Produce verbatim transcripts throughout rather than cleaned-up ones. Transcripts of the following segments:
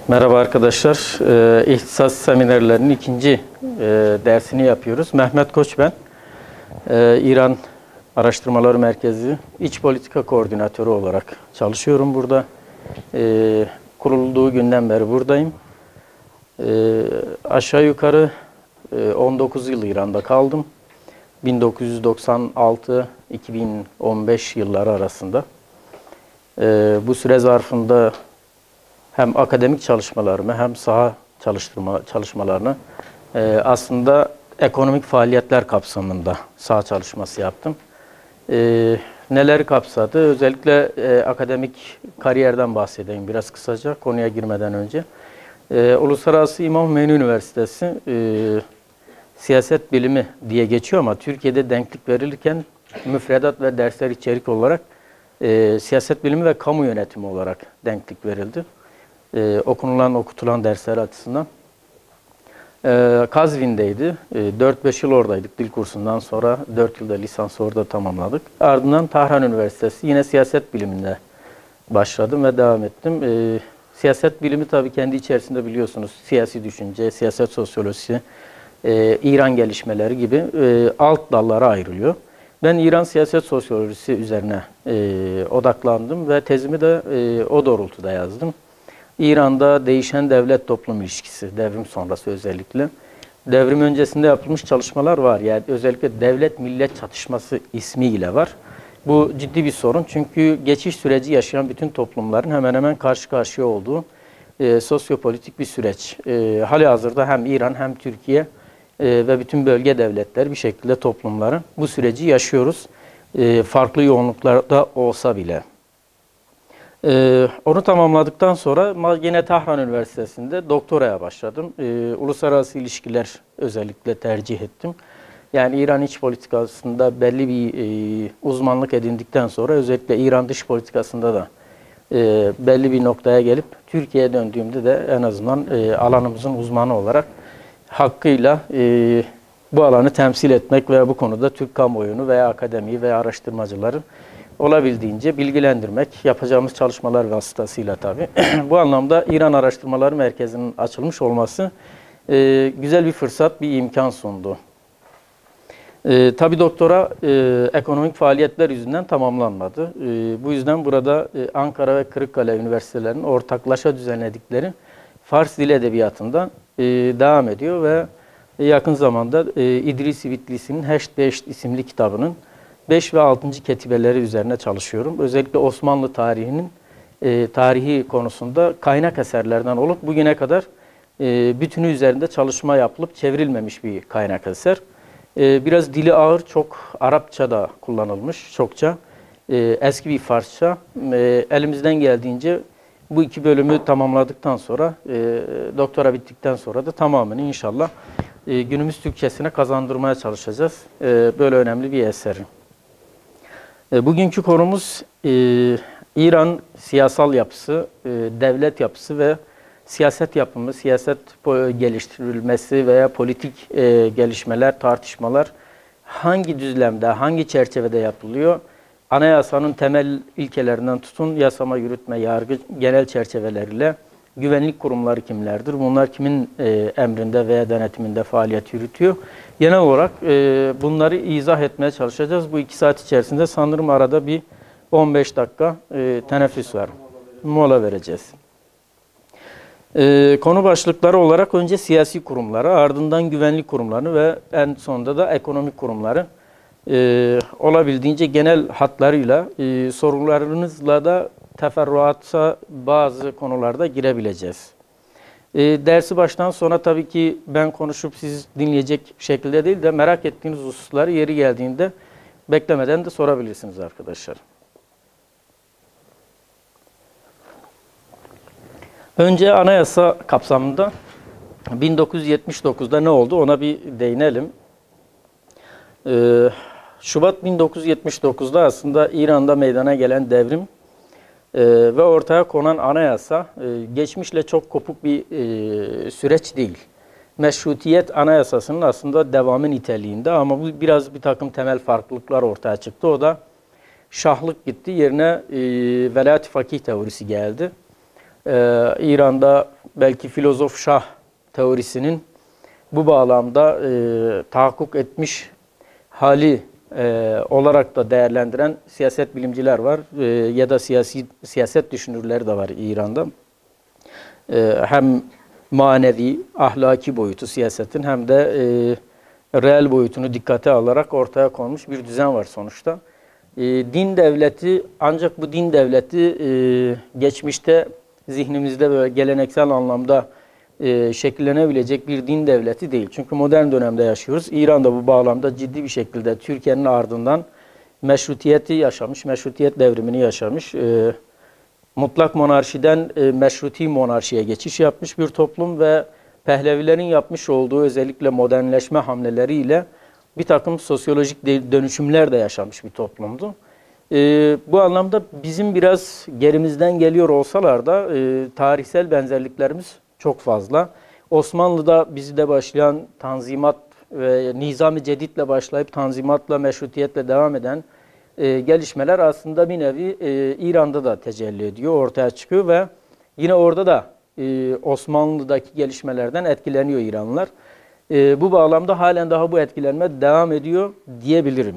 Merhaba arkadaşlar. Ee, İhtisas seminerlerinin ikinci e, dersini yapıyoruz. Mehmet Koç ben. Ee, İran Araştırmaları Merkezi İç Politika Koordinatörü olarak çalışıyorum burada. Ee, kurulduğu günden beri buradayım. Ee, aşağı yukarı e, on dokuz yıl İran'da kaldım. bin dokuz yüz doksan altı iki bin on beş yılları arasında. Ee, bu süre zarfında hem akademik çalışmalarımı hem saha çalıştırma çalışmalarını e, aslında ekonomik faaliyetler kapsamında saha çalışması yaptım. E, neleri kapsadı? Özellikle e, akademik kariyerden bahsedeyim biraz kısaca konuya girmeden önce. E, Uluslararası İmam Hümeyni Üniversitesi e, siyaset bilimi diye geçiyor ama Türkiye'de denklik verilirken müfredat ve dersler içerik olarak e, siyaset bilimi ve kamu yönetimi olarak denklik verildi. Ee, okunulan, okutulan dersler açısından. Ee, Kazvin'deydi. Ee, dört beş yıl oradaydık dil kursundan sonra. dört yılda lisans orada tamamladık. Ardından Tahran Üniversitesi yine siyaset biliminde başladım ve devam ettim. Ee, siyaset bilimi tabii kendi içerisinde biliyorsunuz siyasi düşünce, siyaset sosyolojisi, e, İran gelişmeleri gibi e, alt dallara ayrılıyor. Ben İran siyaset sosyolojisi üzerine e, odaklandım ve tezimi de e, o doğrultuda yazdım. İran'da değişen devlet-toplum ilişkisi, devrim sonrası özellikle. Devrim öncesinde yapılmış çalışmalar var. Yani özellikle devlet-millet çatışması ismiyle var. Bu ciddi bir sorun çünkü geçiş süreci yaşayan bütün toplumların hemen hemen karşı karşıya olduğu e, sosyopolitik bir süreç. E, halihazırda hem İran hem Türkiye e, ve bütün bölge devletleri bir şekilde toplumları bu süreci yaşıyoruz. E, farklı yoğunluklarda olsa bile. Ee, onu tamamladıktan sonra yine Tahran Üniversitesi'nde doktoraya başladım. Ee, uluslararası ilişkiler özellikle tercih ettim. Yani İran iç politikasında belli bir e, uzmanlık edindikten sonra özellikle İran dış politikasında da e, belli bir noktaya gelip Türkiye'ye döndüğümde de en azından e, alanımızın uzmanı olarak hakkıyla e, bu alanı temsil etmek ve bu konuda Türk kamuoyunu veya akademiyi veya araştırmacıları olabildiğince bilgilendirmek, yapacağımız çalışmalar vasıtasıyla tabii. Bu anlamda İran Araştırmaları Merkezi'nin açılmış olması e, güzel bir fırsat, bir imkan sundu. E, tabii doktora e, ekonomik faaliyetler yüzünden tamamlanmadı. E, bu yüzden burada e, Ankara ve Kırıkkale Üniversitelerinin ortaklaşa düzenledikleri Fars Dil Edebiyatı'nda e, devam ediyor ve yakın zamanda e, İdrisi Bitlisi'nin Heşt Beşt isimli kitabının beş ve altıncı ketibeleri üzerine çalışıyorum. Özellikle Osmanlı tarihinin e, tarihi konusunda kaynak eserlerden olup bugüne kadar e, bütünü üzerinde çalışma yapılıp çevrilmemiş bir kaynak eser. E, biraz dili ağır, çok Arapça da kullanılmış çokça. E, eski bir Farsça. E, elimizden geldiğince bu iki bölümü tamamladıktan sonra, e, doktora bittikten sonra da tamamını inşallah e, günümüz Türkçesine kazandırmaya çalışacağız. E, böyle önemli bir eseri. Bugünkü konumuz e, İran siyasal yapısı, e, devlet yapısı ve siyaset yapımı, siyaset geliştirilmesi veya politik e, gelişmeler, tartışmalar hangi düzlemde, hangi çerçevede yapılıyor? Anayasanın temel ilkelerinden tutun, yasama, yürütme, yargı genel çerçeveleriyle güvenlik kurumları kimlerdir? Bunlar kimin e, emrinde veya denetiminde faaliyet yürütüyor? Genel olarak e, bunları izah etmeye çalışacağız. Bu iki saat içerisinde sanırım arada bir on beş dakika e, teneffüs var. Mola vereceğiz. E, konu başlıkları olarak önce siyasi kurumları, ardından güvenlik kurumlarını ve en sonunda da ekonomik kurumları e, olabildiğince genel hatlarıyla e, sorularınızla da teferruata bazı konularda girebileceğiz. E, dersi baştan sona tabii ki ben konuşup siz dinleyecek şekilde değil de merak ettiğiniz hususları yeri geldiğinde beklemeden de sorabilirsiniz arkadaşlar. Önce anayasa kapsamında bin dokuz yüz yetmiş dokuzda ne oldu ona bir değinelim. E, Şubat bin dokuz yüz yetmiş dokuzda aslında İran'da meydana gelen devrim Ee, ve ortaya konan anayasa e, geçmişle çok kopuk bir e, süreç değil. Meşrutiyet anayasasının aslında devamı niteliğinde ama bu biraz bir takım temel farklılıklar ortaya çıktı. O da şahlık gitti, yerine e, velayet-i fakih teorisi geldi. Ee, İran'da belki filozof Şah teorisinin bu bağlamda e, tahakkuk etmiş hali e, olarak da değerlendiren siyaset bilimciler var e, ya da siyasi siyaset düşünürleri de var İran'da. E, hem manevi, ahlaki boyutu siyasetin hem de e, reel boyutunu dikkate alarak ortaya konmuş bir düzen var sonuçta. E, din devleti, ancak bu din devleti e, geçmişte zihnimizde böyle geleneksel anlamda e, şekillenebilecek bir din devleti değil. Çünkü modern dönemde yaşıyoruz. İran da bu bağlamda ciddi bir şekilde Türkiye'nin ardından meşrutiyeti yaşamış, meşrutiyet devrimini yaşamış. E, mutlak monarşiden e, meşruti monarşiye geçiş yapmış bir toplum ve Pehlevilerin yapmış olduğu özellikle modernleşme hamleleriyle bir takım sosyolojik dönüşümler de yaşamış bir toplumdu. Ee, bu anlamda bizim biraz gerimizden geliyor olsalar da e, tarihsel benzerliklerimiz çok fazla. Osmanlı'da bizde başlayan Tanzimat ve Nizam-ı Cedid'le başlayıp Tanzimat'la, meşrutiyetle devam eden e, gelişmeler aslında bir nevi e, İran'da da tecelli ediyor, ortaya çıkıyor ve yine orada da e, Osmanlı'daki gelişmelerden etkileniyor İranlılar. E, bu bağlamda halen daha bu etkilenme devam ediyor diyebilirim.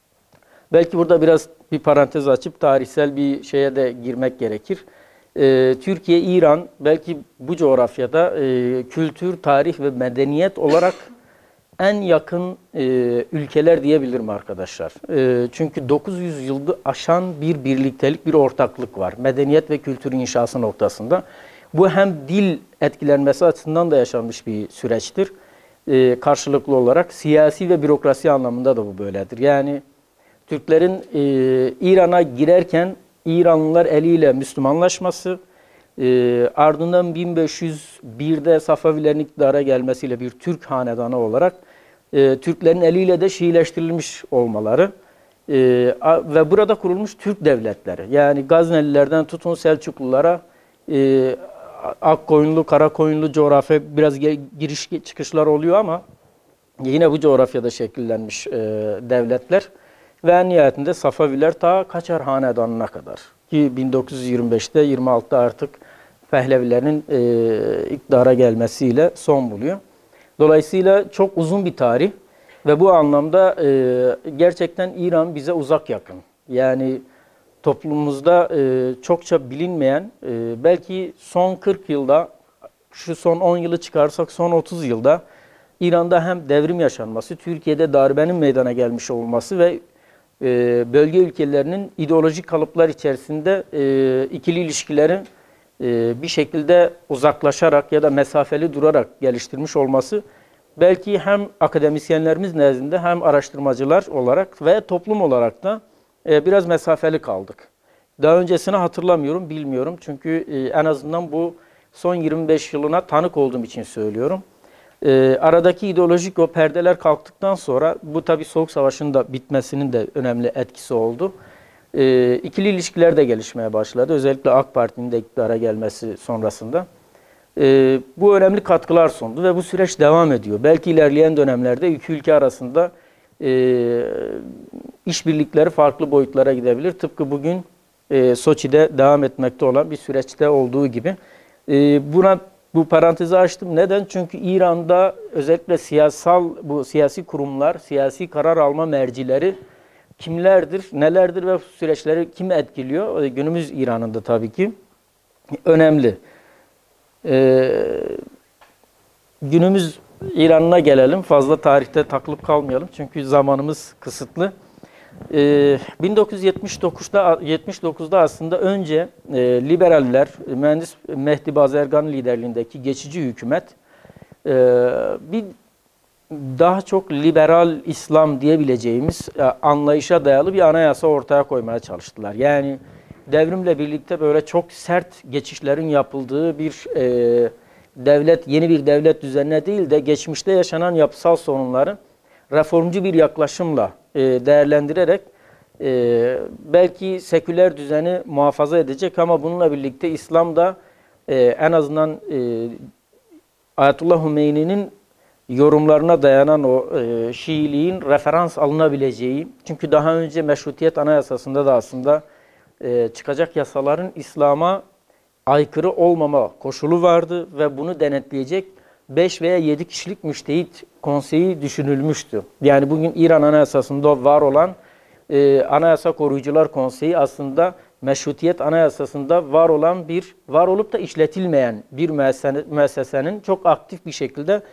Belki burada biraz bir parantez açıp tarihsel bir şeye de girmek gerekir. Ee, Türkiye, İran belki bu coğrafyada e, kültür, tarih ve medeniyet olarak en yakın e, ülkeler diyebilirim arkadaşlar. E, çünkü dokuz yüz yılı aşan bir birliktelik, bir ortaklık var. Medeniyet ve kültür inşası noktasında. Bu hem dil etkilenmesi açısından da yaşanmış bir süreçtir. E, karşılıklı olarak siyasi ve bürokrasi anlamında da bu böyledir. Yani Türklerin e, İran'a girerken İranlılar eliyle Müslümanlaşması, e, ardından bin beş yüz bir'de Safavilerin iktidara gelmesiyle bir Türk hanedanı olarak e, Türklerin eliyle de Şiileştirilmiş olmaları e, ve burada kurulmuş Türk devletleri. Yani Gaznelilerden tutun Selçuklulara, e, Akkoyunlu, Karakoyunlu coğrafya biraz giriş çıkışlar oluyor ama yine bu coğrafyada şekillenmiş e, devletler. Ve nihayetinde Safaviler ta Kaçar Hanedanı'na kadar ki bin dokuz yüz yirmi beş'te yirmi altı'da artık Pehlevilerin e, iktidara gelmesiyle son buluyor. Dolayısıyla çok uzun bir tarih ve bu anlamda e, gerçekten İran bize uzak yakın. Yani toplumumuzda e, çokça bilinmeyen, e, belki son kırk yılda, şu son on yılı çıkarsak son otuz yılda İran'da hem devrim yaşanması, Türkiye'de darbenin meydana gelmiş olması ve bölge ülkelerinin ideolojik kalıplar içerisinde e, ikili ilişkilerin e, bir şekilde uzaklaşarak ya da mesafeli durarak geliştirmiş olması belki hem akademisyenlerimiz nezdinde hem araştırmacılar olarak ve toplum olarak da e, biraz mesafeli kaldık. Daha öncesini hatırlamıyorum, bilmiyorum. Çünkü e, en azından bu son yirmi beş yılına tanık olduğum için söylüyorum. E, aradaki ideolojik o perdeler kalktıktan sonra bu tabii Soğuk Savaş'ın da bitmesinin de önemli etkisi oldu. E, ikili ilişkiler de gelişmeye başladı. Özellikle AK Parti'nin de iktidara gelmesi sonrasında. E, bu önemli katkılar sundu ve bu süreç devam ediyor. Belki ilerleyen dönemlerde iki ülke arasında e, işbirlikleri farklı boyutlara gidebilir. Tıpkı bugün e, Soçi'de devam etmekte olan bir süreçte olduğu gibi. E, buna Bu parantezi açtım. Neden? Çünkü İran'da özellikle siyasal, bu siyasi kurumlar, siyasi karar alma mercileri kimlerdir, nelerdir ve bu süreçleri kim etkiliyor? Günümüz İran'ında tabii ki önemli. Ee, günümüz İran'ına gelelim. Fazla tarihte takılıp kalmayalım. Çünkü zamanımız kısıtlı. Ee, bin dokuz yüz yetmiş dokuz'da yetmiş dokuz'da aslında önce e, liberaller, mühendis Mehdi Bazergan liderliğindeki geçici hükümet e, bir daha çok liberal İslam diyebileceğimiz e, anlayışa dayalı bir anayasa ortaya koymaya çalıştılar. Yani devrimle birlikte böyle çok sert geçişlerin yapıldığı bir e, devlet, yeni bir devlet düzenine değil de geçmişte yaşanan yapısal sorunları reformcu bir yaklaşımla e, değerlendirerek e, belki seküler düzeni muhafaza edecek ama bununla birlikte İslam'da e, en azından e, Ayetullah Hümeyni'nin yorumlarına dayanan o e, Şiiliğin referans alınabileceği, çünkü daha önce Meşrutiyet Anayasası'nda da aslında e, çıkacak yasaların İslam'a aykırı olmama koşulu vardı ve bunu denetleyecek beş veya yedi kişilik müştehit konseyi düşünülmüştü. Yani bugün İran Anayasası'nda var olan e, Anayasa Koruyucular Konseyi aslında Meşrutiyet Anayasası'nda var olan bir, var olup da işletilmeyen bir müessesenin çok aktif bir şekilde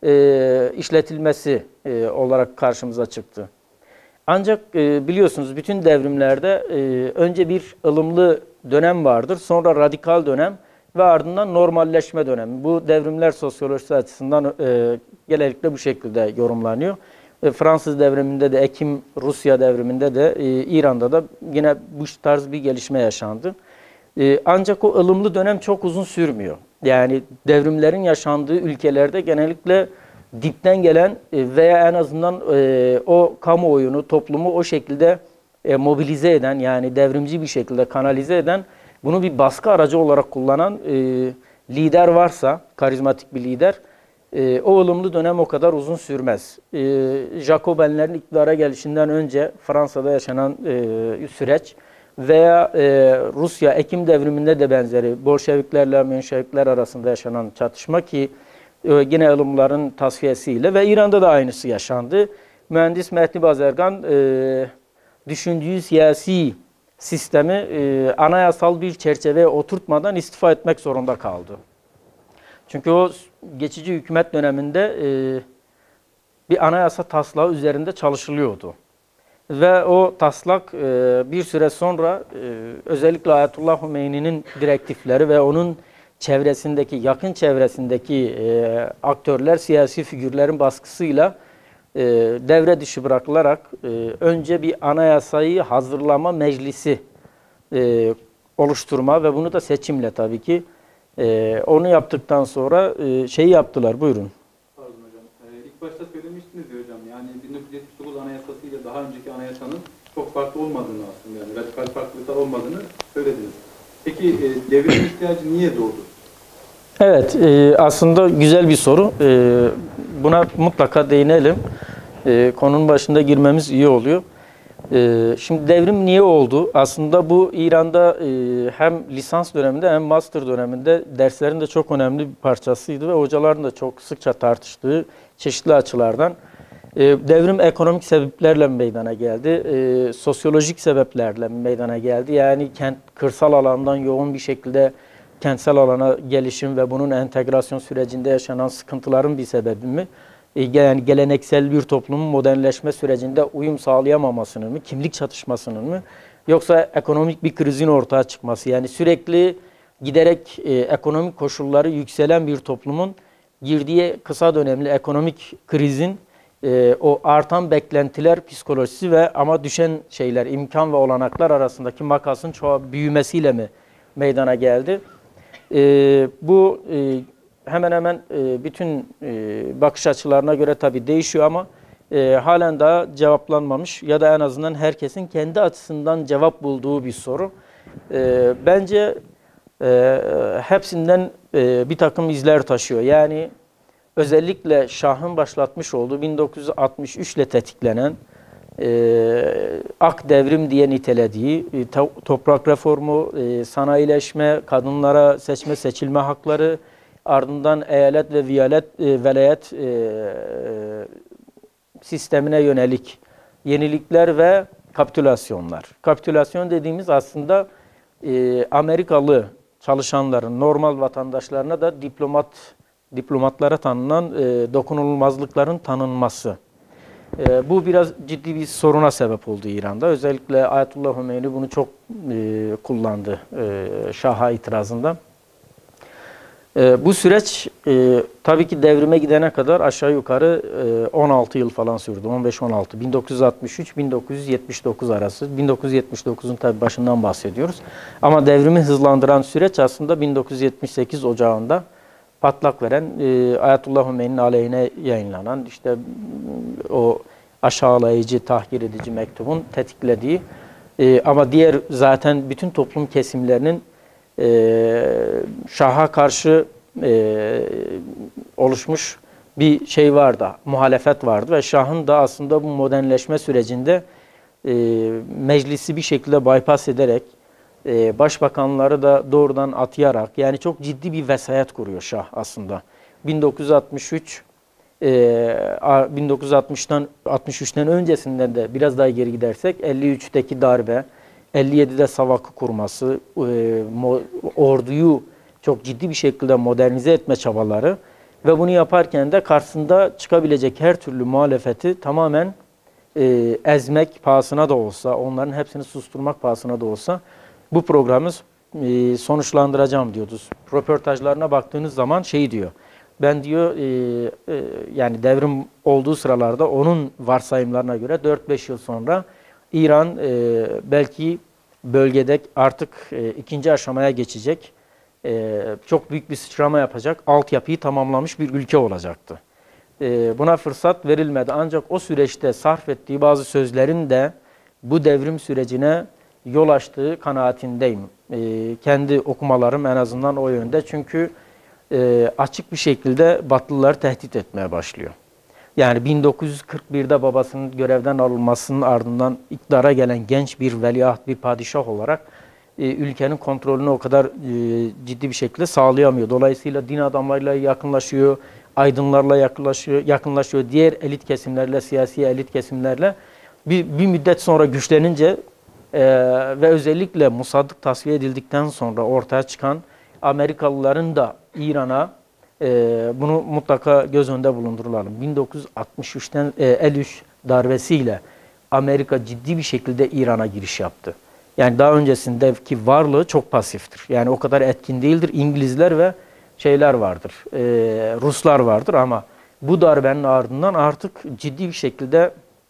e, işletilmesi e, olarak karşımıza çıktı. Ancak e, biliyorsunuz bütün devrimlerde e, önce bir ılımlı dönem vardır, sonra radikal dönem ve ardından normalleşme dönemi. Bu devrimler sosyolojisi açısından e, genellikle bu şekilde yorumlanıyor. E, Fransız devriminde de, Ekim Rusya devriminde de, e, İran'da da yine bu tarz bir gelişme yaşandı. E, ancak o ılımlı dönem çok uzun sürmüyor. Yani devrimlerin yaşandığı ülkelerde genellikle dipten gelen e, veya en azından e, o kamuoyunu, toplumu o şekilde e, mobilize eden, yani devrimci bir şekilde kanalize eden, bunu bir baskı aracı olarak kullanan e, lider varsa, karizmatik bir lider, e, o ılımlı dönem o kadar uzun sürmez. E, Jacobenlerin iktidara gelişinden önce Fransa'da yaşanan e, süreç veya e, Rusya Ekim devriminde de benzeri Bolşeviklerle Menşevikler arasında yaşanan çatışma ki e, yine ılımların tasfiyesiyle ve İran'da da aynısı yaşandı. Mühendis Mehdi Bazargan e, düşündüğü siyasi sistemi e, anayasal bir çerçeveye oturtmadan istifa etmek zorunda kaldı. Çünkü o geçici hükümet döneminde e, bir anayasa taslağı üzerinde çalışılıyordu. Ve o taslak e, bir süre sonra e, özellikle Ayetullah Hümeyni'nin direktifleri ve onun çevresindeki, yakın çevresindeki e, aktörler, siyasi figürlerin baskısıyla e, devre dışı bırakılarak e, önce bir anayasayı hazırlama meclisi e, oluşturma ve bunu da seçimle tabii ki e, onu yaptıktan sonra e, şeyi yaptılar. Buyurun. Pardon hocam. Ee, ilk başta söylemiştiniz ya hocam. Yani bin dokuz yüz yetmiş dokuz Anayasası ile daha önceki anayasanın çok farklı olmadığını aslında, yani radikal farklılıklar olmadığını söylediniz. Peki e, devrimin ihtiyacı niye doğdu? Evet, e, aslında güzel bir soru. E, buna mutlaka değinelim. E, konunun başında girmemiz iyi oluyor. E, şimdi devrim niye oldu? Aslında bu İran'da e, hem lisans döneminde hem master döneminde derslerin de çok önemli bir parçasıydı ve hocaların da çok sıkça tartıştığı çeşitli açılardan. E, devrim ekonomik sebeplerle meydana geldi, e, sosyolojik sebeplerle meydana geldi. Yani kent, kırsal alandan yoğun bir şekilde kentsel alana gelişim ve bunun entegrasyon sürecinde yaşanan sıkıntıların bir sebebi mi? Yani geleneksel bir toplumun modernleşme sürecinde uyum sağlayamamasının mı, kimlik çatışmasının mı? Yoksa ekonomik bir krizin ortaya çıkması, yani sürekli giderek e, ekonomik koşulları yükselen bir toplumun girdiği kısa dönemli ekonomik krizin e, o artan beklentiler psikolojisi ve ama düşen şeyler, imkan ve olanaklar arasındaki makasın çoğu büyümesiyle mi meydana geldi? E, bu e, hemen hemen e, bütün e, bakış açılarına göre tabii değişiyor ama e, halen daha cevaplanmamış ya da en azından herkesin kendi açısından cevap bulduğu bir soru. E, bence e, hepsinden e, bir takım izler taşıyor. Yani özellikle Şah'ın başlatmış olduğu bin dokuz yüz altmış üç ile tetiklenen e, ak devrim diye nitelediği e, to toprak reformu, e, sanayileşme, kadınlara seçme seçilme hakları, ardından eyalet ve vilayet, e, velayet e, sistemine yönelik yenilikler ve kapitülasyonlar. Kapitülasyon dediğimiz aslında e, Amerikalı çalışanların, normal vatandaşlarına da diplomat diplomatlara tanınan e, dokunulmazlıkların tanınması. E, bu biraz ciddi bir soruna sebep oldu İran'da. Özellikle Ayetullah Hümeyni bunu çok e, kullandı e, Şah'a itirazında. E, bu süreç e, tabii ki devrime gidene kadar aşağı yukarı e, on altı yıl falan sürdü. on beş on altı. bin dokuz yüz altmış üç bin dokuz yüz yetmiş dokuz arası. bin dokuz yüz yetmiş dokuzun tabii başından bahsediyoruz. Ama devrimi hızlandıran süreç aslında bin dokuz yüz yetmiş sekiz Ocağı'nda patlak veren e, Ayetullah Hümeyni'nin aleyhine yayınlanan işte o aşağılayıcı, tahkir edici mektubun tetiklediği e, ama diğer zaten bütün toplum kesimlerinin e, Şah'a karşı e, oluşmuş bir şey vardı, muhalefet vardı ve Şah'ın da aslında bu modernleşme sürecinde e, meclisi bir şekilde bypass ederek e, başbakanları da doğrudan atayarak, yani çok ciddi bir vesayet kuruyor Şah aslında. bin dokuz yüz altmış üç e, bin dokuz yüz altmıştan altmış üçten öncesinden de biraz daha geri gidersek elli üçteki darbe, elli yedide Savak'ı kurması, e, mo, orduyu çok ciddi bir şekilde modernize etme çabaları ve bunu yaparken de karşısında çıkabilecek her türlü muhalefeti tamamen e, ezmek pahasına da olsa, onların hepsini susturmak pahasına da olsa bu programı e, sonuçlandıracağım diyordu. Röportajlarına baktığınız zaman şey diyor, ben diyor e, e, yani devrim olduğu sıralarda onun varsayımlarına göre dört beş yıl sonra İran e, belki bölgede artık e, ikinci aşamaya geçecek, e, çok büyük bir sıçrama yapacak, altyapıyı tamamlamış bir ülke olacaktı. E, buna fırsat verilmedi ancak o süreçte sarf ettiği bazı sözlerin de bu devrim sürecine yol açtığı kanaatindeyim. E, kendi okumalarım en azından o yönde, çünkü e, açık bir şekilde Batılıları tehdit etmeye başlıyor. Yani bin dokuz yüz kırk birde babasının görevden alınmasının ardından iktidara gelen genç bir veliaht, bir padişah olarak e, ülkenin kontrolünü o kadar e, ciddi bir şekilde sağlayamıyor. Dolayısıyla din adamlarıyla yakınlaşıyor, aydınlarla yakınlaşıyor, yakınlaşıyor, diğer elit kesimlerle, siyasi elit kesimlerle. Bir, bir müddet sonra güçlenince e, ve özellikle Musaddık tasfiye edildikten sonra ortaya çıkan Amerikalıların da İran'a, Ee, bunu mutlaka göz önünde bulunduralım. bin dokuz yüz altmış üçten e, elli üç darbesiyle Amerika ciddi bir şekilde İran'a giriş yaptı. Yani daha öncesindeki varlığı çok pasiftir. Yani o kadar etkin değildir. İngilizler ve şeyler vardır, e, Ruslar vardır ama bu darbenin ardından artık ciddi bir şekilde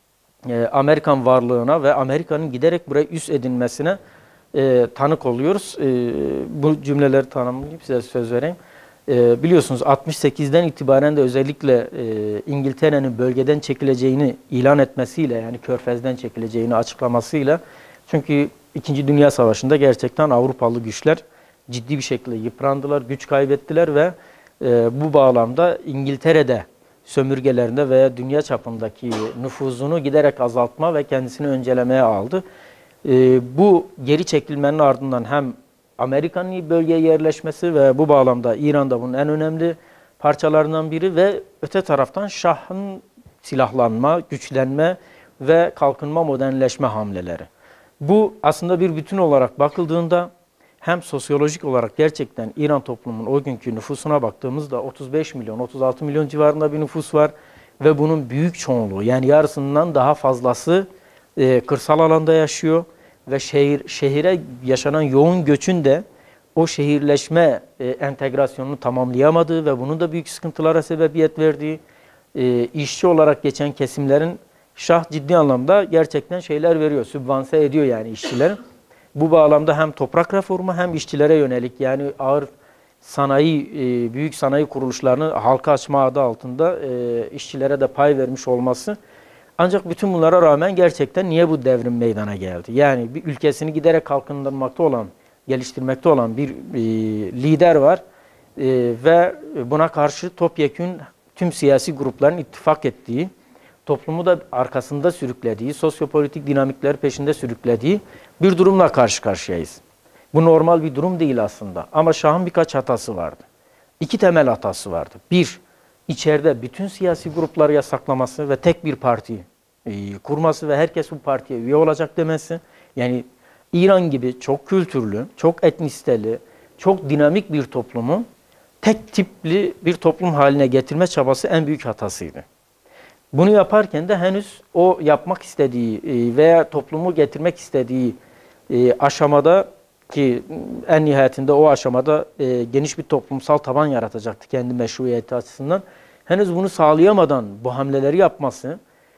e, Amerikan varlığına ve Amerika'nın giderek buraya üs edinmesine e, tanık oluyoruz. E, bu cümleleri tanımlayıp size söz vereyim. E, biliyorsunuz altmış sekizden itibaren de özellikle e, İngiltere'nin bölgeden çekileceğini ilan etmesiyle, yani Körfez'den çekileceğini açıklamasıyla, çünkü İkinci Dünya Savaşı'nda gerçekten Avrupalı güçler ciddi bir şekilde yıprandılar, güç kaybettiler ve e, bu bağlamda İngiltere'de sömürgelerinde veya dünya çapındaki nüfuzunu giderek azaltma ve kendisini öncelemeye aldı. E, bu geri çekilmenin ardından hem Amerika'nın bölgeye yerleşmesi ve bu bağlamda İran'da bunun en önemli parçalarından biri ve öte taraftan Şah'ın silahlanma, güçlenme ve kalkınma, modernleşme hamleleri. Bu aslında bir bütün olarak bakıldığında hem sosyolojik olarak gerçekten İran toplumunun o günkü nüfusuna baktığımızda otuz beş milyon, otuz altı milyon civarında bir nüfus var ve bunun büyük çoğunluğu, yani yarısından daha fazlası e, kırsal alanda yaşıyor. Ve şehir şehire yaşanan yoğun göçün de o şehirleşme e, entegrasyonunu tamamlayamadığı ve bunun da büyük sıkıntılara sebebiyet verdiği, e, işçi olarak geçen kesimlerin Şah ciddi anlamda gerçekten şeyler veriyor, sübvanse ediyor yani işçilerin. Bu bağlamda hem toprak reformu hem işçilere yönelik, yani ağır sanayi, e, büyük sanayi kuruluşlarını halka açma adı altında e, işçilere de pay vermiş olması. Ancak bütün bunlara rağmen gerçekten niye bu devrim meydana geldi? Yani bir ülkesini giderek kalkındırmakta olan, geliştirmekte olan bir e, lider var e, ve buna karşı topyekün tüm siyasi grupların ittifak ettiği, toplumu da arkasında sürüklediği, sosyopolitik dinamikler peşinde sürüklediği bir durumla karşı karşıyayız. Bu normal bir durum değil aslında ama Şah'ın birkaç hatası vardı. İki temel hatası vardı. Bir, içeride bütün siyasi grupları yasaklaması ve tek bir parti e, kurması ve herkes bu partiye üye olacak demesi. Yani İran gibi çok kültürlü, çok etnisiteli, çok dinamik bir toplumu tek tipli bir toplum haline getirme çabası en büyük hatasıydı. Bunu yaparken de henüz o yapmak istediği e, veya toplumu getirmek istediği e, aşamada, ki en nihayetinde o aşamada e, geniş bir toplumsal taban yaratacaktı kendi meşruiyeti açısından. Henüz bunu sağlayamadan bu hamleleri yapması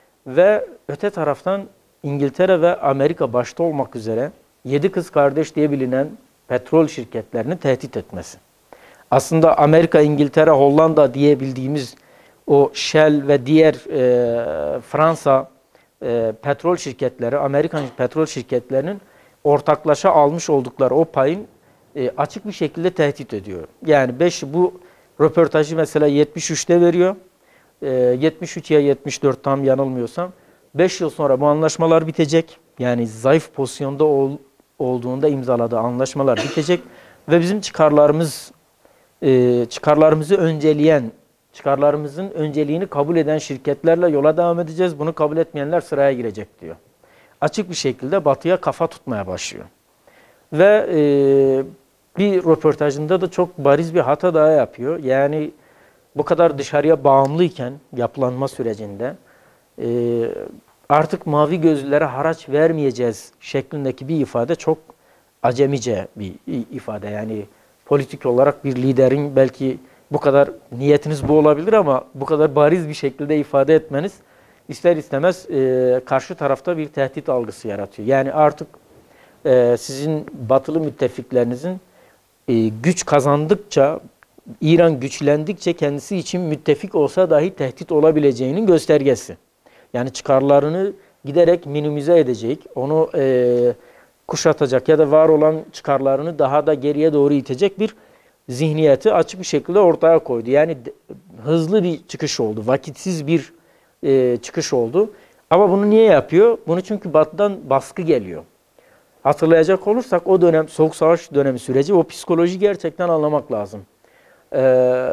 ve öte taraftan İngiltere ve Amerika başta olmak üzere yedi kız kardeş diye bilinen petrol şirketlerini tehdit etmesi. Aslında Amerika, İngiltere, Hollanda diye bildiğimiz o Shell ve diğer e, Fransa e, petrol şirketleri, Amerikan petrol şirketlerinin ortaklaşa almış oldukları o payın e, açık bir şekilde tehdit ediyor. Yani beş, bu röportajı mesela yetmiş üçte veriyor. E, yetmiş üç ya yetmiş dört tam yanılmıyorsam. beş yıl sonra bu anlaşmalar bitecek. Yani zayıf pozisyonda ol, olduğunda imzaladığı anlaşmalar bitecek ve bizim çıkarlarımız e, çıkarlarımızı önceleyen, çıkarlarımızın önceliğini kabul eden şirketlerle yola devam edeceğiz. Bunu kabul etmeyenler sıraya girecek diyor. Açık bir şekilde Batı'ya kafa tutmaya başlıyor. Ve e, bir röportajında da çok bariz bir hata daha yapıyor. Yani bu kadar dışarıya bağımlıyken yapılanma sürecinde e, artık mavi gözlülere haraç vermeyeceğiz şeklindeki bir ifade çok acemice bir ifade. Yani politik olarak bir liderin belki bu kadar niyetiniz bu olabilir ama bu kadar bariz bir şekilde ifade etmeniz ister istemez e, karşı tarafta bir tehdit algısı yaratıyor. Yani artık e, sizin batılı müttefiklerinizin e, güç kazandıkça, İran güçlendikçe kendisi için müttefik olsa dahi tehdit olabileceğinin göstergesi. Yani çıkarlarını giderek minimize edecek, onu e, kuşatacak ya da var olan çıkarlarını daha da geriye doğru itecek bir zihniyeti açık bir şekilde ortaya koydu. Yani hızlı bir çıkış oldu, vakitsiz bir e, çıkış oldu. Ama bunu niye yapıyor? Bunu çünkü Batı'dan baskı geliyor. Hatırlayacak olursak o dönem, Soğuk Savaş dönemi süreci, o psikoloji gerçekten anlamak lazım. Ee,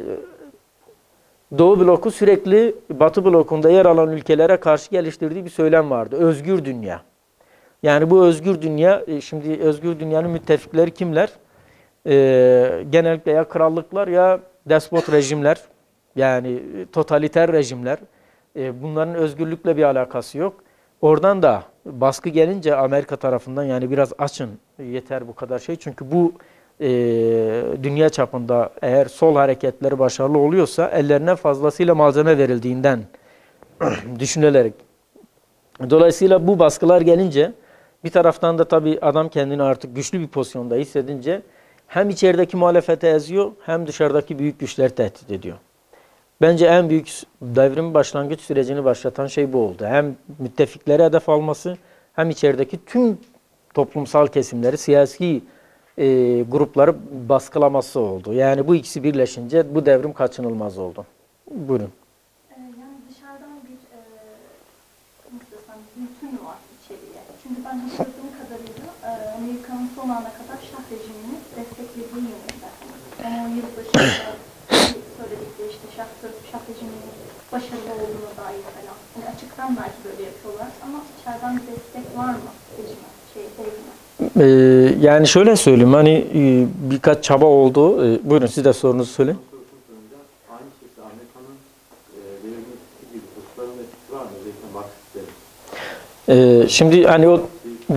Doğu bloku sürekli Batı blokunda yer alan ülkelere karşı geliştirdiği bir söylem vardı. Özgür dünya. Yani bu özgür dünya, şimdi özgür dünyanın müttefikleri kimler? Ee, genellikle ya krallıklar ya despot rejimler, yani totaliter rejimler. Ee, bunların özgürlükle bir alakası yok. Oradan da baskı gelince Amerika tarafından, yani biraz açın, yeter bu kadar şey. Çünkü bu e, dünya çapında eğer sol hareketleri başarılı oluyorsa ellerine fazlasıyla malzeme verildiğinden düşünülerek. Dolayısıyla bu baskılar gelince bir taraftan da tabii adam kendini artık güçlü bir pozisyonda hissedince hem içerideki muhalefete eziyor hem dışarıdaki büyük güçler tehdit ediyor. Bence en büyük devrim başlangıç sürecini başlatan şey bu oldu. Hem müttefikleri hedef alması hem içerideki tüm toplumsal kesimleri, siyasi e, grupları baskılaması oldu. Yani bu ikisi birleşince bu devrim kaçınılmaz oldu. Buyurun. Yani dışarıdan bir e, nasıl desem, bütün var içeriye. Çünkü ben hatırladığım kadarıyla e, Amerika'nın son ana kadar Şah rejimini desteklediği yönünde. Yani o yılbaşında söyledikleri işte Şah, Şah rejiminin başarılı olduğuna dair falan. Yani açıktan belki böyle yapıyorlar ama içeriden bir destek var mı rejime, şey, devrime? Ee, yani şöyle söyleyeyim, hani e, birkaç çaba oldu. Ee, buyurun siz de sorunuzu söyleyin. Aynı şekilde Amerika'nın verilmesi gibi hususların etkisi var mı? Özellikle Marksistlerin. Ee, şimdi hani o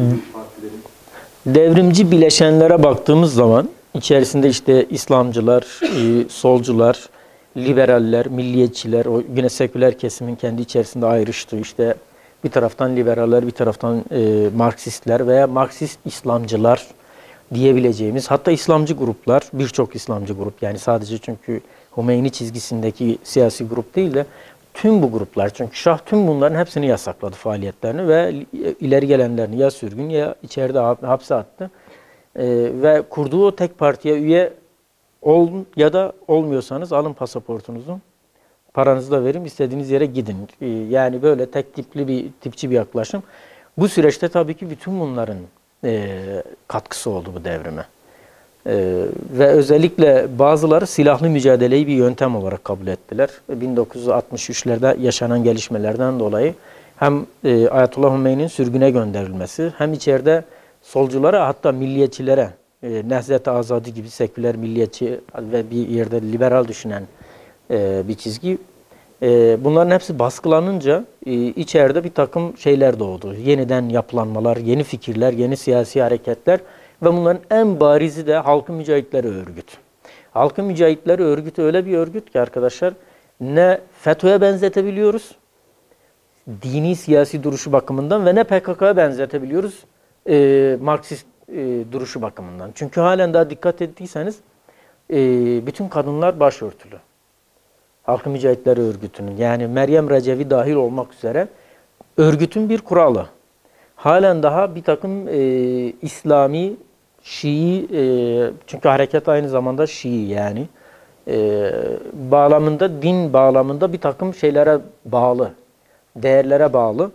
devrimci bileşenlere baktığımız zaman içerisinde işte İslamcılar, e, solcular, liberaller, milliyetçiler, o yine seküler kesimin kendi içerisinde ayrıştığı, işte bir taraftan liberaller, bir taraftan e, Marksistler veya Marksist İslamcılar diyebileceğimiz, hatta İslamcı gruplar, birçok İslamcı grup, yani sadece çünkü Hümeyni çizgisindeki siyasi grup değil de tüm bu gruplar, çünkü Şah tüm bunların hepsini yasakladı, faaliyetlerini, ve ileri gelenlerini ya sürgün ya içeride hapse attı. Ee, ve kurduğu o tek partiye üye olun ya da olmuyorsanız alın pasaportunuzu, paranızı da verin, istediğiniz yere gidin. Ee, yani böyle tek tipli bir tipçi bir yaklaşım. Bu süreçte tabii ki bütün bunların e, katkısı oldu bu devrime. Ee, ve özellikle bazıları silahlı mücadeleyi bir yöntem olarak kabul ettiler. bin dokuz yüz altmış üçlerde yaşanan gelişmelerden dolayı hem e, Ayetullah Hümeyni'nin sürgüne gönderilmesi, hem içeride solculara, hatta milliyetçilere, e, Nehzet-i Azadi gibi seküler milliyetçi ve bir yerde liberal düşünen e, bir çizgi. E, bunların hepsi baskılanınca e, içeride bir takım şeyler doğdu. Yeniden yapılanmalar, yeni fikirler, yeni siyasi hareketler ve bunların en barizi de Halkın Mücahitleri Örgütü. Halkın Mücahitleri Örgütü öyle bir örgüt ki arkadaşlar, ne FETÖ'ye benzetebiliyoruz, dini siyasi duruşu bakımından, ve ne P K K'ya benzetebiliyoruz, e, Marksist e, duruşu bakımından. Çünkü halen daha dikkat ettiyseniz e, bütün kadınlar başörtülü. Halkın Mücahitleri Örgütü'nün, yani Meryem Recevi dahil olmak üzere örgütün bir kuralı. Halen daha bir takım e, İslami, Şii, e, çünkü hareket aynı zamanda Şii, yani e, bağlamında, din bağlamında bir takım şeylere bağlı, değerlere bağlı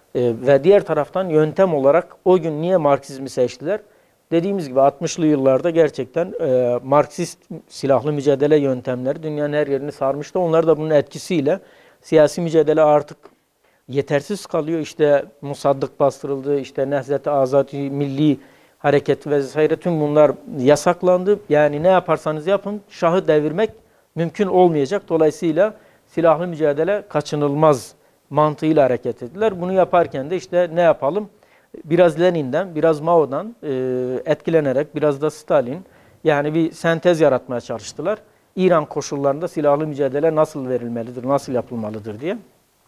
E, ve diğer taraftan yöntem olarak o gün niye Marksizmi seçtiler? Dediğimiz gibi altmışlı yıllarda gerçekten e, Marksist silahlı mücadele yöntemleri dünyanın her yerini sarmıştı. Onlar da bunun etkisiyle siyasi mücadele artık yetersiz kalıyor. İşte Musaddık bastırıldı, işte Nehzet-i Azadi Milli Hareket vesaire tüm bunlar yasaklandı. Yani ne yaparsanız yapın Şah'ı devirmek mümkün olmayacak. Dolayısıyla silahlı mücadele kaçınılmaz mantığıyla hareket ettiler. Bunu yaparken de işte ne yapalım? Biraz Lenin'den, biraz Mao'dan e, etkilenerek, biraz da Stalin yani bir sentez yaratmaya çalıştılar. İran koşullarında silahlı mücadele nasıl verilmelidir, nasıl yapılmalıdır diye.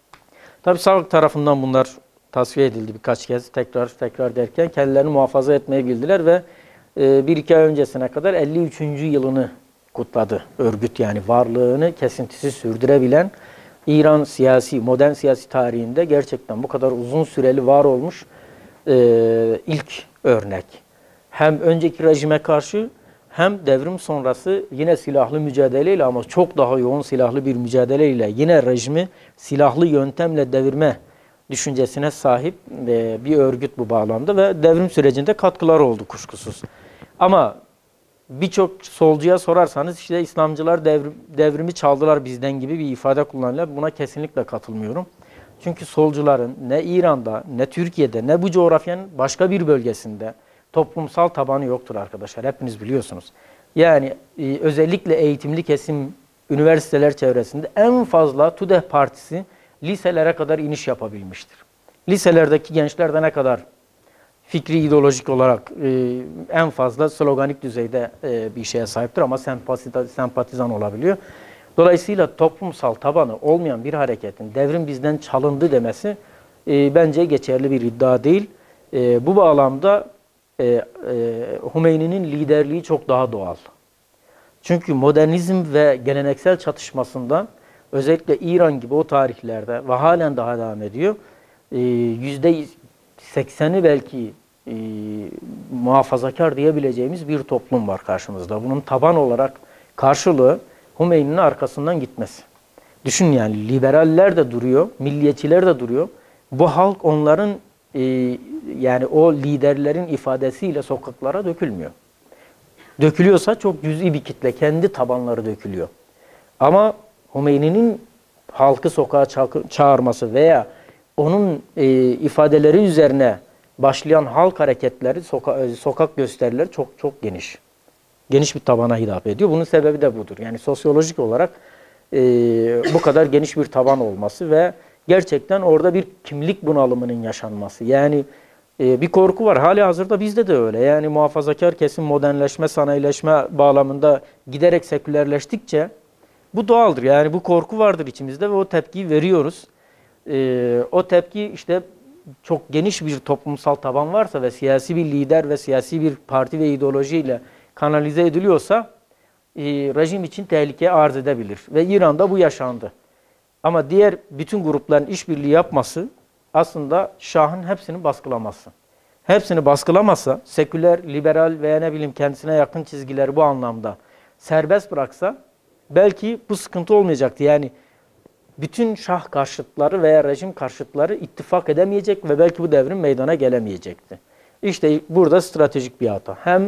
Tabii sağlık tarafından bunlar tasfiye edildi birkaç kez tekrar tekrar derken kendilerini muhafaza etmeyi bildiler ve e, bir iki ay öncesine kadar elli üçüncü yılını kutladı örgüt yani varlığını kesintisiz sürdürebilen İran siyasi, modern siyasi tarihinde gerçekten bu kadar uzun süreli var olmuş e, ilk örnek. Hem önceki rejime karşı hem devrim sonrası yine silahlı mücadeleyle ama çok daha yoğun silahlı bir mücadeleyle yine rejimi silahlı yöntemle devirme düşüncesine sahip e, bir örgüt bu bağlamda ve devrim sürecinde katkılar oldu kuşkusuz. Ama birçok solcuya sorarsanız işte İslamcılar devrim, devrimi çaldılar bizden gibi bir ifade kullanıyorlar. Buna kesinlikle katılmıyorum. Çünkü solcuların ne İran'da, ne Türkiye'de, ne bu coğrafyanın başka bir bölgesinde toplumsal tabanı yoktur arkadaşlar. Hepiniz biliyorsunuz. Yani e, özellikle eğitimli kesim üniversiteler çevresinde en fazla TÜDEH Partisi liselere kadar iniş yapabilmiştir. Liselerdeki gençler de ne kadar fikri ideolojik olarak e, en fazla sloganik düzeyde e, bir şeye sahiptir ama sempatizan olabiliyor. Dolayısıyla toplumsal tabanı olmayan bir hareketin devrim bizden çalındı demesi e, bence geçerli bir iddia değil. E, bu bağlamda e, e, Hümeyni'nin liderliği çok daha doğal. Çünkü modernizm ve geleneksel çatışmasından özellikle İran gibi o tarihlerde ve halen daha devam ediyor. yüzde sekseni belki e, muhafazakar diyebileceğimiz bir toplum var karşımızda. Bunun taban olarak karşılığı Hümeyni'nin arkasından gitmesi. Düşün yani liberaller de duruyor, milliyetçiler de duruyor. Bu halk onların e, yani o liderlerin ifadesiyle sokaklara dökülmüyor. Dökülüyorsa çok cüz'i bir kitle, kendi tabanları dökülüyor. Ama Hümeyni'nin halkı sokağa çağırması veya onun e, ifadeleri üzerine başlayan halk hareketleri, soka sokak gösterileri çok çok geniş. Geniş bir tabana hitap ediyor. Bunun sebebi de budur. Yani sosyolojik olarak e, bu kadar geniş bir taban olması ve gerçekten orada bir kimlik bunalımının yaşanması. Yani e, bir korku var. Hali hazırda bizde de öyle. Yani muhafazakar kesim modernleşme, sanayileşme bağlamında giderek sekülerleştikçe bu doğaldır. Yani bu korku vardır içimizde ve o tepkiyi veriyoruz. Ee, o tepki işte çok geniş bir toplumsal taban varsa ve siyasi bir lider ve siyasi bir parti ve ideolojiyle kanalize ediliyorsa e, rejim için tehlike arz edebilir. Ve İran'da bu yaşandı. Ama diğer bütün grupların işbirliği yapması aslında Şah'ın hepsini baskılaması. Hepsini baskılamasa, seküler, liberal veya ne bileyim kendisine yakın çizgileri bu anlamda serbest bıraksa belki bu sıkıntı olmayacaktı. Yani bütün Şah karşıtları veya rejim karşıtları ittifak edemeyecek ve belki bu devrim meydana gelemeyecekti. İşte burada stratejik bir hata. Hem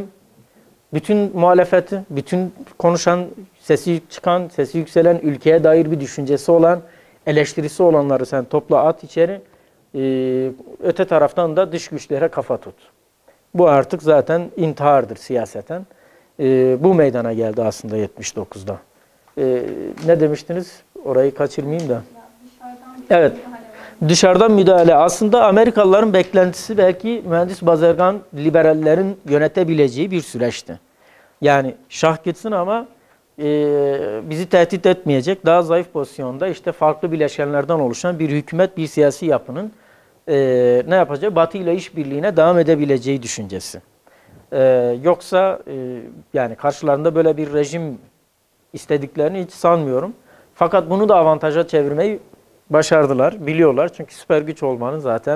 bütün muhalefeti, bütün konuşan, sesi çıkan, sesi yükselen, ülkeye dair bir düşüncesi olan, eleştirisi olanları sen topla at içeri. Ee, öte taraftan da dış güçlere kafa tut. Bu artık zaten intihardır siyaseten. Ee, bu meydana geldi aslında yetmiş dokuzda. Ee, ne demiştiniz? Orayı kaçırmayayım da. Evet. Dışarıdan müdahale. Aslında Amerikalıların beklentisi belki mühendis Bazargan liberallerin yönetebileceği bir süreçti. Yani Şah gitsin ama e, bizi tehdit etmeyecek daha zayıf pozisyonda işte farklı bileşenlerden oluşan bir hükümet, bir siyasi yapının e, ne yapacağı? Batı ile işbirliğine devam edebileceği düşüncesi. E, yoksa e, yani karşılarında böyle bir rejim istediklerini hiç sanmıyorum. Fakat bunu da avantaja çevirmeyi başardılar, biliyorlar. Çünkü süper güç olmanın zaten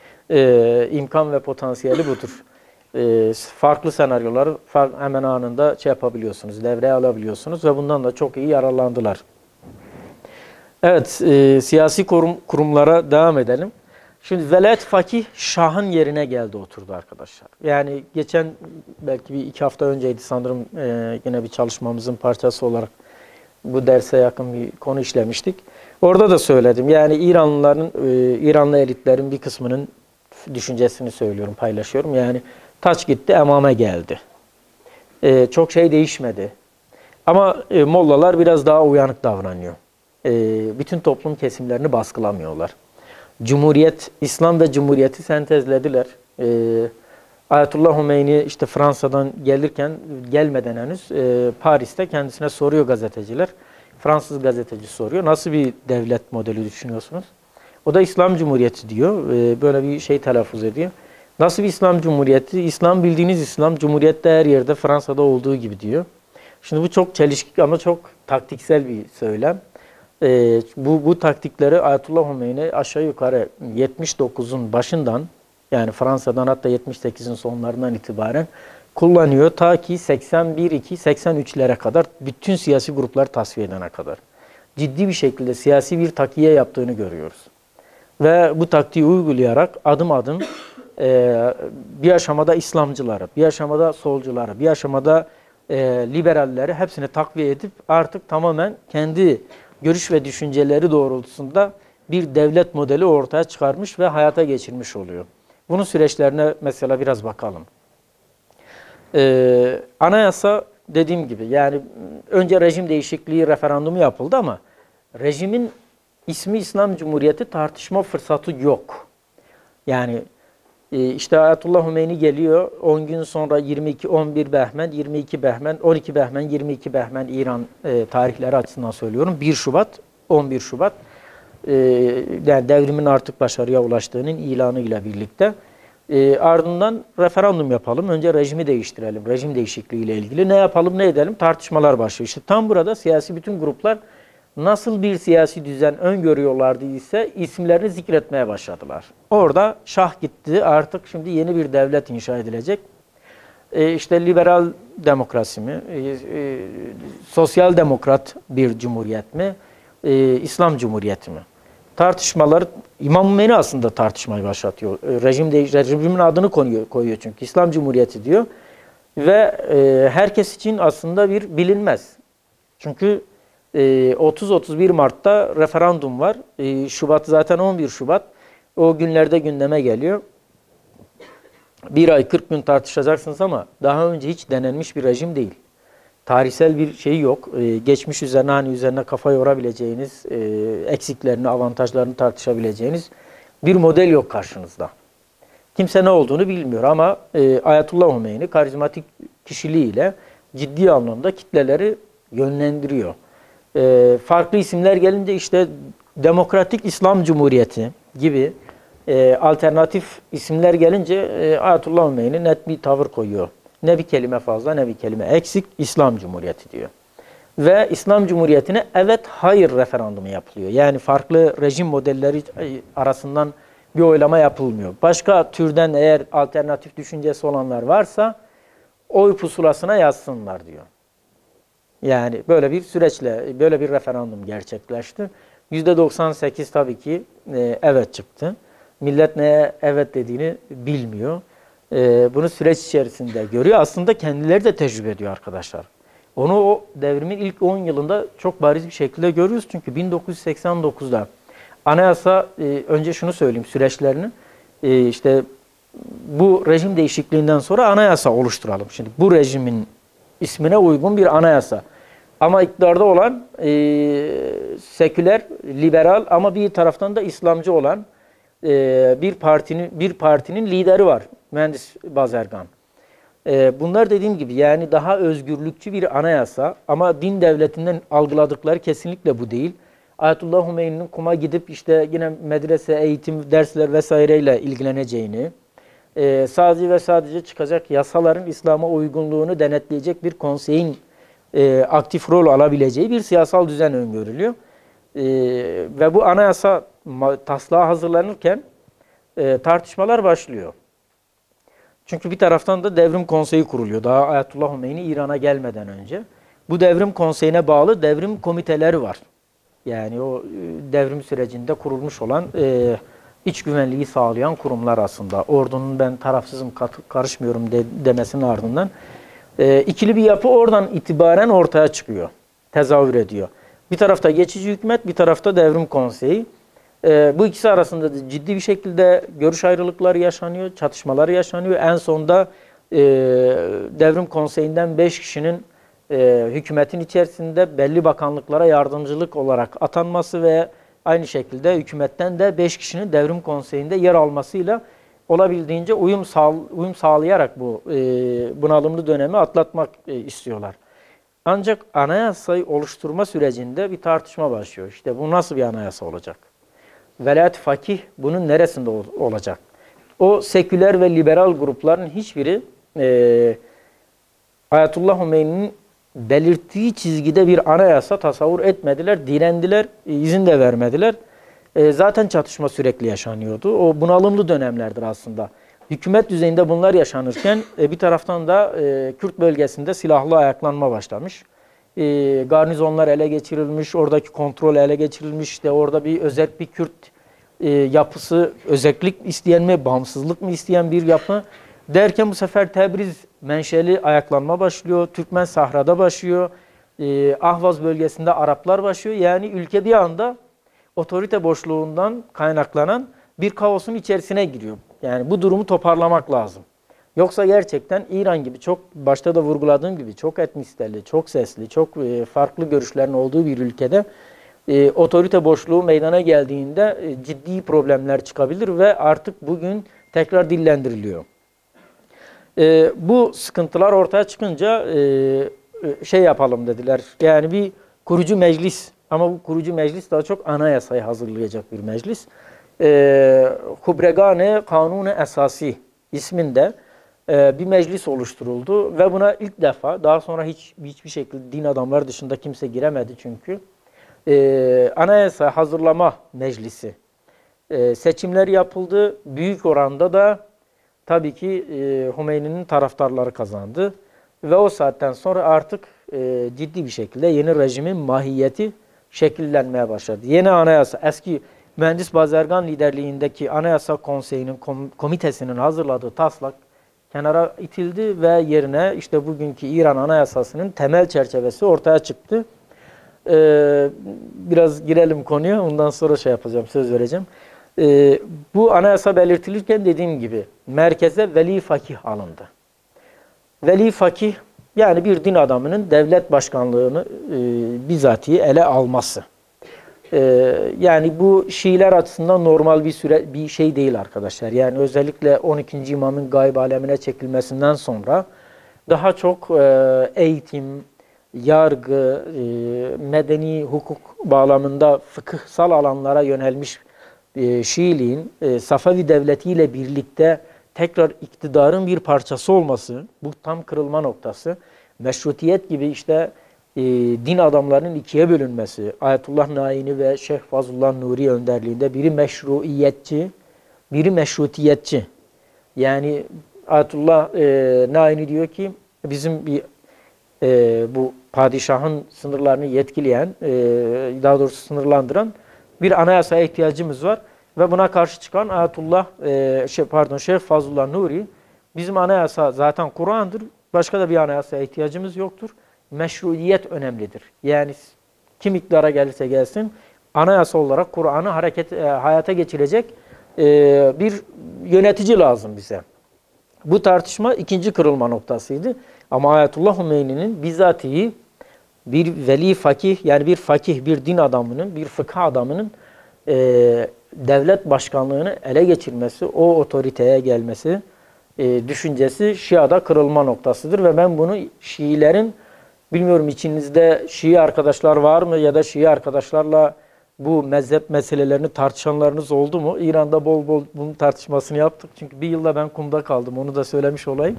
e, imkan ve potansiyeli budur. E, farklı senaryoları fark, hemen anında şey yapabiliyorsunuz, devreye alabiliyorsunuz ve bundan da çok iyi yararlandılar. Evet, e, siyasi kurum, kurumlara devam edelim. Şimdi velayet fakih şahın yerine geldi oturdu arkadaşlar. Yani geçen belki bir iki hafta önceydi sanırım e, yine bir çalışmamızın parçası olarak bu derse yakın bir konu işlemiştik. Orada da söyledim. Yani İranlıların, e, İranlı elitlerin bir kısmının düşüncesini söylüyorum, paylaşıyorum. Yani taç gitti, emame geldi. E, çok şey değişmedi. Ama e, mollalar biraz daha uyanık davranıyor. E, bütün toplum kesimlerini baskılamıyorlar. Cumhuriyet, İslam ve Cumhuriyeti sentezlediler. Ee, Ayetullah Hümeyni işte Fransa'dan gelirken, gelmeden henüz e, Paris'te kendisine soruyor gazeteciler. Fransız gazeteci soruyor. Nasıl bir devlet modeli düşünüyorsunuz? O da İslam Cumhuriyeti diyor. Ee, böyle bir şey telaffuz ediyor. Nasıl bir İslam Cumhuriyeti? İslam bildiğiniz İslam, Cumhuriyette her yerde Fransa'da olduğu gibi diyor. Şimdi bu çok çelişki ama çok taktiksel bir söylem. Ee, bu, bu taktikleri Ayetullah Hümeyni aşağı yukarı yetmiş dokuzun başından, yani Fransa'dan hatta yetmiş sekizin sonlarından itibaren kullanıyor. Ta ki seksen bir iki seksen üçlere kadar bütün siyasi gruplar tasfiye edene kadar. Ciddi bir şekilde siyasi bir takviye yaptığını görüyoruz. Ve bu taktiği uygulayarak adım adım e, bir aşamada İslamcıları, bir aşamada solcuları, bir aşamada e, liberalleri hepsini takviye edip artık tamamen kendi görüş ve düşünceleri doğrultusunda bir devlet modeli ortaya çıkarmış ve hayata geçirmiş oluyor. Bunun süreçlerine mesela biraz bakalım. Ee, anayasa dediğim gibi yani önce rejim değişikliği referandumu yapıldı ama rejimin ismi İslam Cumhuriyeti tartışma fırsatı yok. Yani e, işte Ayetullah Hümeyni geliyor on gün sonra yirmi iki on bir Behmen, yirmi iki Behmen, on iki Behmen, yirmi iki Behmen İran e, tarihleri açısından söylüyorum. bir Şubat, on bir Şubat e, yani devrimin artık başarıya ulaştığının ilanı ile birlikte e, ardından referandum yapalım. Önce rejimi değiştirelim. Rejim değişikliği ile ilgili ne yapalım, ne edelim tartışmalar başlıyor. İşte tam burada siyasi bütün gruplar nasıl bir siyasi düzen öngörüyorlardı ise isimlerini zikretmeye başladılar. Orada şah gitti, artık şimdi yeni bir devlet inşa edilecek. E işte liberal demokrasi mi, e, e, sosyal demokrat bir cumhuriyet mi, e, İslam Cumhuriyeti mi? Tartışmalar, İmam Hümeyni aslında tartışmayı başlatıyor. E, rejim değiş, rejimin adını koyuyor, koyuyor çünkü İslam Cumhuriyeti diyor. Ve e, herkes için aslında bir bilinmez. Çünkü otuz otuz bir Mart'ta referandum var. Şubat zaten on bir Şubat. O günlerde gündeme geliyor. Bir ay kırk gün tartışacaksınız ama daha önce hiç denenmiş bir rejim değil. Tarihsel bir şey yok. Geçmiş üzerine hani üzerine kafa yorabileceğiniz, eksiklerini, avantajlarını tartışabileceğiniz bir model yok karşınızda. Kimse ne olduğunu bilmiyor ama Ayetullah Hümeyni karizmatik kişiliğiyle ciddi anlamda kitleleri yönlendiriyor. E, farklı isimler gelince işte Demokratik İslam Cumhuriyeti gibi e, alternatif isimler gelince e, Ayetullah Hümeyni net bir tavır koyuyor. Ne bir kelime fazla ne bir kelime eksik, İslam Cumhuriyeti diyor. Ve İslam Cumhuriyeti'ne evet hayır referandumu yapılıyor. Yani farklı rejim modelleri arasından bir oylama yapılmıyor. Başka türden eğer alternatif düşüncesi olanlar varsa oy pusulasına yazsınlar diyor. Yani böyle bir süreçle, böyle bir referandum gerçekleşti. yüzde doksan sekiz tabii ki e, evet çıktı. Millet neye evet dediğini bilmiyor. E, bunu süreç içerisinde görüyor. Aslında kendileri de tecrübe ediyor arkadaşlar. Onu o devrimin ilk on yılında çok bariz bir şekilde görüyoruz. Çünkü bin dokuz yüz seksen dokuzda anayasa, e, önce şunu söyleyeyim süreçlerini. E, işte bu rejim değişikliğinden sonra anayasa oluşturalım. Şimdi bu rejimin ismine uygun bir anayasa. Ama iktidarda olan e, seküler, liberal ama bir taraftan da İslamcı olan e, bir partinin bir partinin lideri var. Mühendis Bazargan. E, bunlar dediğim gibi yani daha özgürlükçü bir anayasa ama din devletinden algıladıkları kesinlikle bu değil. Ayetullah Hümeyni'nin Kum'a gidip işte yine medrese, eğitim, dersler vesaireyle ilgileneceğini, e, sadece ve sadece çıkacak yasaların İslam'a uygunluğunu denetleyecek bir konseyin e, aktif rol alabileceği bir siyasal düzen öngörülüyor. E, ve bu anayasa taslağı hazırlanırken e, tartışmalar başlıyor. Çünkü bir taraftan da devrim konseyi kuruluyor. Daha Ayetullah Hümeyni İran'a gelmeden önce. Bu devrim konseyine bağlı devrim komiteleri var. Yani o devrim sürecinde kurulmuş olan e, iç güvenliği sağlayan kurumlar aslında. Ordunun ben tarafsızım, karışmıyorum de, demesinin ardından e, ikili bir yapı oradan itibaren ortaya çıkıyor, tezahür ediyor. Bir tarafta geçici hükümet, bir tarafta devrim konseyi. E, bu ikisi arasında da ciddi bir şekilde görüş ayrılıkları yaşanıyor, çatışmalar yaşanıyor. En sonunda e, devrim konseyinden beş kişinin e, hükümetin içerisinde belli bakanlıklara yardımcılık olarak atanması ve aynı şekilde hükümetten de beş kişinin devrim konseyinde yer almasıyla olabildiğince uyum, sağ, uyum sağlayarak bu e, bunalımlı dönemi atlatmak e, istiyorlar. Ancak anayasayı oluşturma sürecinde bir tartışma başlıyor. İşte bu nasıl bir anayasa olacak? Velayet-i fakih bunun neresinde ol, olacak? O seküler ve liberal grupların hiçbiri e, Ayetullah Hümeyni'nin belirttiği çizgide bir anayasa tasavvur etmediler, direndiler, izin de vermediler. E, zaten çatışma sürekli yaşanıyordu. O bunalımlı dönemlerdir aslında. Hükümet düzeyinde bunlar yaşanırken e, bir taraftan da e, Kürt bölgesinde silahlı ayaklanma başlamış. E, garnizonlar ele geçirilmiş, oradaki kontrol ele geçirilmiş. İşte orada bir özerk bir Kürt e, yapısı, özellik isteyen mi, bağımsızlık mı isteyen bir yapı. Derken bu sefer Tebriz menşeli ayaklanma başlıyor. Türkmen Sahra'da başlıyor. E, Ahvaz bölgesinde Araplar başlıyor. Yani ülke bir anda otorite boşluğundan kaynaklanan bir kaosun içerisine giriyor. Yani bu durumu toparlamak lazım. Yoksa gerçekten İran gibi çok başta da vurguladığım gibi çok etnisitelli, çok sesli, çok e, farklı görüşlerin olduğu bir ülkede e, otorite boşluğu meydana geldiğinde e, ciddi problemler çıkabilir ve artık bugün tekrar dillendiriliyor. E, bu sıkıntılar ortaya çıkınca e, şey yapalım dediler. Yani bir kurucu meclis, ama bu kurucu meclis daha çok anayasayı hazırlayacak bir meclis. E, Hubregane Kanunu Esasi isminde e, bir meclis oluşturuldu ve buna ilk defa, daha sonra hiç hiçbir şekilde din adamları dışında kimse giremedi çünkü e, anayasa hazırlama meclisi e, seçimler yapıldı. Büyük oranda da tabii ki e, Hümeyni'nin taraftarları kazandı ve o saatten sonra artık e, ciddi bir şekilde yeni rejimin mahiyeti şekillenmeye başladı. Yeni anayasa, eski Mühendis Bazargan liderliğindeki Anayasa Konseyi'nin kom komitesinin hazırladığı taslak kenara itildi ve yerine işte bugünkü İran Anayasası'nın temel çerçevesi ortaya çıktı. Ee, biraz girelim konuya, ondan sonra şey yapacağım, söz vereceğim. Ee, bu anayasa belirtilirken dediğim gibi merkeze veli fakih alındı. Veli fakih yani bir din adamının devlet başkanlığını e, bizatihi ele alması. Ee, yani bu Şiiler açısından normal bir süre bir şey değil arkadaşlar. Yani özellikle on ikinci imamın gayb alemine çekilmesinden sonra daha çok e, eğitim, yargı, e, medeni hukuk bağlamında fıkıhsal alanlara yönelmiş e, Şiiliğin e, Safevi devletiyle birlikte tekrar iktidarın bir parçası olması, bu tam kırılma noktası. Meşrutiyet gibi işte e, din adamlarının ikiye bölünmesi, Ayetullah Naini ve Şeyh Fazlullah Nuri önderliğinde biri meşruiyetçi, biri meşrutiyetçi. Yani Ayetullah e, Naini diyor ki bizim bir e, bu padişahın sınırlarını yetkileyen, e, daha doğrusu sınırlandıran bir anayasaya ihtiyacımız var ve buna karşı çıkan Ayetullah e, şey pardon Şeyh Fazlullah Nuri bizim anayasa zaten Kur'an'dır. Başka da bir anayasaya ihtiyacımız yoktur. Meşruiyet önemlidir. Yani kim iktidara gelirse gelsin anayasa olarak Kur'an'ı hareket e, hayata geçirecek e, bir yönetici lazım bize. Bu tartışma ikinci kırılma noktasıydı. Ama Ayetullah Hümeyni'nin bizatihi bir veli fakih, yani bir fakih, bir din adamının, bir fıkıh adamının e, devlet başkanlığını ele geçirmesi, o otoriteye gelmesi e, düşüncesi Şia'da kırılma noktasıdır ve ben bunu Şiilerin, bilmiyorum içinizde Şii arkadaşlar var mı ya da Şii arkadaşlarla bu mezhep meselelerini tartışanlarınız oldu mu? İran'da bol bol bunun tartışmasını yaptık. Çünkü bir yılda ben kumda kaldım. Onu da söylemiş olayım.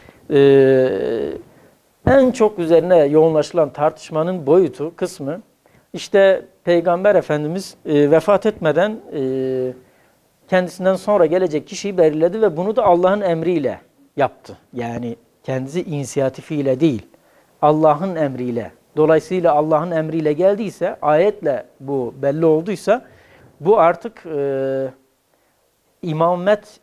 Ee, en çok üzerine yoğunlaşılan tartışmanın boyutu, kısmı işte Peygamber Efendimiz e, vefat etmeden e, kendisinden sonra gelecek kişiyi belirledi ve bunu da Allah'ın emriyle yaptı. Yani kendisi inisiyatifiyle değil, Allah'ın emriyle. Dolayısıyla Allah'ın emriyle geldiyse, ayetle bu belli olduysa bu artık e, imamet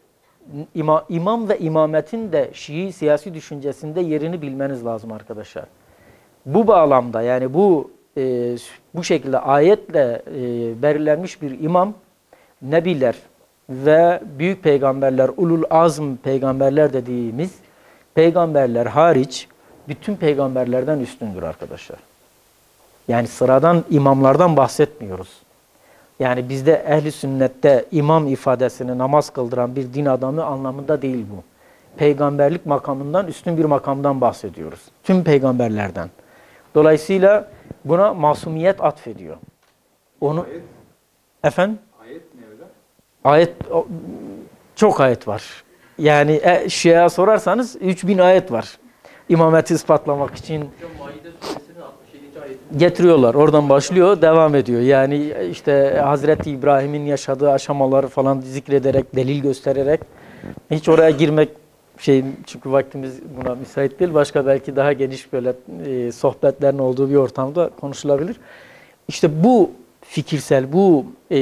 ima, imam ve imametin de Şii siyasi düşüncesinde yerini bilmeniz lazım arkadaşlar. Bu bağlamda yani bu e, bu şekilde ayetle e, belirlenmiş bir imam, nebiler ve büyük peygamberler, ulul azm peygamberler dediğimiz peygamberler hariç bütün peygamberlerden üstündür arkadaşlar. Yani sıradan imamlardan bahsetmiyoruz. Yani bizde ehli sünnette imam ifadesini namaz kıldıran bir din adamı anlamında değil bu. Peygamberlik makamından üstün bir makamdan bahsediyoruz. Tüm peygamberlerden. Dolayısıyla buna masumiyet atfediyor. Onu Ayet, efendim ayet ne hocam? ayet o- çok ayet var. Yani e, Şia'ya sorarsanız üç bin ayet var. İmameti ispatlamak için Hocam Maide suresinin altmış yedinci ayetinde getiriyorlar. Oradan başlıyor, devam ediyor. Yani işte Hazreti İbrahim'in yaşadığı aşamaları falan zikrederek, delil göstererek hiç oraya girmek şey çünkü vaktimiz buna müsait değil. Başka belki daha geniş böyle e, sohbetlerin olduğu bir ortamda konuşulabilir. İşte bu fikirsel, bu e,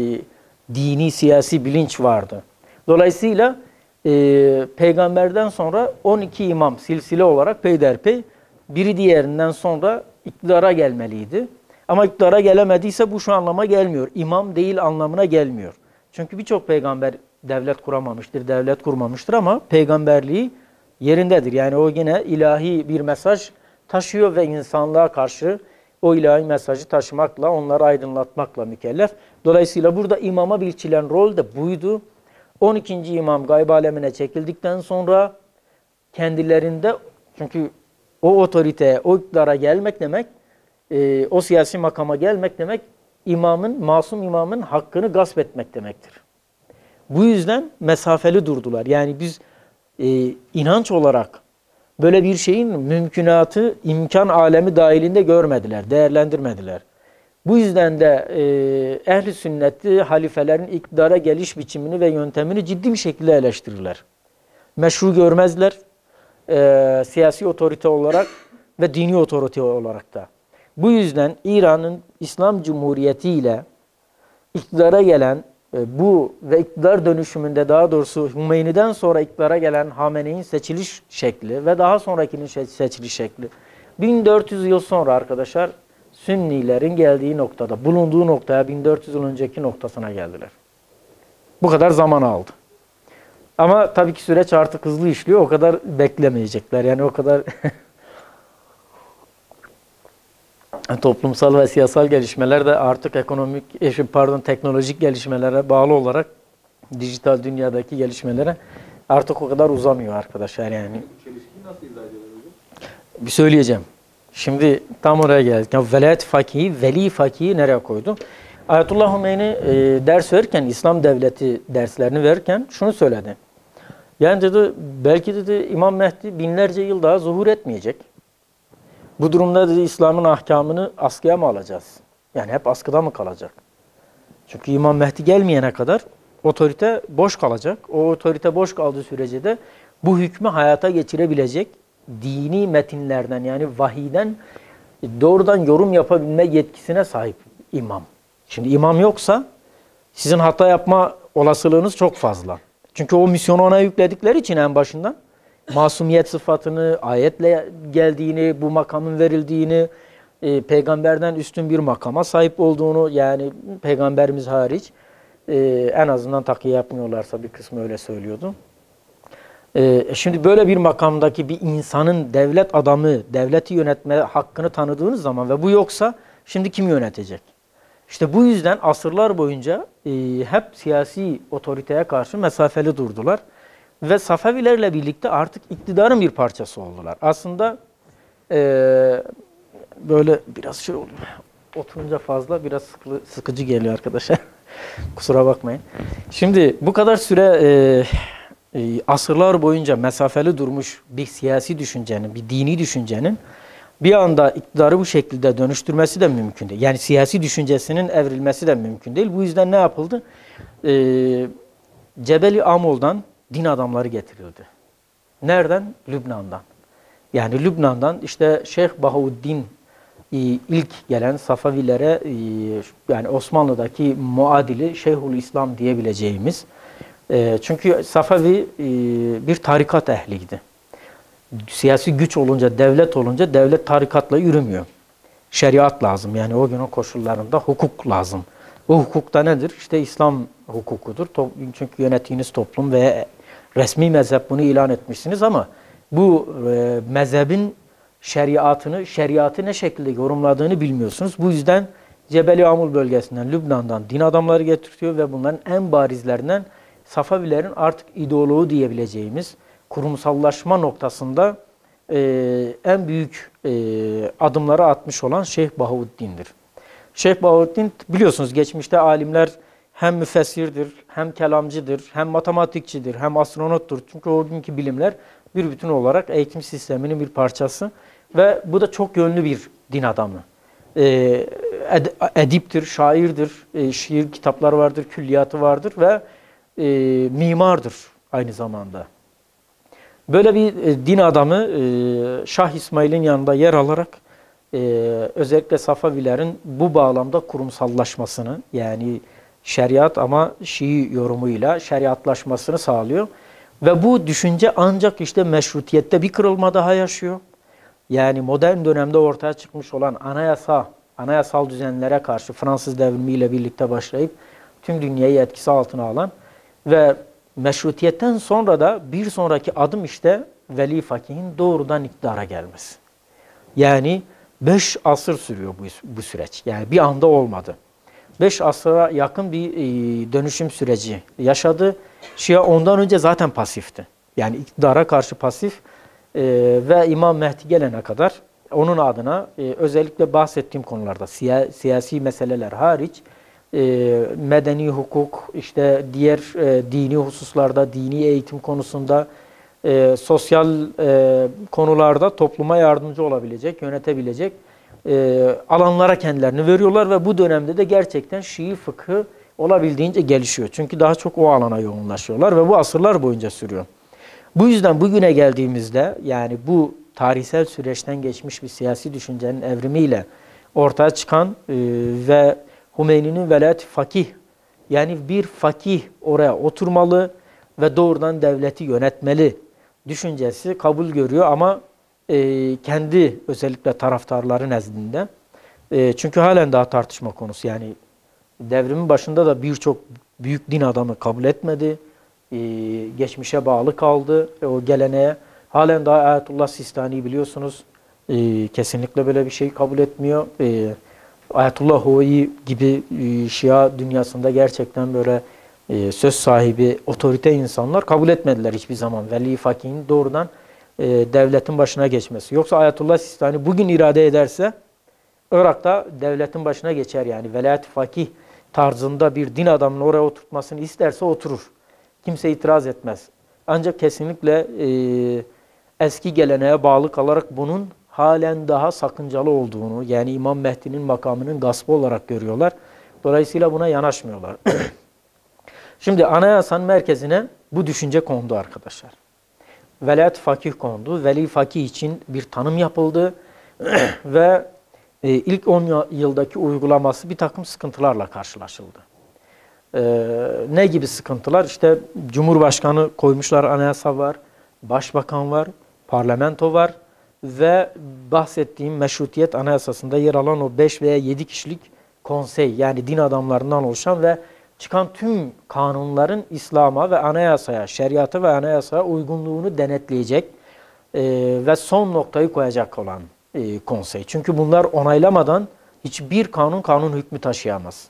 dini, siyasi bilinç vardı. Dolayısıyla e, peygamberden sonra on iki imam silsile olarak peyderpey biri diğerinden sonra iktidara gelmeliydi. Ama iktidara gelemediyse bu şu anlama gelmiyor. İmam değil anlamına gelmiyor. Çünkü birçok peygamber devlet kuramamıştır, devlet kurmamıştır ama peygamberliği yerindedir. Yani o yine ilahi bir mesaj taşıyor ve insanlığa karşı o ilahi mesajı taşımakla, onları aydınlatmakla mükellef. Dolayısıyla burada imama biçilen rol de buydu. on ikinci imam gayb alemine çekildikten sonra kendilerinde, çünkü o otoriteye, o iktidara gelmek demek, e, o siyasi makama gelmek demek, imamın, masum imamın hakkını gasp etmek demektir. Bu yüzden mesafeli durdular. Yani biz e, inanç olarak böyle bir şeyin mümkünatı, imkan alemi dahilinde görmediler, değerlendirmediler. Bu yüzden de e, ehli sünneti halifelerin iktidara geliş biçimini ve yöntemini ciddi bir şekilde eleştirirler. Meşru görmezler, e, siyasi otorite olarak ve dini otorite olarak da. Bu yüzden İran'ın İslam Cumhuriyeti ile iktidara gelen e, bu ve iktidar dönüşümünde, daha doğrusu Hümeyni'den sonra iktidara gelen Hamene'nin seçiliş şekli ve daha sonrakinin seçiliş şekli bin dört yüz yıl sonra arkadaşlar Sünnilerin geldiği noktada, bulunduğu noktaya bin dört yüz yıl önceki noktasına geldiler. Bu kadar zaman aldı. Ama tabii ki süreç artık hızlı işliyor. O kadar beklemeyecekler. Yani o kadar toplumsal ve siyasal gelişmeler de artık ekonomik, pardon teknolojik gelişmelere bağlı olarak dijital dünyadaki gelişmelere artık o kadar uzamıyor arkadaşlar yani. Bu çelişkiyi nasıl izah ediyorlar hocam? Bir söyleyeceğim. Şimdi tam oraya geldik. Ya velayet fakihi, veli fakihi nereye koydu? Ayetullah Hümeyni e, ders verirken, İslam devleti derslerini verirken şunu söyledi. Yani dedi, belki dedi İmam Mehdi binlerce yıl daha zuhur etmeyecek. Bu durumda dedi İslam'ın ahkamını askıya mı alacağız? Yani hep askıda mı kalacak? Çünkü İmam Mehdi gelmeyene kadar otorite boş kalacak. O otorite boş kaldığı sürece de bu hükmü hayata geçirebilecek dini metinlerden yani vahiyden doğrudan yorum yapabilme yetkisine sahip imam. Şimdi imam yoksa sizin hata yapma olasılığınız çok fazla. Çünkü o misyonu ona yükledikleri için en başından masumiyet sıfatını, ayetle geldiğini, bu makamın verildiğini, e, peygamberden üstün bir makama sahip olduğunu, yani peygamberimiz hariç e, en azından takiye yapmıyorlarsa bir kısmı öyle söylüyordu. E, şimdi böyle bir makamdaki bir insanın devlet adamı, devleti yönetme hakkını tanıdığınız zaman ve bu yoksa şimdi kim yönetecek? İşte bu yüzden asırlar boyunca e, hep siyasi otoriteye karşı mesafeli durdular. Ve Safevilerle birlikte artık iktidarın bir parçası oldular. Aslında e, böyle biraz şey oluyor. Oturunca fazla biraz sıkı, sıkıcı geliyor arkadaşlar. Kusura bakmayın. Şimdi bu kadar süre e, e, asırlar boyunca mesafeli durmuş bir siyasi düşüncenin, bir dini düşüncenin bir anda iktidarı bu şekilde dönüştürmesi de mümkün değil. Yani siyasi düşüncesinin evrilmesi de mümkün değil. Bu yüzden ne yapıldı? E, Cebeli Amol'dan din adamları getirildi. Nereden? Lübnan'dan. Yani Lübnan'dan işte Şeyh Bahuddin ilk gelen Safavilere yani Osmanlı'daki muadili Şeyhülislam diyebileceğimiz E, çünkü Safavi e, bir tarikat ehliydi. Siyasi güç olunca, devlet olunca devlet tarikatla yürümüyor. Şeriat lazım. Yani o günün koşullarında hukuk lazım. Bu hukuk da nedir? İşte İslam hukukudur. Çünkü yönettiğiniz toplum ve resmi mezhep bunu ilan etmişsiniz ama bu e, mezhebin şeriatını, şeriatı ne şekilde yorumladığını bilmiyorsunuz. Bu yüzden Cebeli Amul bölgesinden, Lübnan'dan din adamları getiriyor ve bunların en barizlerinden Safavilerin artık ideoloğu diyebileceğimiz kurumsallaşma noktasında e, en büyük e, adımları atmış olan Şeyh Bahavuddin'dir. Şeyh Bahavuddin biliyorsunuz geçmişte alimler hem müfessirdir, hem kelamcıdır, hem matematikçidir, hem astronottur. Çünkü o günkü bilimler bir bütün olarak eğitim sisteminin bir parçası ve bu da çok yönlü bir din adamı. Ee, ed ediptir, şairdir, e, şiir kitapları vardır, külliyatı vardır ve e, mimardır aynı zamanda. Böyle bir e, din adamı e, Şah İsmail'in yanında yer alarak e, özellikle Safavilerin bu bağlamda kurumsallaşmasını yani şeriat ama Şii yorumuyla şeriatlaşmasını sağlıyor. Ve bu düşünce ancak işte meşrutiyette bir kırılma daha yaşıyor. Yani modern dönemde ortaya çıkmış olan anayasa, anayasal düzenlere karşı Fransız devrimiyle birlikte başlayıp tüm dünyayı etkisi altına alan ve meşrutiyetten sonra da bir sonraki adım işte Veli Fakih'in doğrudan iktidara gelmesi. Yani beş asır sürüyor bu, bu süreç. Yani bir anda olmadı. Beş asıra yakın bir e, dönüşüm süreci yaşadı. Şia ondan önce zaten pasifti. Yani iktidara karşı pasif e, ve İmam Mehdi gelene kadar onun adına e, özellikle bahsettiğim konularda siya, siyasi meseleler hariç e, medeni hukuk, işte diğer e, dini hususlarda, dini eğitim konusunda, e, sosyal e, konularda topluma yardımcı olabilecek, yönetebilecek e, alanlara kendilerini veriyorlar ve bu dönemde de gerçekten Şii fıkhı olabildiğince gelişiyor. Çünkü daha çok o alana yoğunlaşıyorlar ve bu asırlar boyunca sürüyor. Bu yüzden bugüne geldiğimizde yani bu tarihsel süreçten geçmiş bir siyasi düşüncenin evrimiyle ortaya çıkan e, ve Hümeyni'nin velayet fakih yani bir fakih oraya oturmalı ve doğrudan devleti yönetmeli düşüncesi kabul görüyor ama e, kendi özellikle taraftarları nezdinde. E, çünkü halen daha tartışma konusu. Yani devrimin başında da birçok büyük din adamı kabul etmedi. E, geçmişe bağlı kaldı. E, o geleneğe halen daha Ayetullah Sistani biliyorsunuz. E, kesinlikle böyle bir şey kabul etmiyor. E, Ayetullah Hoi gibi e, Şia dünyasında gerçekten böyle e, söz sahibi, otorite insanlar kabul etmediler hiçbir zaman. Veli Fakih'in doğrudan e, devletin başına geçmesi. Yoksa Ayetullah Sistani bugün irade ederse Irak'ta devletin başına geçer yani. Velayet Fakih tarzında bir din adamını oraya oturtmasını isterse oturur. Kimse itiraz etmez. Ancak kesinlikle e, eski geleneğe bağlı kalarak bunun halen daha sakıncalı olduğunu, yani İmam Mehdi'nin makamının gaspı olarak görüyorlar. Dolayısıyla buna yanaşmıyorlar. Şimdi anayasanın merkezine bu düşünce kondu arkadaşlar. Velayet Fakih kondu. Veli Fakih için bir tanım yapıldı ve e, ilk on yıldaki uygulaması bir takım sıkıntılarla karşılaşıldı. E, ne gibi sıkıntılar? İşte Cumhurbaşkanı koymuşlar, anayasa var, Başbakan var, parlamento var ve bahsettiğim meşrutiyet anayasasında yer alan o beş veya yedi kişilik konsey, yani din adamlarından oluşan ve çıkan tüm kanunların İslam'a ve anayasaya, şeriata ve anayasaya uygunluğunu denetleyecek e, ve son noktayı koyacak olan e, konsey. Çünkü bunlar onaylamadan hiçbir kanun kanun hükmü taşıyamaz.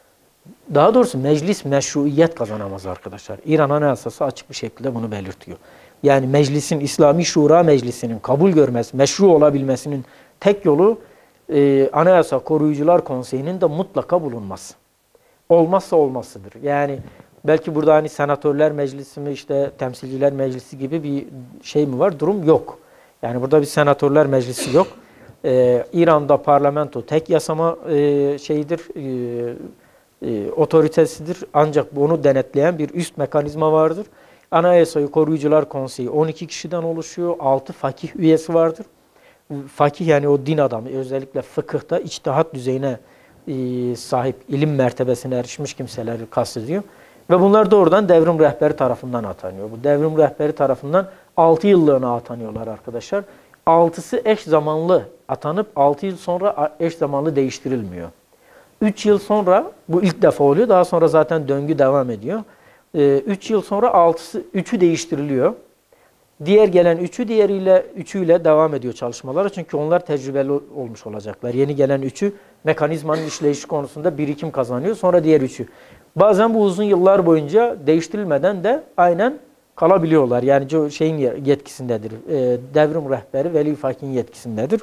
Daha doğrusu meclis meşruiyet kazanamaz arkadaşlar. İran Anayasası açık bir şekilde bunu belirtiyor. Yani meclisin, İslami Şura Meclisi'nin kabul görmesi, meşru olabilmesinin tek yolu e, Anayasa Koruyucular Konseyi'nin de mutlaka bulunması. Olmazsa olmazıdır. Yani belki burada hani senatörler meclisi mi, işte temsilciler meclisi gibi bir şey mi var? Durum yok. Yani burada bir senatörler meclisi yok. Ee, İran'da parlamento tek yasama e, şeyidir, e, e, otoritesidir. Ancak bunu denetleyen bir üst mekanizma vardır. Anayasayı Koruyucular Konseyi on iki kişiden oluşuyor. altı fakih üyesi vardır. Fakih yani o din adamı, özellikle fıkıhta içtihat düzeyine sahip, ilim mertebesine erişmiş kimseleri kastediyor. Ve bunlar doğrudan devrim rehberi tarafından atanıyor. Bu devrim rehberi tarafından altı yıllığına atanıyorlar arkadaşlar. altısı eş zamanlı atanıp altı yıl sonra eş zamanlı değiştirilmiyor. üç yıl sonra bu ilk defa oluyor. Daha sonra zaten döngü devam ediyor. üç yıl sonra altısı üçü değiştiriliyor. Diğer gelen üçü diğeriyle üçüyle devam ediyor çalışmaları. Çünkü onlar tecrübeli olmuş olacaklar. Yeni gelen üçü mekanizmanın işleyişi konusunda birikim kazanıyor. Sonra diğer üçü. Bazen bu uzun yıllar boyunca değiştirilmeden de aynen kalabiliyorlar. Yani şeyin yetkisindedir. Devrim rehberi Veli Faki'nin yetkisindedir.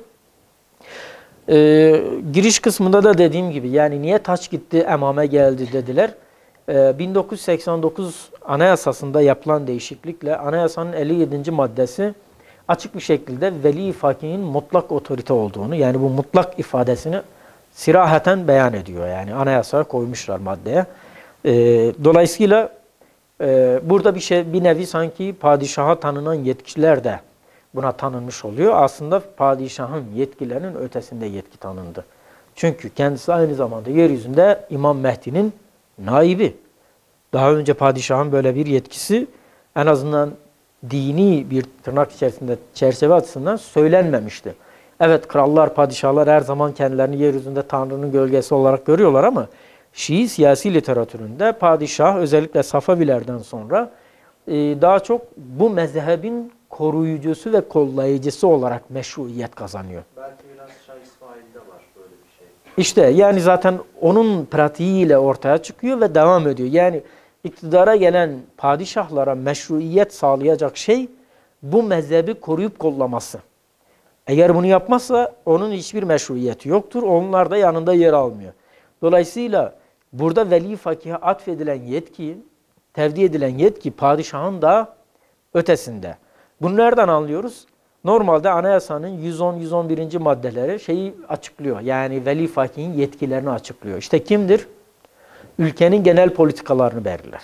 Ee, giriş kısmında da dediğim gibi yani niye taç gitti emame geldi dediler. Ee, bin dokuz yüz seksen dokuz Anayasası'nda yapılan değişiklikle anayasanın elli yedinci maddesi açık bir şekilde Veli Faki'nin mutlak otorite olduğunu, yani bu mutlak ifadesini sirahaten beyan ediyor. Yani anayasaya koymuşlar maddeye. Ee, dolayısıyla e, burada bir şey bir nevi sanki padişaha tanınan yetkiler de buna tanınmış oluyor. Aslında padişahın yetkilerinin ötesinde yetki tanındı. Çünkü kendisi aynı zamanda yeryüzünde İmam Mehdi'nin naibi. Daha önce padişahın böyle bir yetkisi en azından dini bir tırnak içerisinde çerçeve açısından söylenmemişti. Evet, krallar, padişahlar her zaman kendilerini yeryüzünde Tanrı'nın gölgesi olarak görüyorlar ama Şii siyasi literatüründe padişah özellikle Safavilerden sonra daha çok bu mezhebin koruyucusu ve kollayıcısı olarak meşruiyet kazanıyor. Belki biraz Şah İsmail'de var böyle bir şey. İşte yani zaten onun pratiğiyle ortaya çıkıyor ve devam ediyor. Yani iktidara gelen padişahlara meşruiyet sağlayacak şey bu mezhebi koruyup kollaması. Eğer bunu yapmazsa onun hiçbir meşruiyeti yoktur. Onlar da yanında yer almıyor. Dolayısıyla burada Veli Fakih'e atfedilen yetki, tevdi edilen yetki padişahın da ötesinde. Bunu nereden anlıyoruz? Normalde anayasanın yüz on yüz on birinci maddeleri şeyi açıklıyor. Yani Veli Fakih'in yetkilerini açıklıyor. İşte kimdir? Ülkenin genel politikalarını belirler.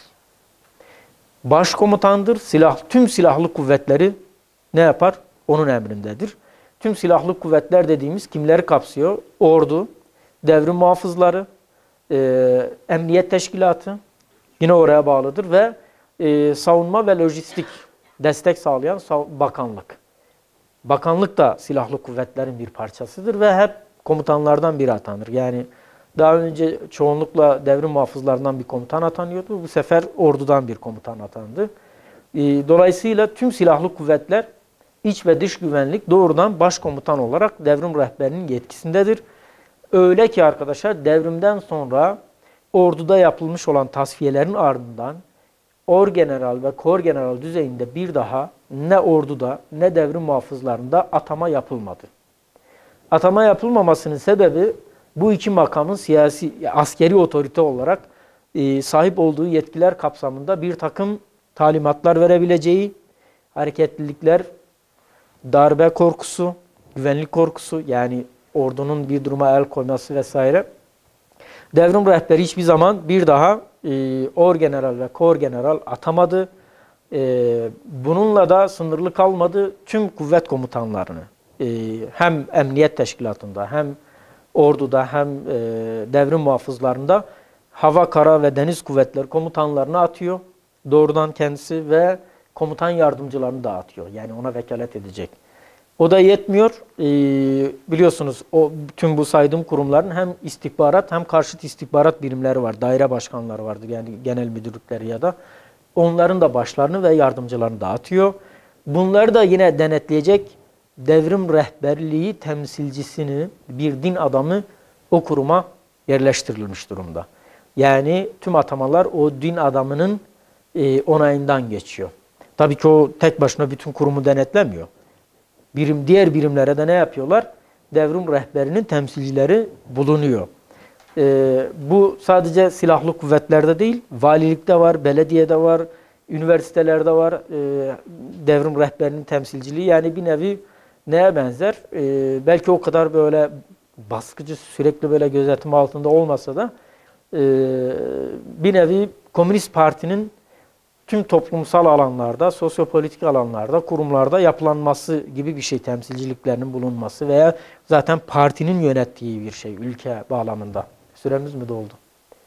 Başkomutandır. Silah, tüm silahlı kuvvetleri ne yapar? Onun emrindedir. Tüm silahlı kuvvetler dediğimiz kimleri kapsıyor? Ordu, devrim muhafızları, e, emniyet teşkilatı yine oraya bağlıdır ve e, savunma ve lojistik destek sağlayan bakanlık. Bakanlık da silahlı kuvvetlerin bir parçasıdır ve hep komutanlardan biri atanır. Yani daha önce çoğunlukla devrim muhafızlarından bir komutan atanıyordu. Bu sefer ordudan bir komutan atandı. Dolayısıyla tüm silahlı kuvvetler iç ve dış güvenlik doğrudan başkomutan olarak devrim rehberinin yetkisindedir. Öyle ki arkadaşlar devrimden sonra orduda yapılmış olan tasfiyelerin ardından orgeneral ve korgeneral düzeyinde bir daha ne orduda ne devrim muhafızlarında atama yapılmadı. Atama yapılmamasının sebebi bu iki makamın siyasi, askeri otorite olarak e, sahip olduğu yetkiler kapsamında bir takım talimatlar verebileceği, hareketlilikler, darbe korkusu, güvenlik korkusu, yani ordunun bir duruma el koyması vesaire. Devrim rehberi hiçbir zaman bir daha e, orgeneral ve korgeneral atamadı. E, bununla da sınırlı kalmadı. Tüm kuvvet komutanlarını e, hem emniyet teşkilatında hem orduda hem e, devrim muhafızlarında hava, kara ve deniz kuvvetleri komutanlarını atıyor. Doğrudan kendisi ve komutan yardımcılarını da atıyor. Yani ona vekalet edecek. O da yetmiyor. E, biliyorsunuz o tüm bu saydığım kurumların hem istihbarat hem karşıt istihbarat birimleri var. Daire başkanları vardır, yani genel müdürlükleri ya da. Onların da başlarını ve yardımcılarını dağıtıyor. Bunları da yine denetleyecek devrim rehberliği temsilcisini, bir din adamı o kuruma yerleştirilmiş durumda. Yani tüm atamalar o din adamının e, onayından geçiyor. Tabii ki o tek başına bütün kurumu denetlemiyor. Birim, diğer birimlere de ne yapıyorlar? Devrim rehberinin temsilcileri bulunuyor. Ee, bu sadece silahlı kuvvetlerde değil, valilikte var, belediyede var, üniversitelerde var e, devrim rehberinin temsilciliği. Yani bir nevi neye benzer? E, belki o kadar böyle baskıcı, sürekli böyle gözetim altında olmasa da e, bir nevi Komünist Parti'nin tüm toplumsal alanlarda, sosyopolitik alanlarda, kurumlarda yapılanması gibi bir şey, temsilciliklerinin bulunması veya zaten partinin yönettiği bir şey ülke bağlamında. Süremiz mi doldu?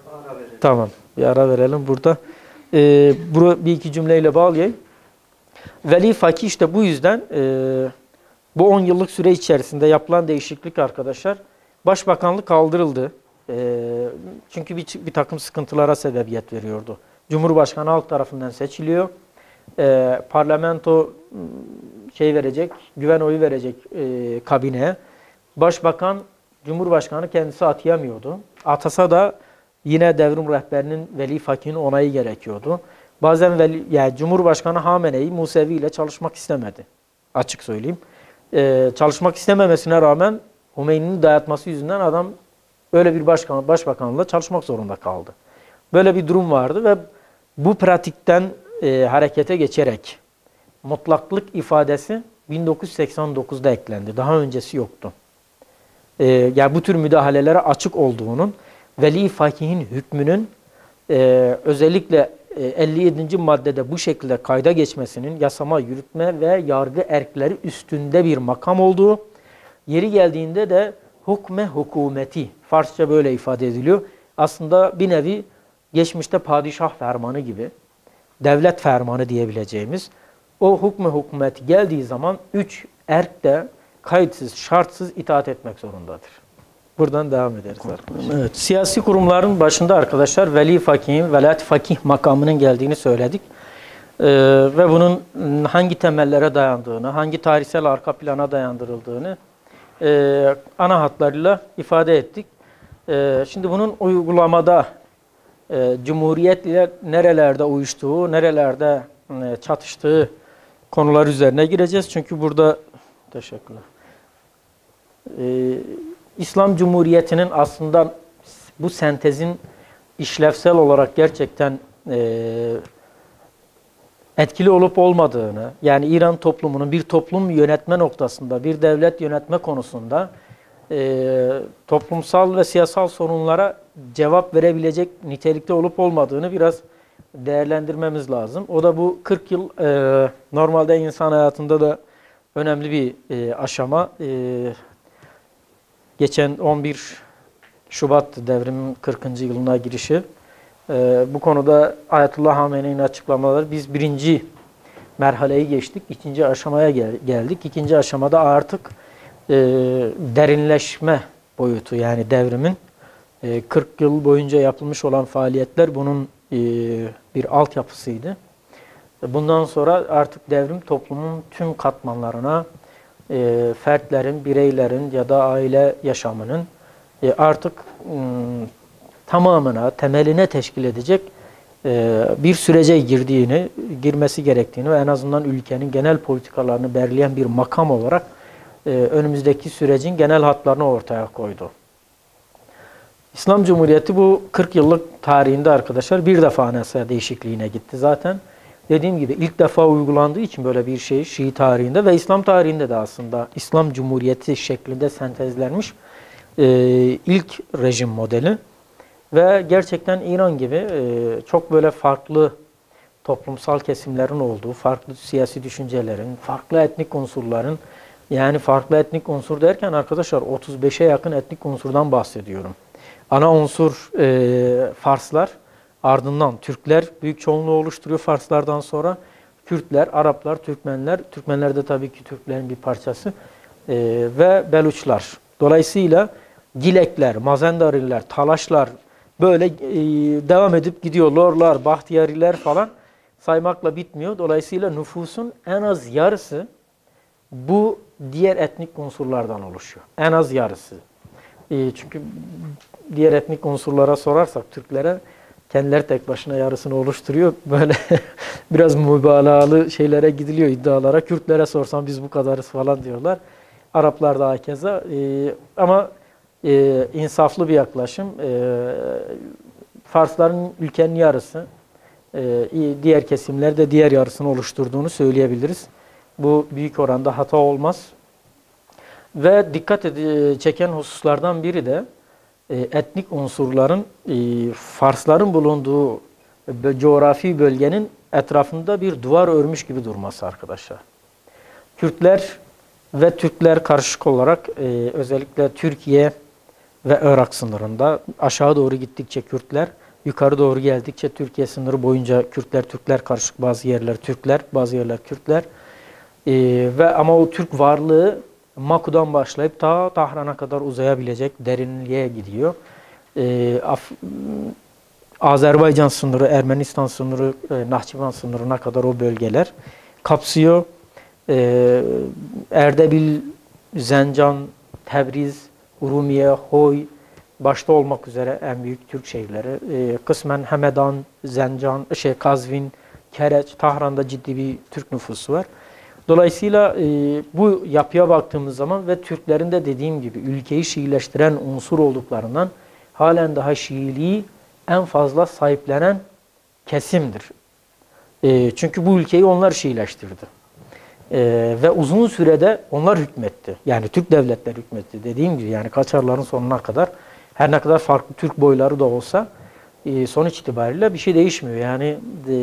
Tamam. Bir ara verelim burada. Ee, bunu bir iki cümleyle bağlayayım. Veli Fakih işte bu yüzden e, bu on yıllık süre içerisinde yapılan değişiklik arkadaşlar, başbakanlık kaldırıldı. E, çünkü bir, bir takım sıkıntılara sebebiyet veriyordu. Cumhurbaşkanı halk tarafından seçiliyor. E, parlamento şey verecek, güven oyu verecek e, kabineye. Başbakan, Cumhurbaşkanı kendisi atayamıyordu. Atasa da yine devrim rehberinin Veli Fakih'in onayı gerekiyordu. Bazen veli, yani Cumhurbaşkanı Hamene'yi Musevi ile çalışmak istemedi. Açık söyleyeyim. Ee, çalışmak istememesine rağmen Hümeyni'nin dayatması yüzünden adam öyle bir başkan, başbakanla çalışmak zorunda kaldı. Böyle bir durum vardı ve bu pratikten e, harekete geçerek mutlaklık ifadesi bin dokuz yüz seksen dokuzda eklendi. Daha öncesi yoktu. Ee, yani bu tür müdahalelere açık olduğunun, Veli Fakih'in hükmünün e, özellikle elli yedinci maddede bu şekilde kayda geçmesinin yasama, yürütme ve yargı erkleri üstünde bir makam olduğu, yeri geldiğinde de hukme hukumeti, Farsça böyle ifade ediliyor. Aslında bir nevi geçmişte padişah fermanı gibi, devlet fermanı diyebileceğimiz o hukme hukumeti geldiği zaman üç erk de kayıtsız, şartsız itaat etmek zorundadır. Buradan devam ederiz arkadaşlar. Evet, siyasi kurumların başında arkadaşlar Veli Fakih'in, Velayet Fakih makamının geldiğini söyledik. Ee, ve bunun hangi temellere dayandığını, hangi tarihsel arka plana dayandırıldığını e, ana hatlarıyla ifade ettik. E, şimdi bunun uygulamada e, Cumhuriyet ile nerelerde uyuştuğu, nerelerde e, çatıştığı konular üzerine gireceğiz. Çünkü burada, teşekkürler. E, İslam Cumhuriyeti'nin aslında bu sentezin işlevsel olarak gerçekten e, etkili olup olmadığını, yani İran toplumunun bir toplum yönetme noktasında, bir devlet yönetme konusunda e, toplumsal ve siyasal sorunlara cevap verebilecek nitelikte olup olmadığını biraz değerlendirmemiz lazım. O da bu kırk yıl e, normalde insan hayatında da önemli bir e, aşama. E, Geçen on bir Şubat devrimin kırkıncı yılına girişi. Ee, bu konuda Ayetullah Hamene'nin açıklamaları, biz birinci merhaleyi geçtik, ikinci aşamaya gel geldik. İkinci aşamada artık e, derinleşme boyutu, yani devrimin e, kırk yıl boyunca yapılmış olan faaliyetler bunun e, bir altyapısıydı. Bundan sonra artık devrim toplumun tüm katmanlarına, E, fertlerin, bireylerin ya da aile yaşamının e, artık m, tamamına, temeline teşkil edecek e, bir sürece girdiğini, girmesi gerektiğini ve en azından ülkenin genel politikalarını belirleyen bir makam olarak e, önümüzdeki sürecin genel hatlarını ortaya koydu. İslam Cumhuriyeti bu kırk yıllık tarihinde arkadaşlar bir defa anayasa değişikliğine gitti zaten. Dediğim gibi ilk defa uygulandığı için böyle bir şey Şii tarihinde ve İslam tarihinde de aslında İslam Cumhuriyeti şeklinde sentezlenmiş e, ilk rejim modeli. Ve gerçekten İran gibi e, çok böyle farklı toplumsal kesimlerin olduğu, farklı siyasi düşüncelerin, farklı etnik unsurların, yani farklı etnik unsur derken arkadaşlar otuz beşe yakın etnik unsurdan bahsediyorum. Ana unsur e, Farslar. Ardından Türkler büyük çoğunluğu oluşturuyor Farslardan sonra. Kürtler, Araplar, Türkmenler, Türkmenler de tabii ki Türklerin bir parçası ee, ve Beluçlar. Dolayısıyla Gilekler, Mazendariler, Talaşlar böyle e, devam edip gidiyor. Lorlar, Bahtiyariler falan saymakla bitmiyor. Dolayısıyla nüfusun en az yarısı bu diğer etnik unsurlardan oluşuyor. En az yarısı. E, çünkü diğer etnik unsurlara sorarsak Türklere, kendileri tek başına yarısını oluşturuyor. Böyle biraz mübalağalı şeylere gidiliyor, iddialara. Kürtlere sorsan biz bu kadarız falan diyorlar. Araplar da hakeza. Ee, ama e, insaflı bir yaklaşım. E, Farsların ülkenin yarısı, e, diğer kesimler de diğer yarısını oluşturduğunu söyleyebiliriz. Bu büyük oranda hata olmaz. Ve dikkat çeken hususlardan biri de etnik unsurların, Farsların bulunduğu coğrafi bölgenin etrafında bir duvar örmüş gibi durması arkadaşlar. Kürtler ve Türkler karışık olarak özellikle Türkiye ve Irak sınırında. Aşağı doğru gittikçe Kürtler, yukarı doğru geldikçe Türkiye sınırı boyunca Kürtler, Türkler karışık, bazı yerler Türkler, bazı yerler Kürtler. Ee, ve ama o Türk varlığı Maku'dan başlayıp ta Tahran'a kadar uzayabilecek derinliğe gidiyor. Ee, Af Azerbaycan sınırı, Ermenistan sınırı, e, Nahçıvan sınırına kadar o bölgeler kapsıyor. Ee, Erdebil, Zencan, Tebriz, Urumiye, Hoy başta olmak üzere en büyük Türk şehirleri. Ee, kısmen Hemedan, Zencan, şey Kazvin, Kereç, Tahran'da ciddi bir Türk nüfusu var. Dolayısıyla e, bu yapıya baktığımız zaman ve Türklerin de dediğim gibi ülkeyi Şiileştiren unsur olduklarından halen daha Şiiliği en fazla sahiplenen kesimdir. E, çünkü bu ülkeyi onlar Şiileştirdi. E, ve uzun sürede onlar hükmetti. Yani Türk devletleri hükmetti. Dediğim gibi yani Kaçarların sonuna kadar her ne kadar farklı Türk boyları da olsa e, sonuç itibariyle bir şey değişmiyor. Yani e,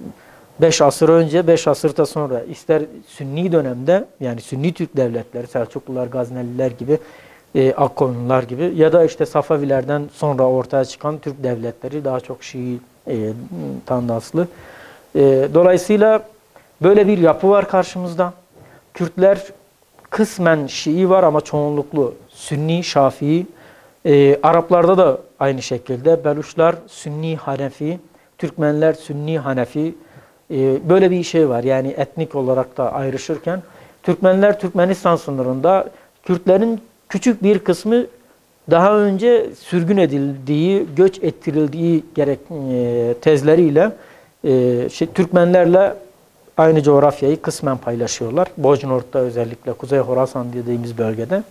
beş asır önce, beş asırda sonra ister Sünni dönemde yani Sünni Türk devletleri, Selçuklular, Gazneliler gibi, e, Akkoyunlular gibi ya da işte Safavilerden sonra ortaya çıkan Türk devletleri daha çok Şii e, tandanslı. E, dolayısıyla böyle bir yapı var karşımızda. Kürtler kısmen Şii var ama çoğunluklu Sünni, Şafii. E, Araplarda da aynı şekilde Beluşlar Sünni, Hanefi, Türkmenler Sünni, Hanefi. E, böyle bir şey var. Yani etnik olarak da ayrışırken Türkmenler Türkmenistan sınırında, Kürtlerin küçük bir kısmı daha önce sürgün edildiği, göç ettirildiği gerek e, tezleriyle e, şey, Türkmenlerle aynı coğrafyayı kısmen paylaşıyorlar. Bojnort'ta özellikle Kuzey Horasan dediğimiz bölgede.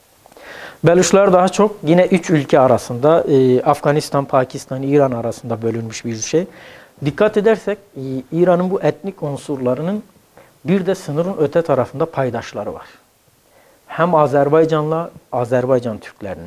Beluşlar daha çok yine üç ülke arasında, e, Afganistan, Pakistan, İran arasında bölünmüş bir şey. Dikkat edersek İran'ın bu etnik unsurlarının bir de sınırın öte tarafında paydaşları var. Hem Azerbaycan'la Azerbaycan Türklerini,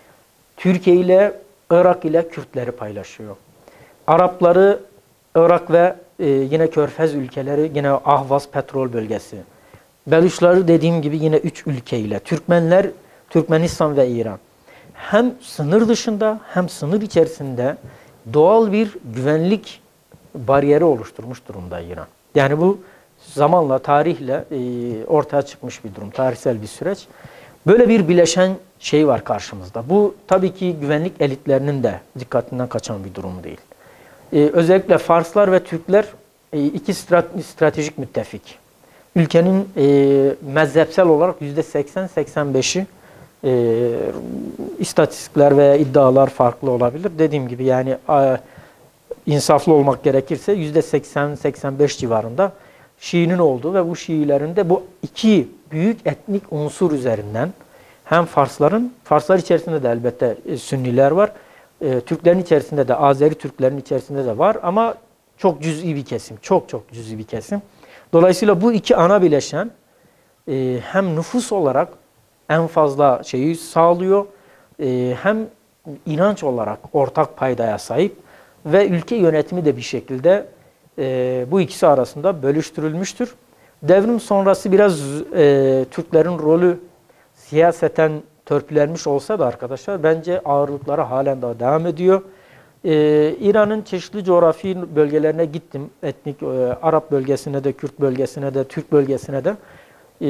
Türkiye ile Irak ile Kürtleri paylaşıyor. Arapları Irak ve e, yine Körfez ülkeleri, yine Ahvaz petrol bölgesi. Beluşları dediğim gibi yine üç ülke ile. Türkmenler Türkmenistan ve İran. Hem sınır dışında hem sınır içerisinde doğal bir güvenlik bariyeri oluşturmuş durumda İran. Yani bu zamanla, tarihle e, ortaya çıkmış bir durum, tarihsel bir süreç. Böyle bir bileşen şey var karşımızda. Bu tabii ki güvenlik elitlerinin de dikkatinden kaçan bir durum değil. E, özellikle Farslar ve Türkler e, iki stratejik müttefik. Ülkenin e, mezhepsel olarak yüzde seksen seksen beşi e, istatistikler veya iddialar farklı olabilir. Dediğim gibi yani e, insaflı olmak gerekirse yüzde seksen seksen beş civarında Şii'nin olduğu ve bu Şiilerin de bu iki büyük etnik unsur üzerinden hem Farsların, Farslar içerisinde de elbette e, Sünniler var. E, Türklerin içerisinde de, Azeri Türklerin içerisinde de var ama çok cüz'i bir kesim, çok çok cüz'i bir kesim. Dolayısıyla bu iki ana bileşen e, hem nüfus olarak en fazla şeyi sağlıyor, e, hem inanç olarak ortak paydaya sahip ve ülke yönetimi de bir şekilde e, bu ikisi arasında bölüştürülmüştür. Devrim sonrası biraz e, Türklerin rolü siyaseten törpülenmiş olsa da arkadaşlar bence ağırlıkları halen daha devam ediyor. Ee, İran'ın çeşitli coğrafi bölgelerine gittim. Etnik e, Arap bölgesine de, Kürt bölgesine de, Türk bölgesine de. Ee,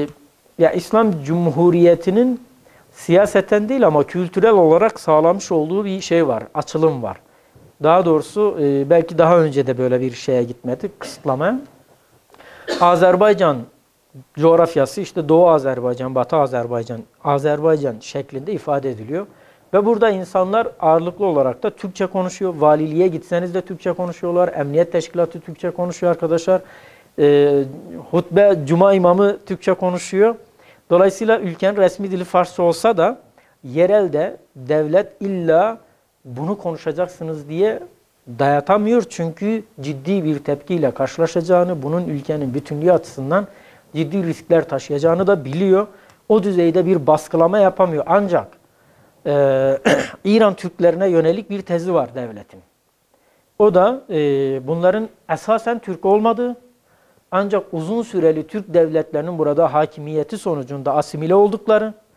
ya İslam Cumhuriyeti'nin siyaseten değil ama kültürel olarak sağlamış olduğu bir şey var, açılım var. Daha doğrusu e, belki daha önce de böyle bir şeye gitmedi, kısıtlamaya. Azerbaycan coğrafyası işte Doğu Azerbaycan, Batı Azerbaycan, Azerbaycan şeklinde ifade ediliyor. Ve burada insanlar ağırlıklı olarak da Türkçe konuşuyor. Valiliğe gitseniz de Türkçe konuşuyorlar. Emniyet teşkilatı Türkçe konuşuyor arkadaşlar. E, hutbe, cuma imamı Türkçe konuşuyor. Dolayısıyla ülkenin resmi dili Farsça olsa da yerelde devlet illa bunu konuşacaksınız diye dayatamıyor. Çünkü ciddi bir tepkiyle karşılaşacağını, bunun ülkenin bütünlüğü açısından ciddi riskler taşıyacağını da biliyor. O düzeyde bir baskılama yapamıyor. Ancak e, İran Türklerine yönelik bir tezi var devletin. O da e, bunların esasen Türk olmadığı, ancak uzun süreli Türk devletlerinin burada hakimiyeti sonucunda asimile oldukları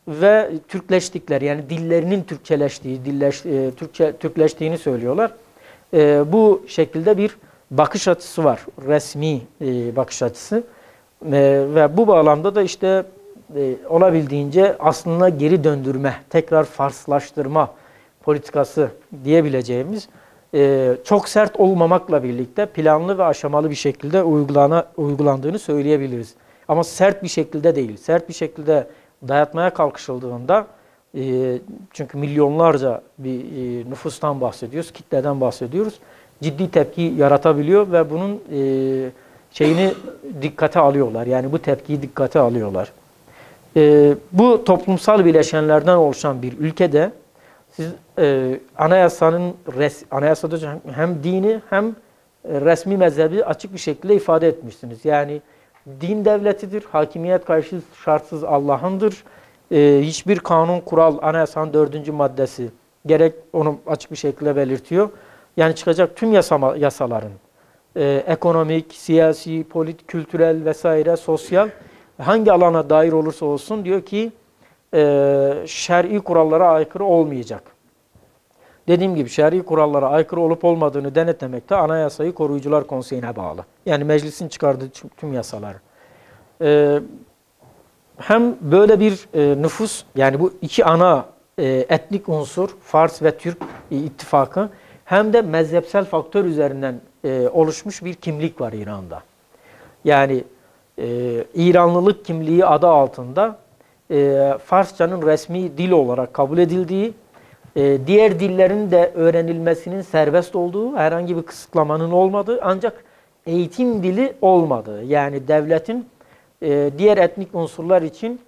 ve Türkleştikleri, yani dillerinin Türkçeleştiği, dilleş, e, Türkçe, Türkleştiğini söylüyorlar. E, bu şekilde bir bakış açısı var, resmi e, bakış açısı. E, ve bu bağlamda da işte e, olabildiğince aslına geri döndürme, tekrar Farslaştırma politikası diyebileceğimiz, e, çok sert olmamakla birlikte planlı ve aşamalı bir şekilde uygulana, uygulandığını söyleyebiliriz. Ama sert bir şekilde değil. Sert bir şekilde dayatmaya kalkışıldığında, e, çünkü milyonlarca bir e, nüfustan bahsediyoruz, kitleden bahsediyoruz. Ciddi tepki yaratabiliyor ve bunun e, şeyini dikkate alıyorlar. Yani bu tepkiyi dikkate alıyorlar. E, bu toplumsal bileşenlerden oluşan bir ülkede siz e, anayasanın res, anayasada hem dini hem e, resmi mezhebi açık bir şekilde ifade etmişsiniz. Yani din devletidir, hakimiyet karşı şartsız Allah'ındır. E, hiçbir kanun, kural, anayasanın dördüncü maddesi gerek onu açık bir şekilde belirtiyor. Yani çıkacak tüm yasama, yasaların e, ekonomik, siyasi, politik, kültürel vesaire, sosyal hangi alana dair olursa olsun diyor ki e, şer'i kurallara aykırı olmayacak. Dediğim gibi şer'i kurallara aykırı olup olmadığını denetlemek de Anayasayı Koruyucular Konseyi'ne bağlı. Yani meclisin çıkardığı tüm yasalar. Ee, hem böyle bir e, nüfus, yani bu iki ana e, etnik unsur, Fars ve Türk e, ittifakı, hem de mezhepsel faktör üzerinden e, oluşmuş bir kimlik var İran'da. Yani e, İranlılık kimliği adı altında e, Farsçanın resmi dil olarak kabul edildiği, diğer dillerin de öğrenilmesinin serbest olduğu, herhangi bir kısıtlamanın olmadığı, ancak eğitim dili olmadığı, yani devletin diğer etnik unsurlar için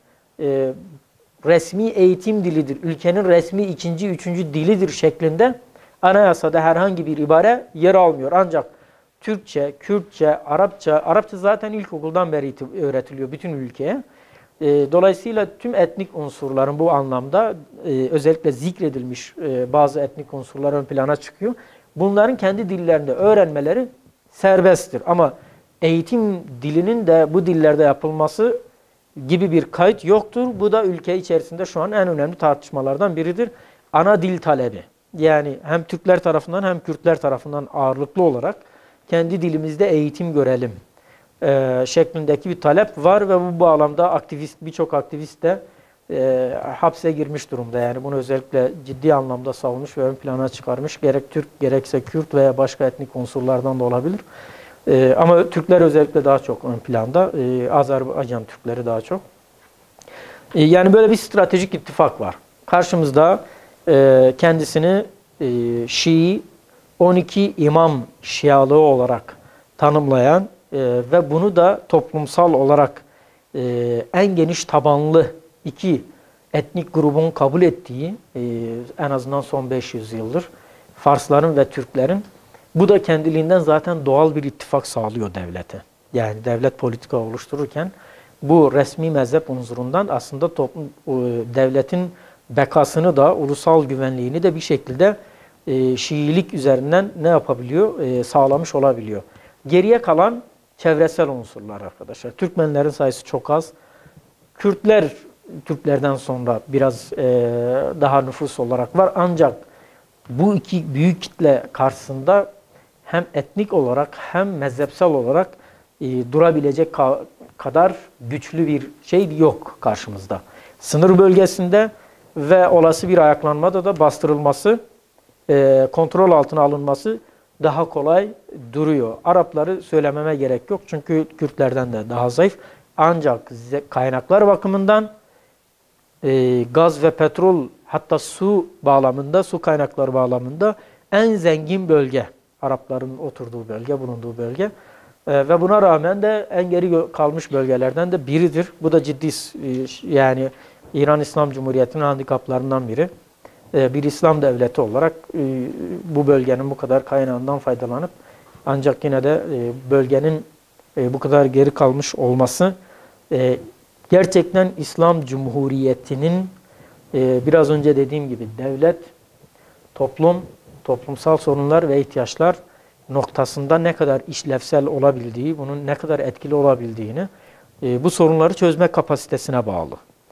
resmi eğitim dilidir, ülkenin resmi ikinci, üçüncü dilidir şeklinde anayasada herhangi bir ibare yer almıyor. Ancak Türkçe, Kürtçe, Arapça, Arapça zaten ilkokuldan beri öğretiliyor bütün ülkeye. Dolayısıyla tüm etnik unsurların bu anlamda özellikle zikredilmiş bazı etnik unsurlar ön plana çıkıyor. Bunların kendi dillerinde öğrenmeleri serbesttir. Ama eğitim dilinin de bu dillerde yapılması gibi bir kayıt yoktur. Bu da ülke içerisinde şu an en önemli tartışmalardan biridir. Ana dil talebi. Yani hem Türkler tarafından hem Kürtler tarafından ağırlıklı olarak kendi dilimizde eğitim görelim E, şeklindeki bir talep var ve bu bağlamda aktivist, birçok aktivist de e, hapse girmiş durumda. Yani bunu özellikle ciddi anlamda savunmuş ve ön plana çıkarmış. Gerek Türk, gerekse Kürt veya başka etnik unsurlardan da olabilir. E, ama Türkler özellikle daha çok ön planda. E, Azerbaycan Türkleri daha çok. E, yani böyle bir stratejik ittifak var. Karşımızda e, kendisini e, Şii, on iki imam Şialığı olarak tanımlayan Ee, ve bunu da toplumsal olarak e, en geniş tabanlı iki etnik grubun kabul ettiği, e, en azından son beş yüz yıldır Farsların ve Türklerin, bu da kendiliğinden zaten doğal bir ittifak sağlıyor devlete. Yani devlet politika oluştururken bu resmi mezhep unsurundan aslında toplum, e, devletin bekasını da, ulusal güvenliğini de bir şekilde e, Şiilik üzerinden ne yapabiliyor? E, sağlamış olabiliyor. Geriye kalan çevresel unsurlar arkadaşlar. Türkmenlerin sayısı çok az. Kürtler, Türklerden sonra biraz e, daha nüfus olarak var. Ancak bu iki büyük kitle karşısında hem etnik olarak hem mezhepsel olarak e, durabilecek ka kadar güçlü bir şey yok karşımızda. Sınır bölgesinde ve olası bir ayaklanmada da bastırılması, e, kontrol altına alınması daha kolay duruyor. Arapları söylememe gerek yok çünkü Kürtlerden de daha zayıf. Ancak kaynaklar bakımından e, gaz ve petrol, hatta su bağlamında, su kaynakları bağlamında en zengin bölge. Arapların oturduğu bölge, bulunduğu bölge. E, ve buna rağmen de en geri kalmış bölgelerden de biridir. Bu da ciddi, e, yani İran İslam Cumhuriyeti'nin handikaplarından biri. Bir İslam devleti olarak bu bölgenin bu kadar kaynağından faydalanıp ancak yine de bölgenin bu kadar geri kalmış olması gerçekten İslam Cumhuriyeti'nin biraz önce dediğim gibi devlet, toplum, toplumsal sorunlar ve ihtiyaçlar noktasında ne kadar işlevsel olabildiği, bunun ne kadar etkili olabildiğini, bu sorunları çözme kapasitesine bağlı.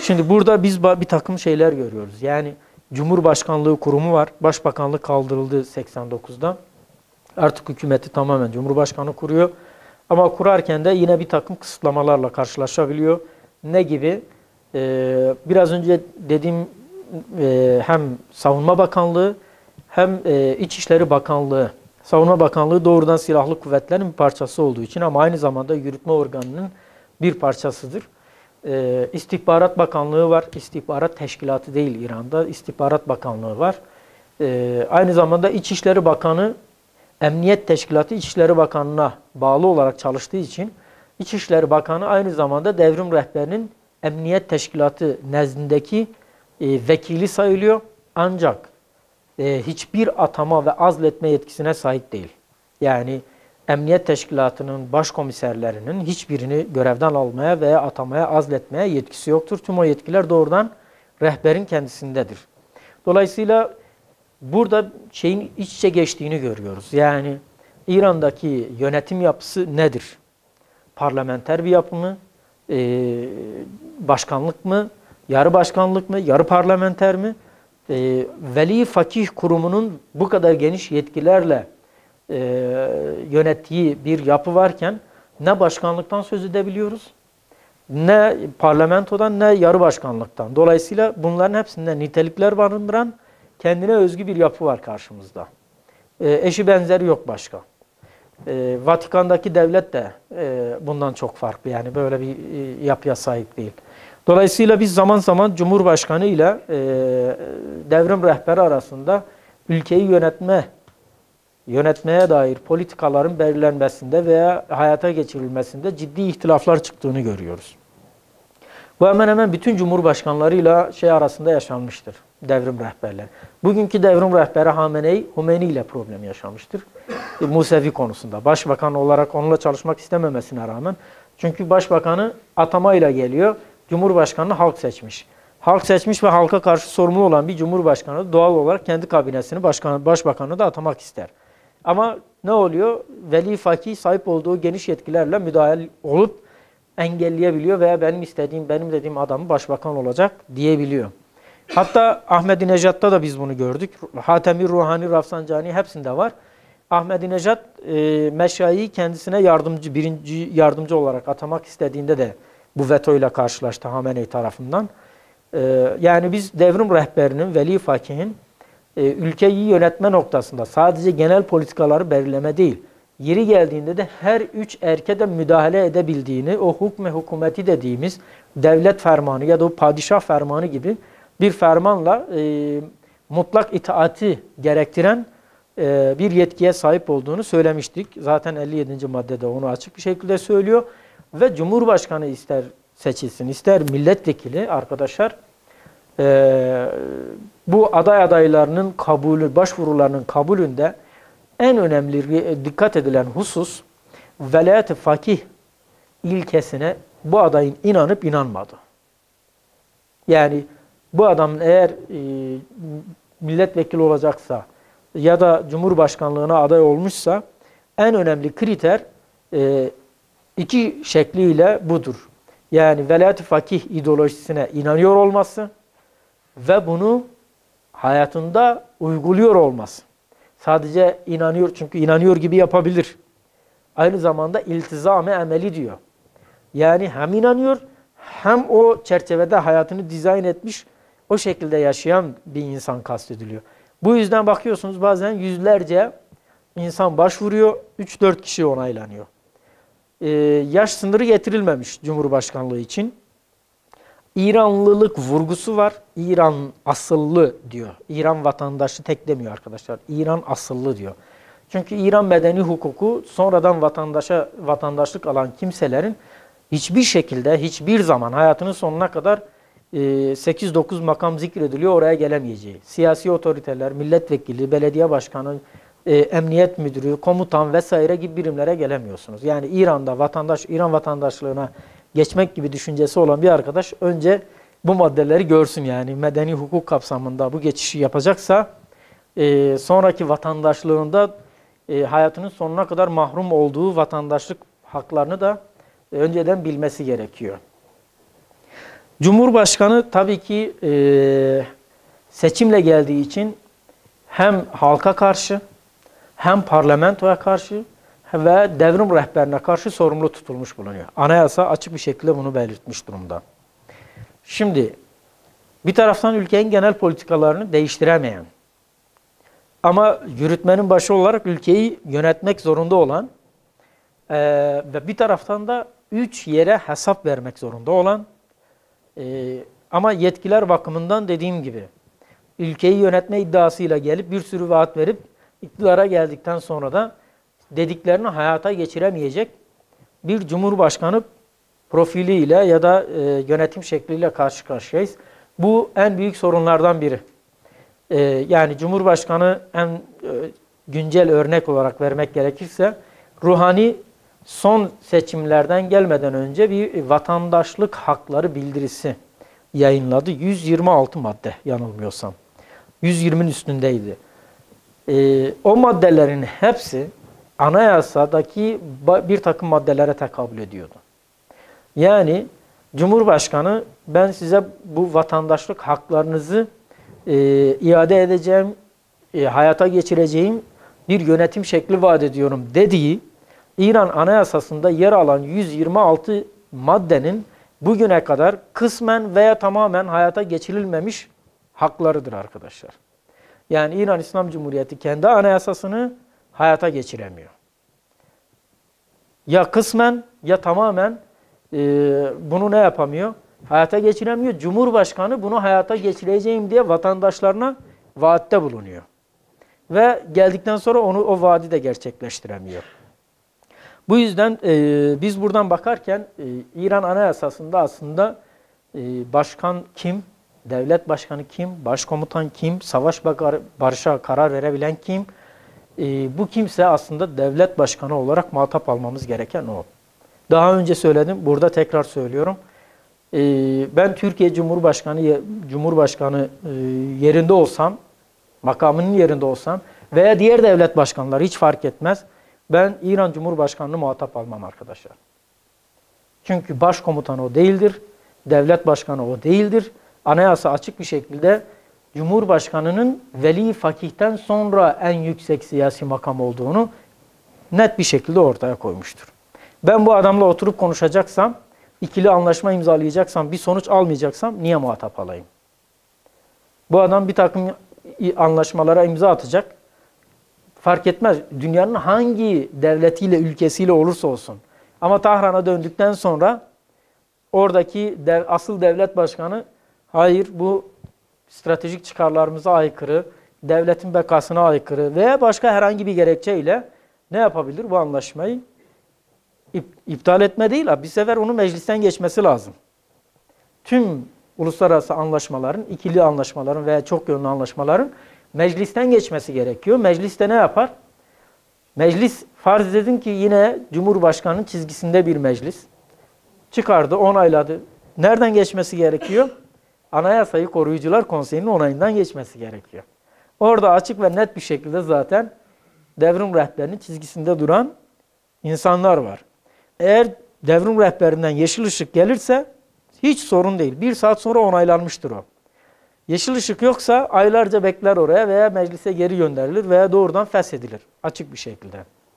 Şimdi burada biz bir takım şeyler görüyoruz. Yani Cumhurbaşkanlığı kurumu var. Başbakanlık kaldırıldı seksen dokuzda. Artık hükümeti tamamen Cumhurbaşkanı kuruyor. Ama kurarken de yine bir takım kısıtlamalarla karşılaşabiliyor. Ne gibi? Ee, biraz önce dediğim e, hem Savunma Bakanlığı hem e, İçişleri Bakanlığı. Savunma Bakanlığı doğrudan silahlı kuvvetlerin bir parçası olduğu için ama aynı zamanda yürütme organının bir parçasıdır. Ee, İstihbarat Bakanlığı var. İstihbarat Teşkilatı değil İran'da. İstihbarat Bakanlığı var. Ee, aynı zamanda İçişleri Bakanı Emniyet Teşkilatı İçişleri Bakanı'na bağlı olarak çalıştığı için İçişleri Bakanı aynı zamanda devrim rehberinin Emniyet Teşkilatı nezdindeki e, vekili sayılıyor. Ancak e, hiçbir atama ve azletme yetkisine sahip değil. Yani Emniyet Teşkilatı'nın başkomiserlerinin hiçbirini görevden almaya veya atamaya, azletmeye yetkisi yoktur. Tüm o yetkiler doğrudan rehberin kendisindedir. Dolayısıyla burada şeyin iç içe geçtiğini görüyoruz. Yani İran'daki yönetim yapısı nedir? Parlamenter bir yapı mı? Ee, başkanlık mı? Yarı başkanlık mı? Yarı parlamenter mi? Ee, Veli Fakih Kurumu'nun bu kadar geniş yetkilerle e, yönettiği bir yapı varken ne başkanlıktan söz edebiliyoruz, ne parlamentodan, ne yarı başkanlıktan. Dolayısıyla bunların hepsinde nitelikler barındıran kendine özgü bir yapı var karşımızda. E, eşi benzeri yok başka. E, Vatikan'daki devlet de e, bundan çok farklı. Yani böyle bir e, yapıya sahip değil. Dolayısıyla biz zaman zaman Cumhurbaşkanı ile e, devrim rehberi arasında ülkeyi yönetme, yönetmeye dair politikaların belirlenmesinde veya hayata geçirilmesinde ciddi ihtilaflar çıktığını görüyoruz. Bu hemen hemen bütün cumhurbaşkanlarıyla şey arasında yaşanmıştır. Devrim rehberleri. Bugünkü devrim rehberi Hamenei, Humeyni ile problem yaşamıştır. E, Musevi konusunda. Başbakan olarak onunla çalışmak istememesine rağmen. Çünkü başbakanı atamayla geliyor. Cumhurbaşkanını halk seçmiş. Halk seçmiş ve halka karşı sorumlu olan bir cumhurbaşkanı doğal olarak kendi kabinesini, başkan, başbakanı da atamak ister. Ama ne oluyor? Veli Fakih sahip olduğu geniş yetkilerle müdahale olup engelleyebiliyor veya benim istediğim, benim dediğim adamı başbakan olacak diyebiliyor. Hatta Ahmadinejad'da da biz bunu gördük. Hatemi Ruhani, Rafsanjani hepsinde var. Ahmadinejad e, Meşayi'yi kendisine yardımcı, birinci yardımcı olarak atamak istediğinde de bu vetoyla karşılaştı Hamenei tarafından. E, yani biz devrim rehberinin, Veli Fakih'in e, ülkeyi yönetme noktasında sadece genel politikaları belirleme değil, yeri geldiğinde de her üç erke de müdahale edebildiğini, o hukme hükümeti dediğimiz devlet fermanı ya da o padişah fermanı gibi bir fermanla e, mutlak itaati gerektiren e, bir yetkiye sahip olduğunu söylemiştik. Zaten elli yedinci maddede onu açık bir şekilde söylüyor. Ve Cumhurbaşkanı ister seçilsin, ister milletvekili arkadaşlar, e, bu aday adaylarının kabulü, başvurularının kabulünde en önemli dikkat edilen husus velayet-i fakih ilkesine bu adayın inanıp inanmadı. Yani bu adamın eğer e, milletvekili olacaksa ya da Cumhurbaşkanlığına aday olmuşsa en önemli kriter e, iki şekliyle budur. Yani velayet-i fakih ideolojisine inanıyor olması ve bunu hayatında uyguluyor olması. Sadece inanıyor çünkü inanıyor gibi yapabilir. Aynı zamanda iltizam-ı emeli diyor. Yani hem inanıyor hem o çerçevede hayatını dizayn etmiş, o şekilde yaşayan bir insan kastediliyor. Bu yüzden bakıyorsunuz bazen yüzlerce insan başvuruyor, üç dört kişi onaylanıyor. Ee, yaş sınırı getirilmemiş Cumhurbaşkanlığı için. İranlılık vurgusu var. İran asıllı diyor. İran vatandaşı tek demiyor arkadaşlar. İran asıllı diyor. Çünkü İran medeni hukuku sonradan vatandaşa vatandaşlık alan kimselerin hiçbir şekilde, hiçbir zaman hayatının sonuna kadar sekiz dokuz makam zikrediliyor, oraya gelemeyeceği. Siyasi otoriteler, milletvekili, belediye başkanı, emniyet müdürü, komutan vesaire gibi birimlere gelemiyorsunuz. Yani İran'da vatandaş, İran vatandaşlığına geçmek gibi düşüncesi olan bir arkadaş önce bu maddeleri görsün. Yani medeni hukuk kapsamında bu geçişi yapacaksa e, sonraki vatandaşlığında e, hayatının sonuna kadar mahrum olduğu vatandaşlık haklarını da e, önceden bilmesi gerekiyor. Cumhurbaşkanı tabii ki e, seçimle geldiği için hem halka karşı hem parlamentoya karşı ve devrim rehberine karşı sorumlu tutulmuş bulunuyor. Anayasa açık bir şekilde bunu belirtmiş durumda. Şimdi bir taraftan ülkenin genel politikalarını değiştiremeyen ama yürütmenin başı olarak ülkeyi yönetmek zorunda olan e, ve bir taraftan da üç yere hesap vermek zorunda olan e, ama yetkiler bakımından dediğim gibi ülkeyi yönetme iddiasıyla gelip bir sürü vaat verip iktidara geldikten sonra da dediklerini hayata geçiremeyecek bir cumhurbaşkanı profiliyle ya da e, yönetim şekliyle karşı karşıyayız. Bu en büyük sorunlardan biri. E, yani Cumhurbaşkanı en e, güncel örnek olarak vermek gerekirse Ruhani son seçimlerden gelmeden önce bir vatandaşlık hakları bildirisi yayınladı. yüz yirmi altı madde yanılmıyorsam. yüz yirminin üstündeydi. E, o maddelerin hepsi anayasadaki bir takım maddelere tekabül ediyordu. Yani Cumhurbaşkanı ben size bu vatandaşlık haklarınızı e, iade edeceğim, e, hayata geçireceğim bir yönetim şekli vaat ediyorum dediği İran Anayasası'nda yer alan yüz yirmi altı maddenin bugüne kadar kısmen veya tamamen hayata geçirilmemiş haklarıdır arkadaşlar. Yani İran İslam Cumhuriyeti kendi anayasasını hayata geçiremiyor. Ya kısmen ya tamamen e, bunu ne yapamıyor? Hayata geçiremiyor. Cumhurbaşkanı bunu hayata geçireceğim diye vatandaşlarına vaatte bulunuyor. Ve geldikten sonra onu o vaadi de gerçekleştiremiyor. Bu yüzden e, biz buradan bakarken e, İran Anayasası'nda aslında e, başkan kim, devlet başkanı kim, başkomutan kim, savaş barışa karar verebilen kim, e, bu kimse aslında devlet başkanı olarak muhatap almamız gereken o. Daha önce söyledim, burada tekrar söylüyorum. E, ben Türkiye Cumhurbaşkanı Cumhurbaşkanı e, yerinde olsam, makamının yerinde olsam veya diğer devlet başkanları hiç fark etmez. Ben İran Cumhurbaşkanı'nı muhatap almam arkadaşlar. Çünkü başkomutan o değildir, devlet başkanı o değildir. Anayasa açık bir şekilde Cumhurbaşkanı'nın veli fakihten sonra en yüksek siyasi makam olduğunu net bir şekilde ortaya koymuştur. Ben bu adamla oturup konuşacaksam, ikili anlaşma imzalayacaksam, bir sonuç almayacaksam niye muhatap alayım? Bu adam bir takım anlaşmalara imza atacak. Fark etmez. Dünyanın hangi devletiyle, ülkesiyle olursa olsun. Ama Tahran'a döndükten sonra oradaki dev, asıl devlet başkanı hayır bu stratejik çıkarlarımıza aykırı, devletin bekasına aykırı veya başka herhangi bir gerekçeyle ne yapabilir? Bu anlaşmayı ip, iptal etme değil. Bir sefer onun meclisten geçmesi lazım. Tüm uluslararası anlaşmaların, ikili anlaşmaların veya çok yönlü anlaşmaların meclisten geçmesi gerekiyor. Meclis de ne yapar? Meclis farz edin ki yine Cumhurbaşkanı'nın çizgisinde bir meclis. Çıkardı, onayladı. Nereden geçmesi gerekiyor? Anayasayı Koruyucular Konseyi'nin onayından geçmesi gerekiyor. Orada açık ve net bir şekilde zaten devrim rehberinin çizgisinde duran insanlar var. Eğer devrim rehberinden yeşil ışık gelirse hiç sorun değil. Bir saat sonra onaylanmıştır o. Yeşil ışık yoksa aylarca bekler oraya veya meclise geri gönderilir veya doğrudan feshedilir. Açık bir şekilde.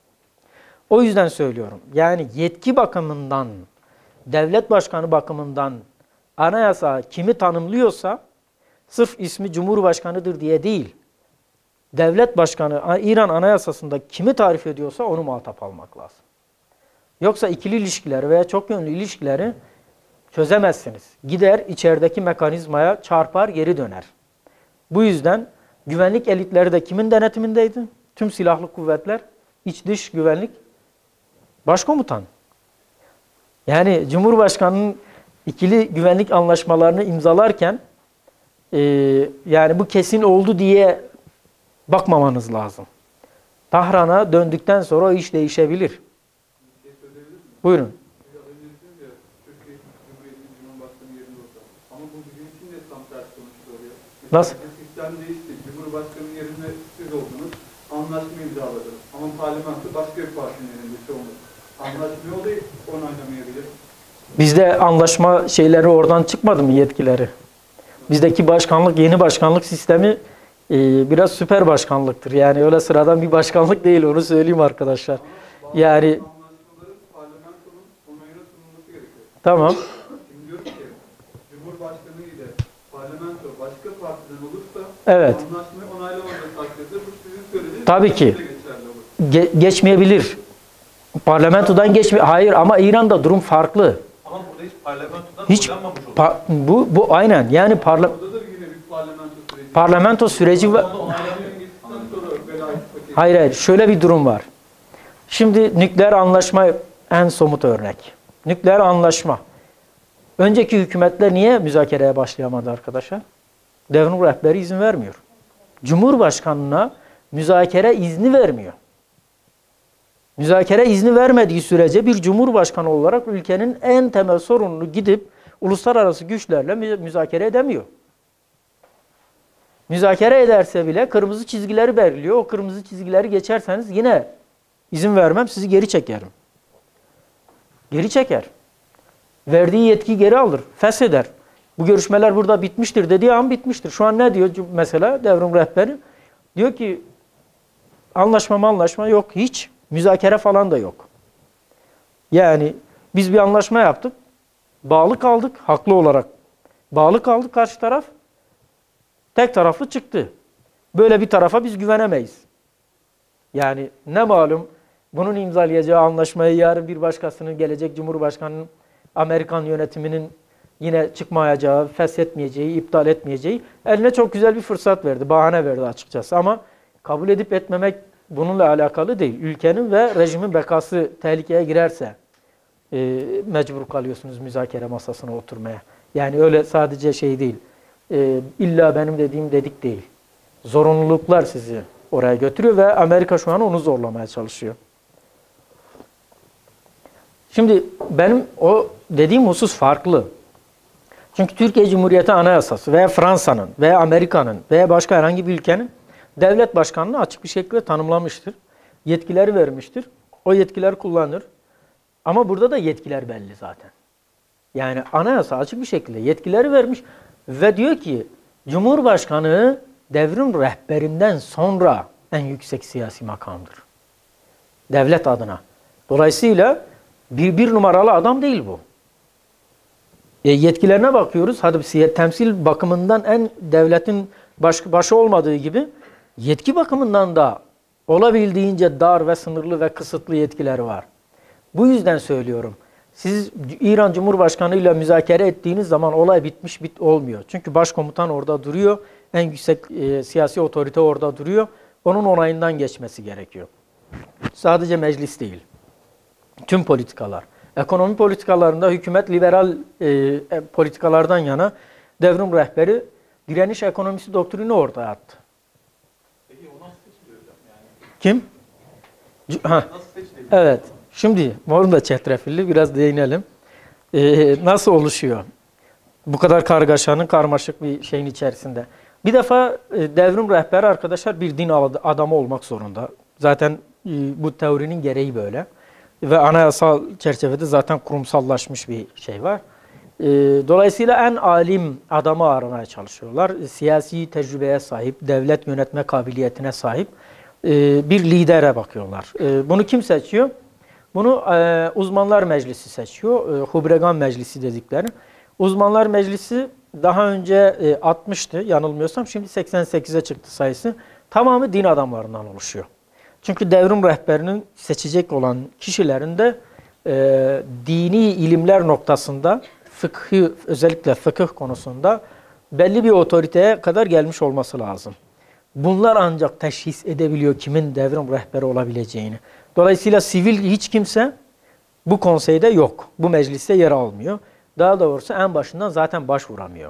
O yüzden söylüyorum. Yani yetki bakımından, devlet başkanı bakımından anayasa kimi tanımlıyorsa sırf ismi Cumhurbaşkanıdır diye değil. Devlet başkanı İran Anayasası'nda kimi tarif ediyorsa onu muhatap almak lazım. Yoksa ikili ilişkileri veya çok yönlü ilişkileri çözemezsiniz. Gider içerideki mekanizmaya çarpar geri döner. Bu yüzden güvenlik elitleri de kimin denetimindeydi? Tüm silahlı kuvvetler, iç dış güvenlik başkomutan. Yani Cumhurbaşkanı'nın ikili güvenlik anlaşmalarını imzalarken e, yani bu kesin oldu diye bakmamanız lazım. Tahran'a döndükten sonra o iş değişebilir. Bir şey söyleyebilir miyim? Buyurun. Ama bu bizim için de tam tersi sonuçta oluyor. Nasıl? Sistem değişti. Cumhurbaşkanı yerine siz oldunuz. Anlaşma imzaladınız. Ama parlamento başka bir partinin elinde çoğunluk. Anlaşma oluyor, onaylamayabilir. Bizde anlaşma şeyleri oradan çıkmadı mı, yetkileri? Bizdeki başkanlık, yeni başkanlık sistemi e, biraz süper başkanlıktır. Yani öyle sıradan bir başkanlık değil, onu söyleyeyim arkadaşlar. Yani Anlaşmaların parlamentonun onayına sunulması gerekiyor. tamam. Şimdi diyor ki Cumhurbaşkanı ile parlamento başka partiden olursa Evet. anlaşmayı onaylamadığı takdirde bu sizin söylediğiniz Tabii ki. geçerli olur. Ge- geçmeyebilir. Parlamentodan geçme. Hayır, ama İran'da durum farklı. Ama burada hiç parlamentodan Hiç oylanmamış olur. pa- bu bu aynen. Yani parla Burada da yine bir parlamento süreci. parlamento süreci ve Onu onaylamayı gittikten sonra velayet paketi. hayır hayır şöyle bir durum var. Şimdi nükleer anlaşma en somut örnek. Nükleer anlaşma. Önceki hükümetler niye müzakereye başlayamadı arkadaşlar? Devrim rehberi izin vermiyor. Cumhurbaşkanına müzakere izni vermiyor. Müzakere izni vermediği sürece bir cumhurbaşkanı olarak ülkenin en temel sorununu gidip uluslararası güçlerle mü- müzakere edemiyor. Müzakere ederse bile kırmızı çizgileri belirliyor. O kırmızı çizgileri geçerseniz yine izin vermem, sizi geri çekerim. Geri çeker. Verdiği yetkiyi geri alır, fesheder. Bu görüşmeler burada bitmiştir dediği an bitmiştir. Şu an ne diyor mesela devrim rehberi? Diyor ki anlaşma anlaşma yok hiç. Müzakere falan da yok. Yani biz bir anlaşma yaptık. Bağlı kaldık haklı olarak. Bağlı kaldık, karşı taraf tek taraflı çıktı. Böyle bir tarafa biz güvenemeyiz. Yani ne malum bunun imzalayacağı anlaşmayı yarın bir başkasının, gelecek Cumhurbaşkanı'nın, Amerikan yönetiminin yine çıkmayacağı, feshetmeyeceği, iptal etmeyeceği, eline çok güzel bir fırsat verdi, bahane verdi açıkçası. Ama kabul edip etmemek bununla alakalı değil. Ülkenin ve rejimin bekası tehlikeye girerse e, mecbur kalıyorsunuz müzakere masasına oturmaya. Yani öyle sadece şey değil, e, illa benim dediğim dedik değil. Zorunluluklar sizi oraya götürüyor ve Amerika şu an onu zorlamaya çalışıyor. Şimdi benim o dediğim husus farklı. Çünkü Türkiye Cumhuriyeti Anayasası veya Fransa'nın veya Amerika'nın veya başka herhangi bir ülkenin devlet başkanlığı açık bir şekilde tanımlamıştır. Yetkileri vermiştir. O yetkileri kullanır. Ama burada da yetkiler belli zaten. Yani anayasa açık bir şekilde yetkileri vermiş ve diyor ki Cumhurbaşkanı devrim rehberinden sonra en yüksek siyasi makamdır. Devlet adına. Dolayısıyla bir, bir numaralı adam değil bu. E, yetkilerine bakıyoruz. Hadi temsil bakımından en devletin baş, başı olmadığı gibi yetki bakımından da olabildiğince dar ve sınırlı ve kısıtlı yetkileri var. Bu yüzden söylüyorum. Siz İran Cumhurbaşkanı ile müzakere ettiğiniz zaman olay bitmiş bit olmuyor. Çünkü başkomutan orada duruyor. En yüksek e, siyasi otorite orada duruyor. Onun onayından geçmesi gerekiyor. Sadece meclis değil. Tüm politikalar. Ekonomi politikalarında hükümet liberal e, politikalardan yana, devrim rehberi direniş ekonomisi doktrini ortaya attı. Peki o nasıl seçiliyor hocam yani? Kim? C- ha. Nasıl seçiliyor? Evet. Şimdi onun da çetrefilli biraz değinelim. Ee, nasıl oluşuyor? Bu kadar kargaşanın karmaşık bir şeyin içerisinde. Bir defa e, devrim rehberi arkadaşlar bir din adamı olmak zorunda. Zaten e, bu teorinin gereği böyle. Ve anayasal çerçevede zaten kurumsallaşmış bir şey var. E, dolayısıyla en alim adamı aramaya çalışıyorlar. E, siyasi tecrübeye sahip, devlet yönetme kabiliyetine sahip e, bir lidere bakıyorlar. E, bunu kim seçiyor? Bunu e, Uzmanlar Meclisi seçiyor. E, Hubregan Meclisi dedikleri. Uzmanlar Meclisi daha önce e, altmıştı yanılmıyorsam, şimdi seksen sekize çıktı sayısı. Tamamı din adamlarından oluşuyor. Çünkü devrim rehberinin seçecek olan kişilerin de e, dini ilimler noktasında, fıkhı, özellikle fıkıh konusunda belli bir otoriteye kadar gelmiş olması lazım. Bunlar ancak teşhis edebiliyor kimin devrim rehberi olabileceğini. Dolayısıyla sivil hiç kimse bu konseyde yok. Bu mecliste yer almıyor. Daha doğrusu en başından zaten başvuramıyor.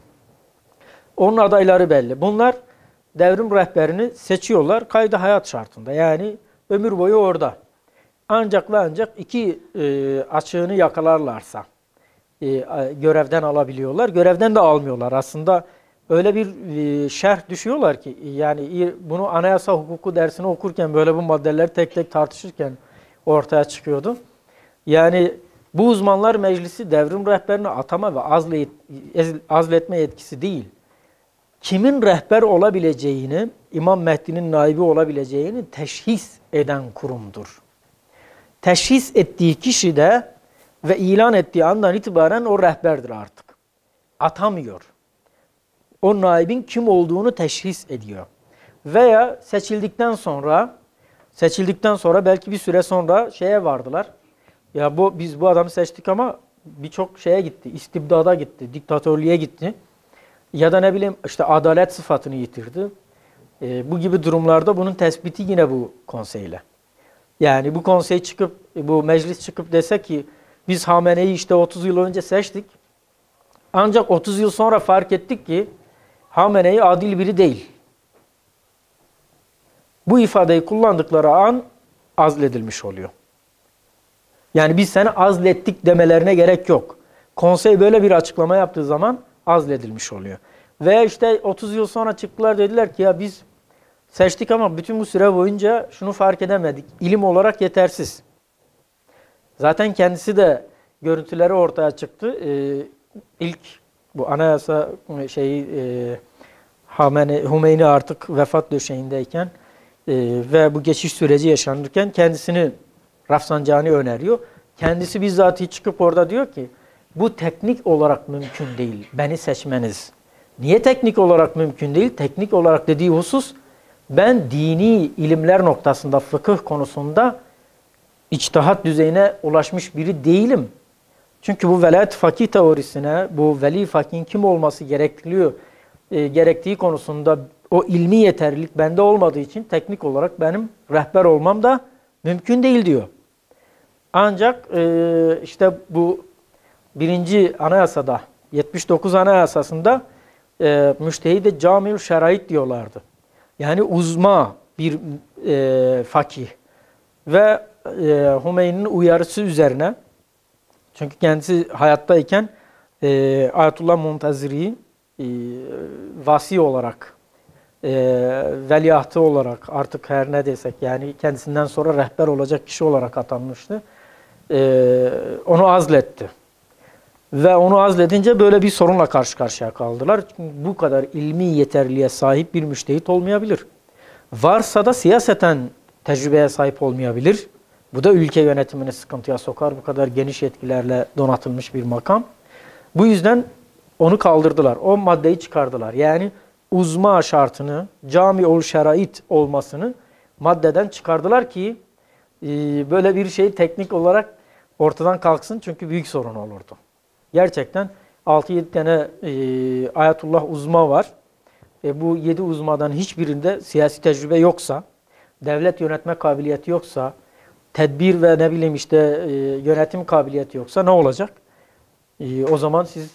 Onun adayları belli. Bunlar devrim rehberini seçiyorlar kaydı hayat şartında. Yani ömür boyu orada. Ancak ve ancak iki e, açığını yakalarlarsa e, görevden alabiliyorlar. Görevden de almıyorlar. Aslında öyle bir e, şerh düşüyorlar ki, yani bunu anayasa hukuku dersini okurken böyle bu maddeleri tek tek tartışırken ortaya çıkıyordu. Yani Bu uzmanlar meclisi devrim rehberini atama ve azle, azletme yetkisi değil, kimin rehber olabileceğini, İmam Mehdi'nin naibi olabileceğini teşhis eden kurumdur. Teşhis ettiği kişi de ve ilan ettiği andan itibaren o rehberdir artık. Atamıyor. O naibin kim olduğunu teşhis ediyor. Veya seçildikten sonra, seçildikten sonra belki bir süre sonra şeye vardılar. Ya bu biz bu adamı seçtik ama birçok şeye gitti, istibdada gitti, diktatörlüğe gitti. Ya da ne bileyim işte adalet sıfatını yitirdi. E, bu gibi durumlarda bunun tespiti yine bu konseyle. Yani bu konsey çıkıp, bu meclis çıkıp dese ki biz Hamene'yi işte otuz yıl önce seçtik. Ancak otuz yıl sonra fark ettik ki Hamene'yi adil biri değil. Bu ifadeyi kullandıkları an azledilmiş oluyor. Yani biz seni azlettik demelerine gerek yok. Konsey böyle bir açıklama yaptığı zaman azledilmiş oluyor. Veya işte otuz yıl sonra çıktılar dediler ki ya biz seçtik ama bütün bu süre boyunca şunu fark edemedik. İlim olarak yetersiz. Zaten kendisi de görüntüleri ortaya çıktı. Ee, ilk bu anayasa şeyi e, Hamene, Hümeyni artık vefat döşeğindeyken e, ve bu geçiş süreci yaşanırken kendisini Rafsanjani öneriyor. Kendisi bizzat çıkıp orada diyor ki bu teknik olarak mümkün değil. Beni seçmeniz. Niye teknik olarak mümkün değil? Teknik olarak dediği husus ben dini ilimler noktasında fıkıh konusunda içtihat düzeyine ulaşmış biri değilim. Çünkü bu velayet fakih teorisine, bu veli fakihin kim olması gerekliliyor, e, gerektiği konusunda o ilmi yeterlilik bende olmadığı için teknik olarak benim rehber olmam da mümkün değil diyor. Ancak e, işte bu birinci anayasada, yetmiş dokuz anayasasında e, müştehide camiül şerait diyorlardı. Yani uzma bir e, fakih ve e, Hümeyni'nin uyarısı üzerine, çünkü kendisi hayattayken e, Ayetullah Muntaziri e, vasi olarak, e, veliahtı olarak artık her ne desek yani kendisinden sonra rehber olacak kişi olarak atanmıştı. E, onu azletti. Ve onu azledince böyle bir sorunla karşı karşıya kaldılar. Çünkü bu kadar ilmi yeterliliğe sahip bir müştehit olmayabilir. Varsa da siyaseten tecrübeye sahip olmayabilir. Bu da ülke yönetimini sıkıntıya sokar. Bu kadar geniş yetkilerle donatılmış bir makam. Bu yüzden onu kaldırdılar. O maddeyi çıkardılar. Yani uzma şartını, camiul şerait olmasını maddeden çıkardılar ki böyle bir şey teknik olarak ortadan kalksın. Çünkü büyük sorun olurdu. Gerçekten altı yedi tane e, ayetullah uzma var. E, bu yedi uzmadan hiçbirinde siyasi tecrübe yoksa, devlet yönetme kabiliyeti yoksa, tedbir ve ne bileyim işte e, yönetim kabiliyeti yoksa ne olacak? E, o zaman siz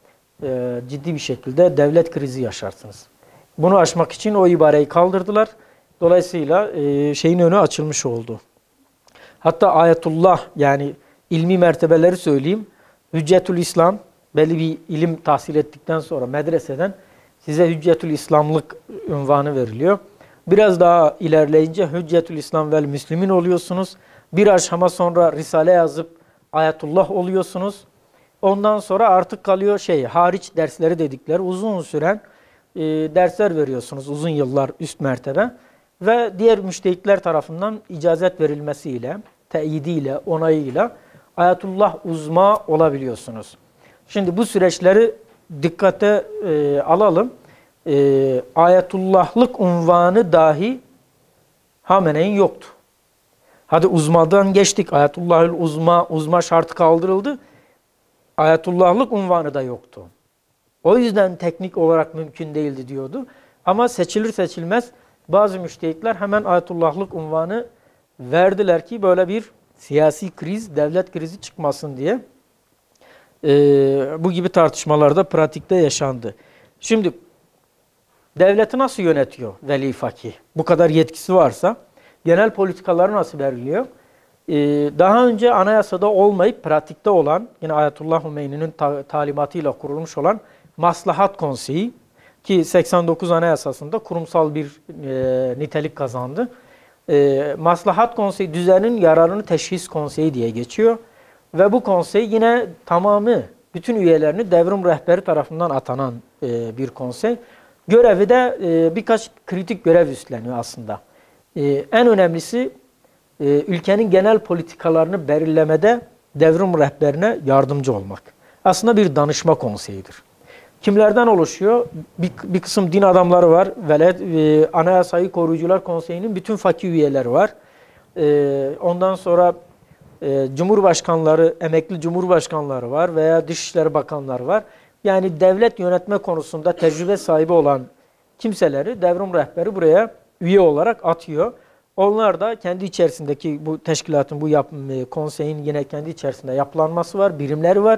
e, ciddi bir şekilde devlet krizi yaşarsınız. Bunu aşmak için o ibareyi kaldırdılar. Dolayısıyla e, şeyin önü açılmış oldu. Hatta ayetullah yani ilmi mertebeleri söyleyeyim. Hüccetül İslam, belli bir ilim tahsil ettikten sonra medreseden size Hüccetül İslamlık unvanı veriliyor. Biraz daha ilerleyince Hüccetül İslam vel Müslümin oluyorsunuz. Bir aşama sonra Risale yazıp Ayetullah oluyorsunuz. Ondan sonra artık kalıyor şey, hariç dersleri dedikleri uzun süren e, dersler veriyorsunuz. Uzun yıllar üst mertebe. Ve diğer müştehitler tarafından icazet verilmesiyle, teyidiyle, onayıyla Ayetullah uzma olabiliyorsunuz. Şimdi bu süreçleri dikkate e, alalım. E, ayetullahlık unvanı dahi Hamene'nin yoktu. Hadi uzmadan geçtik. Ayetullahül uzma, uzma şartı kaldırıldı. Ayetullahlık unvanı da yoktu. O yüzden teknik olarak mümkün değildi diyordu. Ama seçilir seçilmez bazı müştehitler hemen ayetullahlık unvanı verdiler ki böyle bir siyasi kriz, devlet krizi çıkmasın diye. Ee, bu gibi tartışmalarda pratikte yaşandı. Şimdi devleti nasıl yönetiyor veli fakih? Bu kadar yetkisi varsa genel politikaları nasıl belirliyor? Ee, daha önce anayasada olmayıp pratikte olan, yine Ayetullah Hümeyni'nin ta talimatıyla kurulmuş olan Maslahat Konseyi ki seksen dokuz Anayasası'nda kurumsal bir e, nitelik kazandı. E, Maslahat Konseyi düzenin yararını teşhis konseyi diye geçiyor. Ve bu konsey yine tamamı, bütün üyelerini devrim rehberi tarafından atanan e, bir konsey. Görevi de e, birkaç kritik görev üstleniyor aslında. E, en önemlisi e, ülkenin genel politikalarını belirlemede devrim rehberine yardımcı olmak. Aslında bir danışma konseyidir. Kimlerden oluşuyor? Bir, bir kısım din adamları var. Velayet, e, Anayasayı Koruyucular Konseyi'nin bütün fakir üyeleri var. E, ondan sonra e, Cumhurbaşkanları, emekli Cumhurbaşkanları var veya Dışişleri Bakanları var. Yani devlet yönetme konusunda tecrübe sahibi olan kimseleri devrim rehberi buraya üye olarak atıyor. Onlar da kendi içerisindeki bu teşkilatın, bu yap, konseyin yine kendi içerisinde yapılanması var, birimleri var,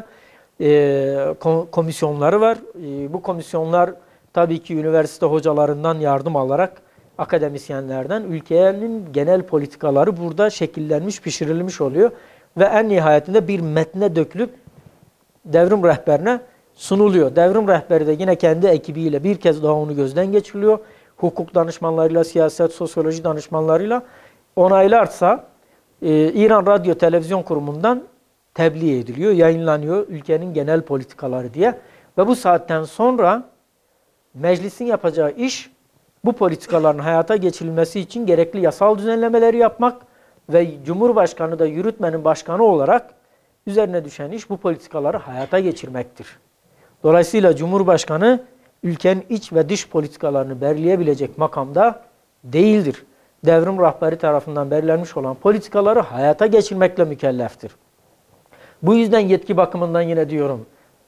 e, komisyonları var. E, bu komisyonlar tabii ki üniversite hocalarından yardım alarak, akademisyenlerden ülkenin genel politikaları burada şekillenmiş, pişirilmiş oluyor. Ve en nihayetinde bir metne dökülüp devrim rehberine sunuluyor. Devrim rehberi de yine kendi ekibiyle bir kez daha onu gözden geçiriliyor. Hukuk danışmanlarıyla, siyaset, sosyoloji danışmanlarıyla onaylarsa e, İran Radyo Televizyon Kurumu'ndan tebliğ ediliyor, yayınlanıyor ülkenin genel politikaları diye. Ve bu saatten sonra meclisin yapacağı iş bu politikaların hayata geçirilmesi için gerekli yasal düzenlemeleri yapmak ve Cumhurbaşkanı da yürütmenin başkanı olarak üzerine düşen iş bu politikaları hayata geçirmektir. Dolayısıyla Cumhurbaşkanı ülkenin iç ve dış politikalarını belirleyebilecek makamda değildir. Devrim rehberi tarafından belirlenmiş olan politikaları hayata geçirmekle mükelleftir. Bu yüzden yetki bakımından yine diyorum,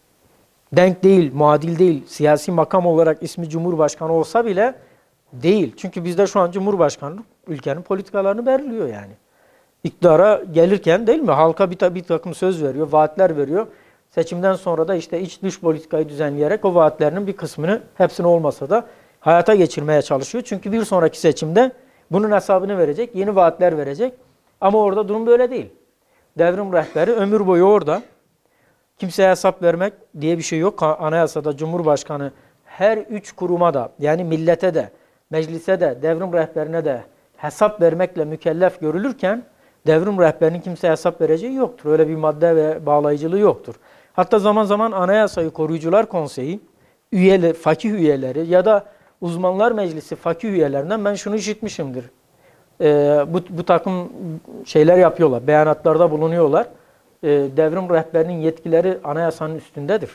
denk değil, muadil değil, siyasi makam olarak ismi Cumhurbaşkanı olsa bile değil. Çünkü bizde şu an Cumhurbaşkanı ülkenin politikalarını belirliyor yani. İktidara gelirken değil mi? Halka bir, bir takım söz veriyor, vaatler veriyor. Seçimden sonra da işte iç dış politikayı düzenleyerek o vaatlerinin bir kısmını, hepsini olmasa da hayata geçirmeye çalışıyor. Çünkü bir sonraki seçimde bunun hesabını verecek, yeni vaatler verecek. Ama orada durum böyle değil. Devrim rehberi ömür boyu orada. Kimseye hesap vermek diye bir şey yok. Anayasada Cumhurbaşkanı her üç kuruma da, yani millete de, meclise de, devrim rehberine de hesap vermekle mükellef görülürken devrim rehberinin kimseye hesap vereceği yoktur. Öyle bir madde ve bağlayıcılığı yoktur. Hatta zaman zaman Anayasayı Koruyucular Konseyi üyeleri, fakih üyeleri ya da Uzmanlar Meclisi fakih üyelerinden ben şunu işitmişimdir. Ee, bu, bu takım şeyler yapıyorlar, beyanatlarda bulunuyorlar. Ee, devrim rehberinin yetkileri anayasanın üstündedir.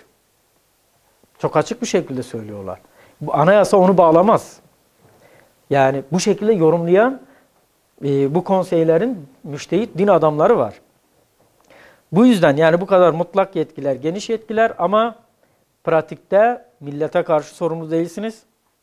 Çok açık bir şekilde söylüyorlar. Bu anayasa onu bağlamaz. Yani bu şekilde yorumlayan e, bu konseylerin müştehit din adamları var. Bu yüzden yani bu kadar mutlak yetkiler, geniş yetkiler ama pratikte millete karşı sorumlu değilsiniz.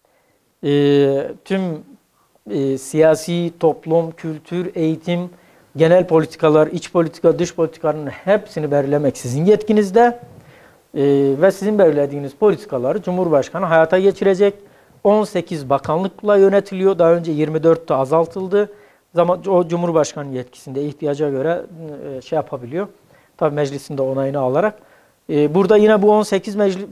E, tüm e, siyasi, toplum, kültür, eğitim, genel politikalar, iç politika, dış politikanın hepsini belirlemek sizin yetkinizde. E, ve sizin belirlediğiniz politikaları Cumhurbaşkanı hayata geçirecek. on sekiz bakanlıkla yönetiliyor. Daha önce yirmi dörtte azaltıldı. Zaman o Cumhurbaşkanı yetkisinde ihtiyaca göre e, şey yapabiliyor. Tabii meclisin de onayını alarak. E, burada yine bu on sekiz meclis,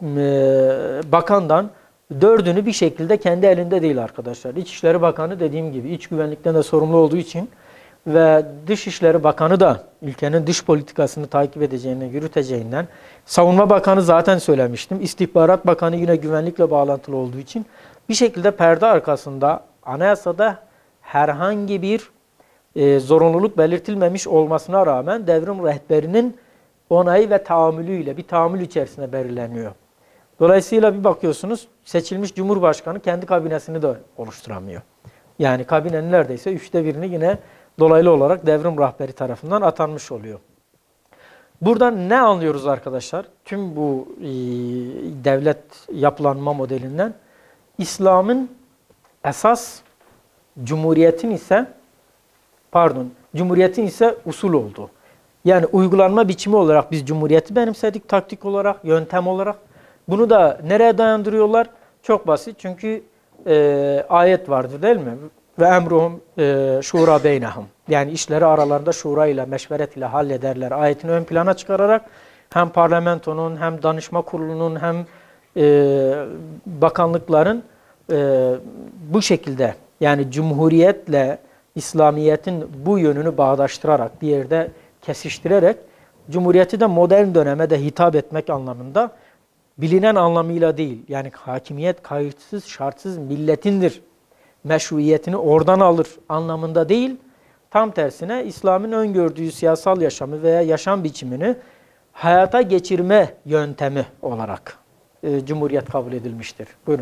e, bakandan dördünü bir şekilde kendi elinde değil arkadaşlar. İçişleri Bakanı dediğim gibi iç güvenlikten de sorumlu olduğu için ve Dışişleri Bakanı da ülkenin dış politikasını takip edeceğini, yürüteceğinden. Savunma Bakanı zaten söylemiştim. İstihbarat Bakanı yine güvenlikle bağlantılı olduğu için bir şekilde perde arkasında anayasada herhangi bir e, zorunluluk belirtilmemiş olmasına rağmen devrim rehberinin onayı ve tahammülüyle bir tahammül içerisinde belirleniyor. Dolayısıyla bir bakıyorsunuz seçilmiş Cumhurbaşkanı kendi kabinesini de oluşturamıyor. Yani kabinenin neredeyse üçte birini yine dolaylı olarak devrim rehberi tarafından atanmış oluyor. Buradan ne anlıyoruz arkadaşlar? Tüm bu e, devlet yapılanma modelinden İslam'ın esas, Cumhuriyetin ise pardon, Cumhuriyetin ise usul oldu. Yani uygulanma biçimi olarak biz Cumhuriyeti benimsedik taktik olarak, yöntem olarak. Bunu da nereye dayandırıyorlar? Çok basit çünkü e, ayet vardır değil mi? Ve emruhum e, şura beynehum. Yani işleri aralarında şura ile, meşveret ile hallederler. Ayetini ön plana çıkararak hem parlamentonun, hem danışma kurulunun, hem e, bakanlıkların e, bu şekilde yani Cumhuriyetle İslamiyet'in bu yönünü bağdaştırarak bir yerde kesiştirerek Cumhuriyeti de modern döneme de hitap etmek anlamında, bilinen anlamıyla değil. Yani hakimiyet kayıtsız, şartsız milletindir. Meşruiyetini oradan alır anlamında değil. Tam tersine İslam'ın öngördüğü siyasal yaşamı veya yaşam biçimini hayata geçirme yöntemi olarak e, Cumhuriyet kabul edilmiştir. Buyurun.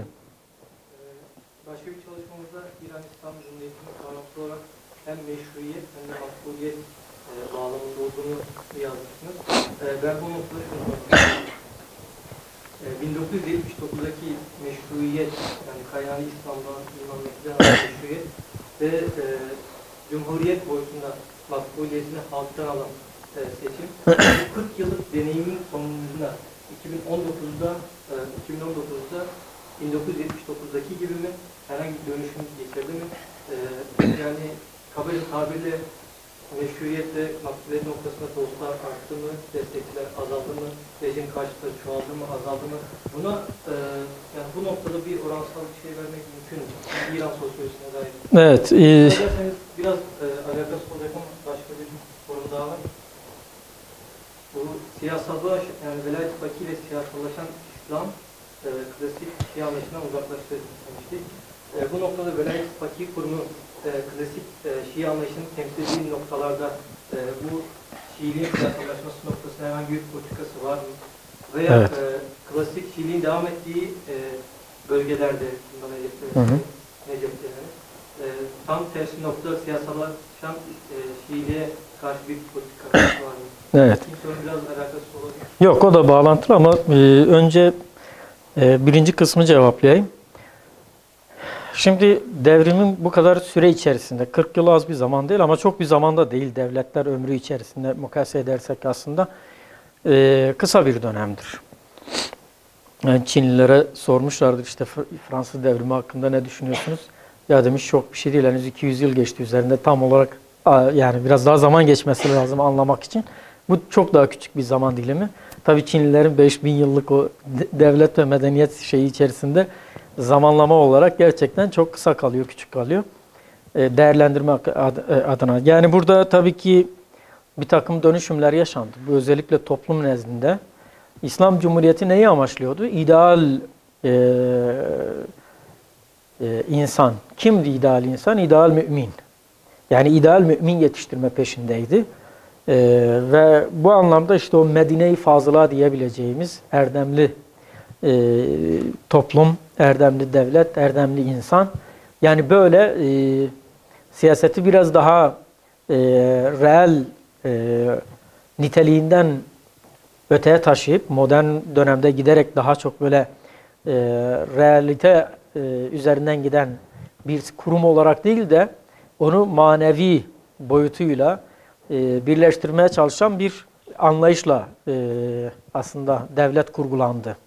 Başka bir çalışmamızda İran İslam Cumhuriyeti'nin kavramsal olarak hem meşruiyet hem de makbuliyet e, bağlamında olduğunu yazmışsınız. E, ben bu noktada şunu sormak e, bin dokuz yüz yetmiş dokuzdaki meşruiyet, yani kaynağı İslam'dan, İmam Mehdi'den meşruiyet ve e, Cumhuriyet boyutunda makbuliyetini halktan alan e, seçim, kırk yıllık deneyimin sonucunda iki bin on dokuzda e, iki bin on dokuzda bin dokuz yüz yetmiş dokuzdaki gibi mi herhangi bir dönüşüm geçirdi mi? E, yani kabaca tabirle meşruiyet ve makbuliyet noktasında dostlar arttı mı, destekler azaldı mı, rejim karşıtları çoğaldı mı, azaldı mı? Buna e, yani bu noktada bir oransal bir şey vermek mümkün mü? Yani İran sosyolojisine dair. Evet. E... Biraz e, alakası olacak ama başka bir sorun daha var. Bu siyasallığa, yani velayet fakir ve siyasallaşan İslam e, klasik Şii anlayışından uzaklaştırılmıştır. E, bu noktada velayet fakir kurumu e, klasik e, Şii anlayışının temsil edildiği noktalarda e, bu Şiiliğin siyasallaşması noktasında herhangi bir politikası var mı? Veya evet. e, klasik Şiiliğin devam ettiği e, bölgelerde, bundan Necef'te, Necef'te yani, e, tam tersi noktada siyasallaşan e, Şiiliğe karşı bir politikası var mı? Evet. Biraz alakası olabilir. Yok, o da bağlantılı ama e, önce e, birinci kısmı cevaplayayım. Şimdi devrimin bu kadar süre içerisinde, kırk yıl az bir zaman değil ama çok bir zamanda değil, devletler ömrü içerisinde mukayese edersek aslında e, kısa bir dönemdir. Yani Çinlilere sormuşlardır işte Fransız devrimi hakkında ne düşünüyorsunuz? Ya demiş çok bir şey değil, henüz iki yüz yıl geçti üzerinde, tam olarak yani biraz daha zaman geçmesi lazım anlamak için. Bu çok daha küçük bir zaman dilimi. Tabii Çinlilerin beş bin yıllık o devlet ve medeniyet şeyi içerisinde zamanlama olarak gerçekten çok kısa kalıyor, küçük kalıyor. Değerlendirme adına. Yani burada tabii ki bir takım dönüşümler yaşandı. Bu özellikle toplum nezdinde. İslam Cumhuriyeti neyi amaçlıyordu? İdeal e, e, insan. Kimdi ideal insan? İdeal mümin. Yani ideal mümin yetiştirme peşindeydi. Ee, ve bu anlamda işte o Medine-i Fazıla diyebileceğimiz erdemli e, toplum, erdemli devlet, erdemli insan. Yani böyle e, siyaseti biraz daha e, reel e, niteliğinden öteye taşıyıp modern dönemde giderek daha çok böyle e, realite e, üzerinden giden bir kurum olarak değil de onu manevi boyutuyla e, birleştirmeye çalışan bir anlayışla e, aslında devlet kurgulandı.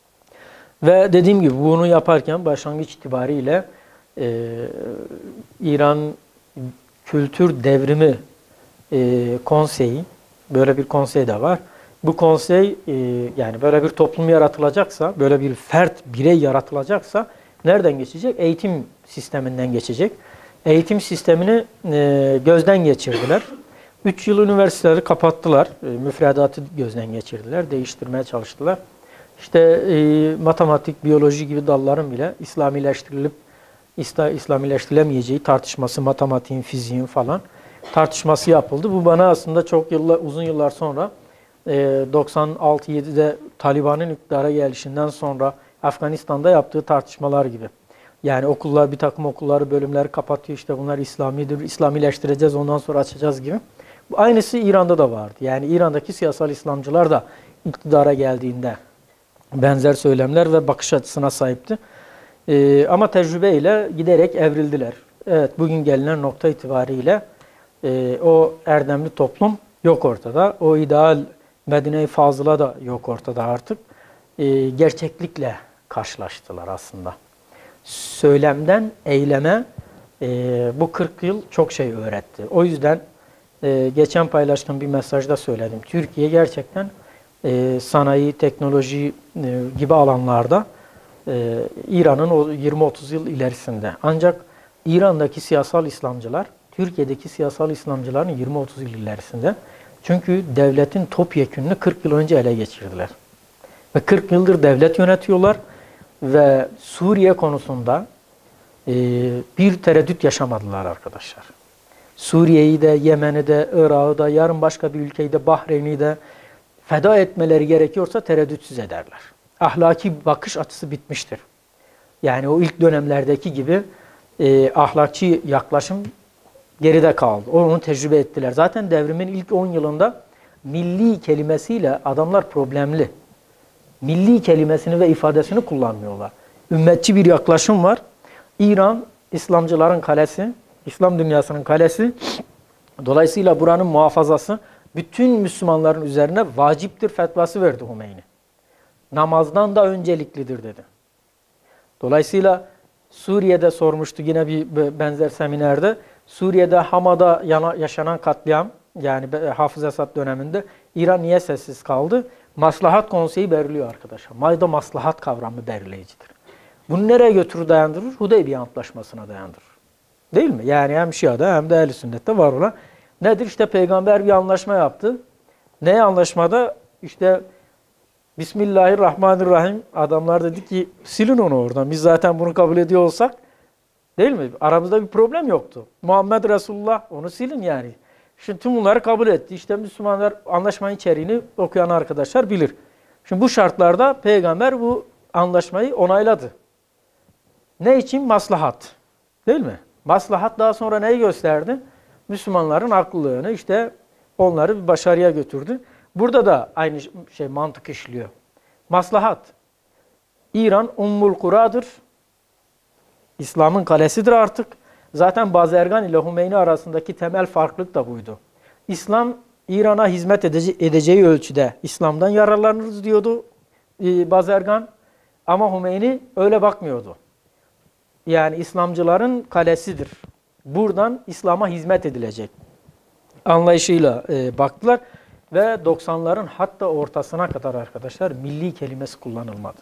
Ve dediğim gibi bunu yaparken başlangıç itibariyle e, İran Kültür Devrimi e, Konseyi, böyle bir konsey de var. Bu konsey e, yani böyle bir toplum yaratılacaksa, böyle bir fert, birey yaratılacaksa nereden geçecek? Eğitim sisteminden geçecek. Eğitim sistemini e, gözden geçirdiler. Üç yıl üniversiteleri kapattılar. E, müfredatı gözden geçirdiler. Değiştirmeye çalıştılar. İşte e, matematik, biyoloji gibi dalların bile İslamileştirilip İslamileştirilemeyeceği tartışması, matematiğin, fiziğin falan tartışması yapıldı. Bu bana aslında çok yıllar, uzun yıllar sonra e, doksan altı yedide Taliban'ın iktidara gelişinden sonra Afganistan'da yaptığı tartışmalar gibi. Yani okullar, bir takım okulları, bölümleri kapatıyor. İşte bunlar İslamidir, İslamileştireceğiz, ondan sonra açacağız gibi. Aynısı İran'da da vardı. Yani İran'daki siyasal İslamcılar da iktidara geldiğinde benzer söylemler ve bakış açısına sahipti. Ee, ama tecrübeyle giderek evrildiler. Evet, bugün gelinen nokta itibariyle e, o erdemli toplum yok ortada. O ideal Medine-i Fazıla da yok ortada artık. E, gerçeklikle karşılaştılar aslında. Söylemden eyleme e, bu kırk yıl çok şey öğretti. O yüzden e, geçen paylaştığım bir mesajda söyledim. Türkiye gerçekten e, sanayi, teknoloji e, gibi alanlarda e, İran'ın o yirmi otuz yıl ilerisinde. Ancak İran'daki siyasal İslamcılar, Türkiye'deki siyasal İslamcıların yirmi otuz yıl ilerisinde. Çünkü devletin topyekününü kırk yıl önce ele geçirdiler. Ve kırk yıldır devlet yönetiyorlar ve Suriye konusunda e, bir tereddüt yaşamadılar arkadaşlar. Suriye'yi de, Yemen'i de, Irak'ı da, yarın başka bir ülkeyi de, Bahreyn'i de feda etmeleri gerekiyorsa tereddütsüz ederler. Ahlaki bakış açısı bitmiştir. Yani o ilk dönemlerdeki gibi e, ahlakçı yaklaşım geride kaldı. Onu tecrübe ettiler. Zaten devrimin ilk on yılında milli kelimesiyle adamlar problemli. Milli kelimesini ve ifadesini kullanmıyorlar. Ümmetçi bir yaklaşım var. İran, İslamcıların kalesi, İslam dünyasının kalesi. Dolayısıyla buranın muhafazası bütün Müslümanların üzerine vaciptir fetvası verdi Hümeyni. Namazdan da önceliklidir dedi. Dolayısıyla Suriye'de sormuştu yine bir benzer seminerde. Suriye'de Hama'da yaşanan katliam, yani Hafız Esad döneminde İran niye sessiz kaldı? Maslahat konseyi belirliyor arkadaşlar. Mayda maslahat kavramı belirleyicidir. Bunu nereye götürür dayandırır? Hudeybiye Antlaşması'na dayandırır. Değil mi? Yani hem Şia'da hem de Ehl-i Sünnet'te var olan. Nedir? İşte peygamber bir anlaşma yaptı. Ne anlaşmada? İşte Bismillahirrahmanirrahim. Adamlar dedi ki silin onu oradan. Biz zaten bunu kabul ediyor olsak, değil mi? Aramızda bir problem yoktu. Muhammed Resulullah, onu silin yani. Şimdi tüm bunları kabul etti. İşte Müslümanlar anlaşmanın içeriğini okuyan arkadaşlar bilir. Şimdi bu şartlarda peygamber bu anlaşmayı onayladı. Ne için? Maslahat. Değil mi? Maslahat daha sonra neyi gösterdi? Müslümanların haklılığını, işte onları bir başarıya götürdü. Burada da aynı şey mantık işliyor. Maslahat. İran Ummul Kura'dır. İslam'ın kalesidir artık. Zaten Bazargan ile Hümeyni arasındaki temel farklılık da buydu. İslam İran'a hizmet edece edeceği ölçüde İslam'dan yararlanırız diyordu e, Bazargan. Ama Hümeyni öyle bakmıyordu. Yani İslamcıların kalesidir. Buradan İslam'a hizmet edilecek anlayışıyla e, baktılar. Ve doksanların hatta ortasına kadar arkadaşlar milli kelimesi kullanılmadı.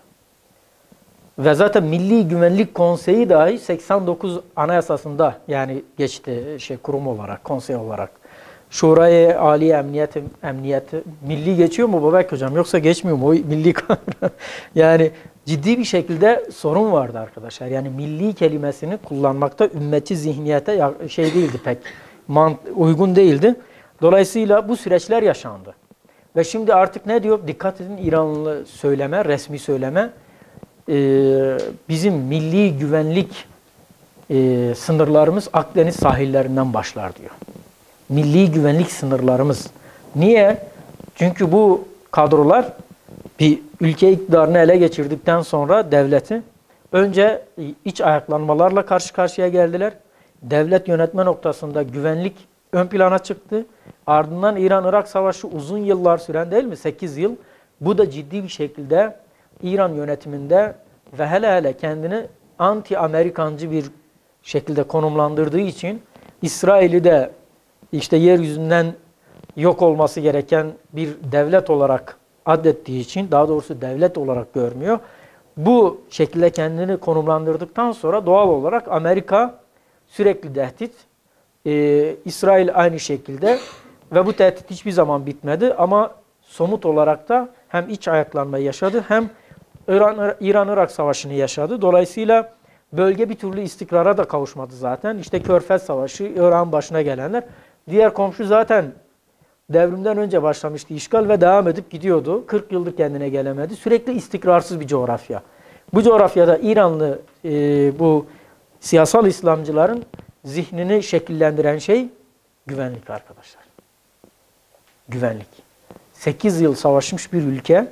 Ve zaten Milli Güvenlik Konseyi dahi seksen dokuz Anayasası'nda yani geçti şey kurum olarak, konsey olarak. Şuraya Ali Emniyet Emniyeti milli geçiyor mu Babak hocam yoksa geçmiyor mu o milli yani ciddi bir şekilde sorun vardı arkadaşlar. Yani milli kelimesini kullanmakta ümmetçi zihniyete şey değildi pek uygun değildi. Dolayısıyla bu süreçler yaşandı. Ve şimdi artık ne diyor? Dikkat edin İranlı söyleme, resmi söyleme. Ee, bizim milli güvenlik e, sınırlarımız Akdeniz sahillerinden başlar diyor. Milli güvenlik sınırlarımız. Niye? Çünkü bu kadrolar bir ülke iktidarını ele geçirdikten sonra devleti önce iç ayaklanmalarla karşı karşıya geldiler. Devlet yönetme noktasında güvenlik ön plana çıktı. Ardından İran-Irak Savaşı uzun yıllar süren değil mi? sekiz yıl. Bu da ciddi bir şekilde İran yönetiminde ve hele hele kendini anti-Amerikancı bir şekilde konumlandırdığı için İsrail'i de işte yeryüzünden yok olması gereken bir devlet olarak adettiği için, daha doğrusu devlet olarak görmüyor. Bu şekilde kendini konumlandırdıktan sonra doğal olarak Amerika sürekli tehdit, Ee, İsrail aynı şekilde ve bu tehdit hiçbir zaman bitmedi ama somut olarak da hem iç ayaklanmayı yaşadı hem İran-Irak Savaşı'nı yaşadı. Dolayısıyla bölge bir türlü istikrara da kavuşmadı zaten. İşte Körfez Savaşı, İran başına gelenler. Diğer komşu zaten devrimden önce başlamıştı işgal ve devam edip gidiyordu. kırk yıldır kendine gelemedi. Sürekli istikrarsız bir coğrafya. Bu coğrafyada İranlı e, bu siyasal İslamcıların zihnini şekillendiren şey güvenlik arkadaşlar. Güvenlik. sekiz yıl savaşmış bir ülke,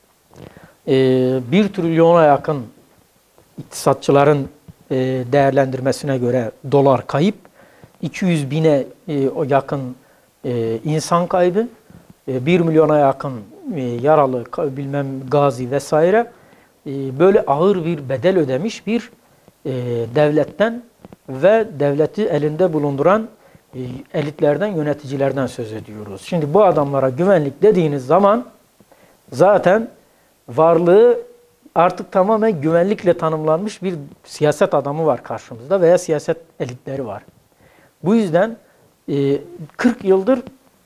bir trilyona yakın iktisatçıların değerlendirmesine göre dolar kayıp, iki yüz bine yakın insan kaybı, bir milyona yakın yaralı, bilmem gazi vesaire, böyle ağır bir bedel ödemiş bir devletten ve devleti elinde bulunduran elitlerden, yöneticilerden söz ediyoruz. Şimdi bu adamlara güvenlik dediğiniz zaman zaten varlığı artık tamamen güvenlikle tanımlanmış bir siyaset adamı var karşımızda veya siyaset elitleri var. Bu yüzden kırk yıldır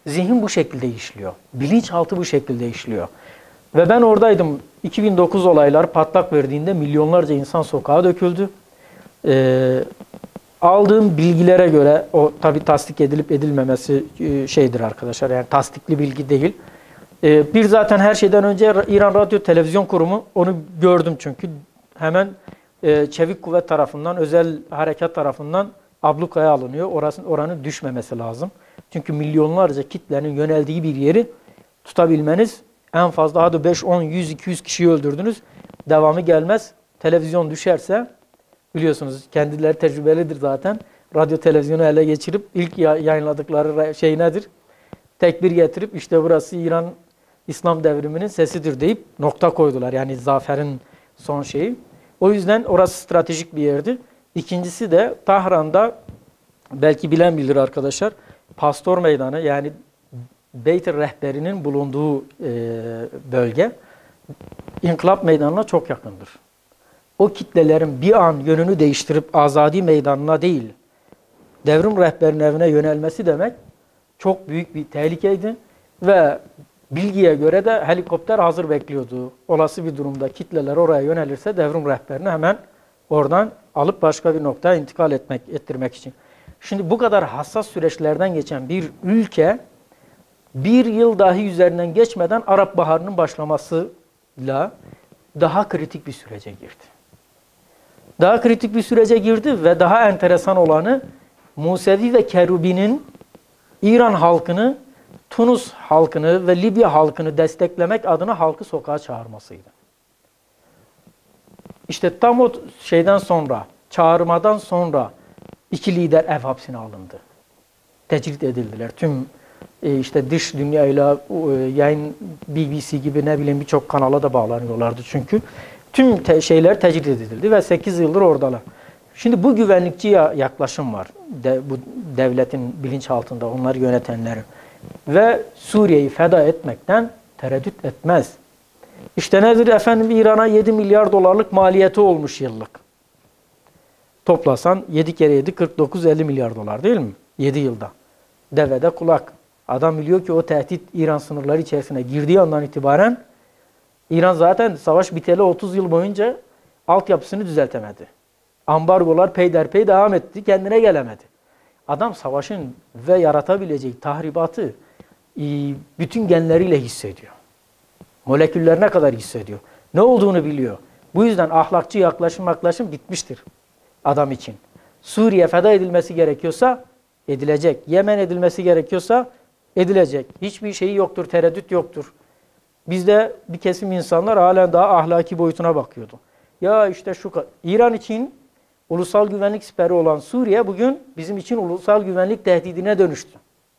Zihin bu şekilde işliyor. Bilinçaltı bu şekilde işliyor. Ve ben oradaydım. iki bin dokuz olayları patlak verdiğinde milyonlarca insan sokağa döküldü. Ee, aldığım bilgilere göre, o tabii tasdik edilip edilmemesi e, şeydir arkadaşlar. Yani tasdikli bilgi değil. Ee, bir zaten her şeyden önce İran Radyo Televizyon Kurumu, onu gördüm çünkü. Hemen e, Çevik Kuvvet tarafından, özel harekat tarafından ablukaya alınıyor. Orası, oranın düşmemesi lazım. Çünkü milyonlarca kitlenin yöneldiği bir yeri tutabilmeniz, en fazla hadi beş, on, yüz, iki yüz kişiyi öldürdünüz. Devamı gelmez. Televizyon düşerse, biliyorsunuz kendileri tecrübelidir zaten. Radyo televizyonu ele geçirip ilk yayınladıkları şey nedir? Tekbir getirip işte burası İran İslam devriminin sesidir deyip nokta koydular. Yani zaferin son şeyi. O yüzden orası stratejik bir yerdi. İkincisi de Tahran'da, belki bilen bilir arkadaşlar, Pastor Meydanı, yani Beyt-i Rehberi'nin bulunduğu e, bölge İnkılap Meydanı'na çok yakındır. O kitlelerin bir an yönünü değiştirip Azadi Meydanı'na değil, devrim rehberinin evine yönelmesi demek çok büyük bir tehlikeydi ve bilgiye göre de helikopter hazır bekliyordu. Olası bir durumda kitleler oraya yönelirse devrim rehberini hemen oradan alıp başka bir noktaya intikal etmek, ettirmek için. Şimdi bu kadar hassas süreçlerden geçen bir ülke bir yıl dahi üzerinden geçmeden Arap Baharı'nın başlamasıyla daha kritik bir sürece girdi. Daha kritik bir sürece girdi ve daha enteresan olanı Musevi ve Kerubi'nin İran halkını, Tunus halkını ve Libya halkını desteklemek adına halkı sokağa çağırmasıydı. İşte tam o şeyden sonra, çağırmadan sonra iki lider ev hapsine alındı. Tecrit edildiler. Tüm e, işte dış dünyayla e, yayın B B C gibi ne bileyim birçok kanala da bağlanıyorlardı çünkü. Tüm te şeyler tecrit edildi ve sekiz yıldır oradalar. Şimdi bu güvenlikçi yaklaşım var. De, bu devletin bilinçaltında onları yönetenlerin. Ve Suriye'yi feda etmekten tereddüt etmez. İşte nedir efendim, İran'a yedi milyar dolarlık maliyeti olmuş yıllık. Toplasan yedi kere yedi kırk dokuz elli milyar dolar değil mi? yedi yılda. Devede kulak. Adam biliyor ki o tehdit İran sınırları içerisine girdiği andan itibaren İran zaten savaş biteli otuz yıl boyunca altyapısını düzeltemedi. Ambargolar peyderpey devam etti, kendine gelemedi. Adam savaşın ve yaratabileceği tahribatı bütün genleriyle hissediyor. Moleküllerine kadar hissediyor. Ne olduğunu biliyor. Bu yüzden ahlakçı yaklaşım yaklaşım bitmiştir adam için. Suriye feda edilmesi gerekiyorsa edilecek. Yemen edilmesi gerekiyorsa edilecek. Hiçbir şeyi yoktur, tereddüt yoktur. Bizde bir kesim insanlar halen daha ahlaki boyutuna bakıyordu. Ya işte şu İran için ulusal güvenlik siperi olan Suriye bugün bizim için ulusal güvenlik tehdidine dönüştü.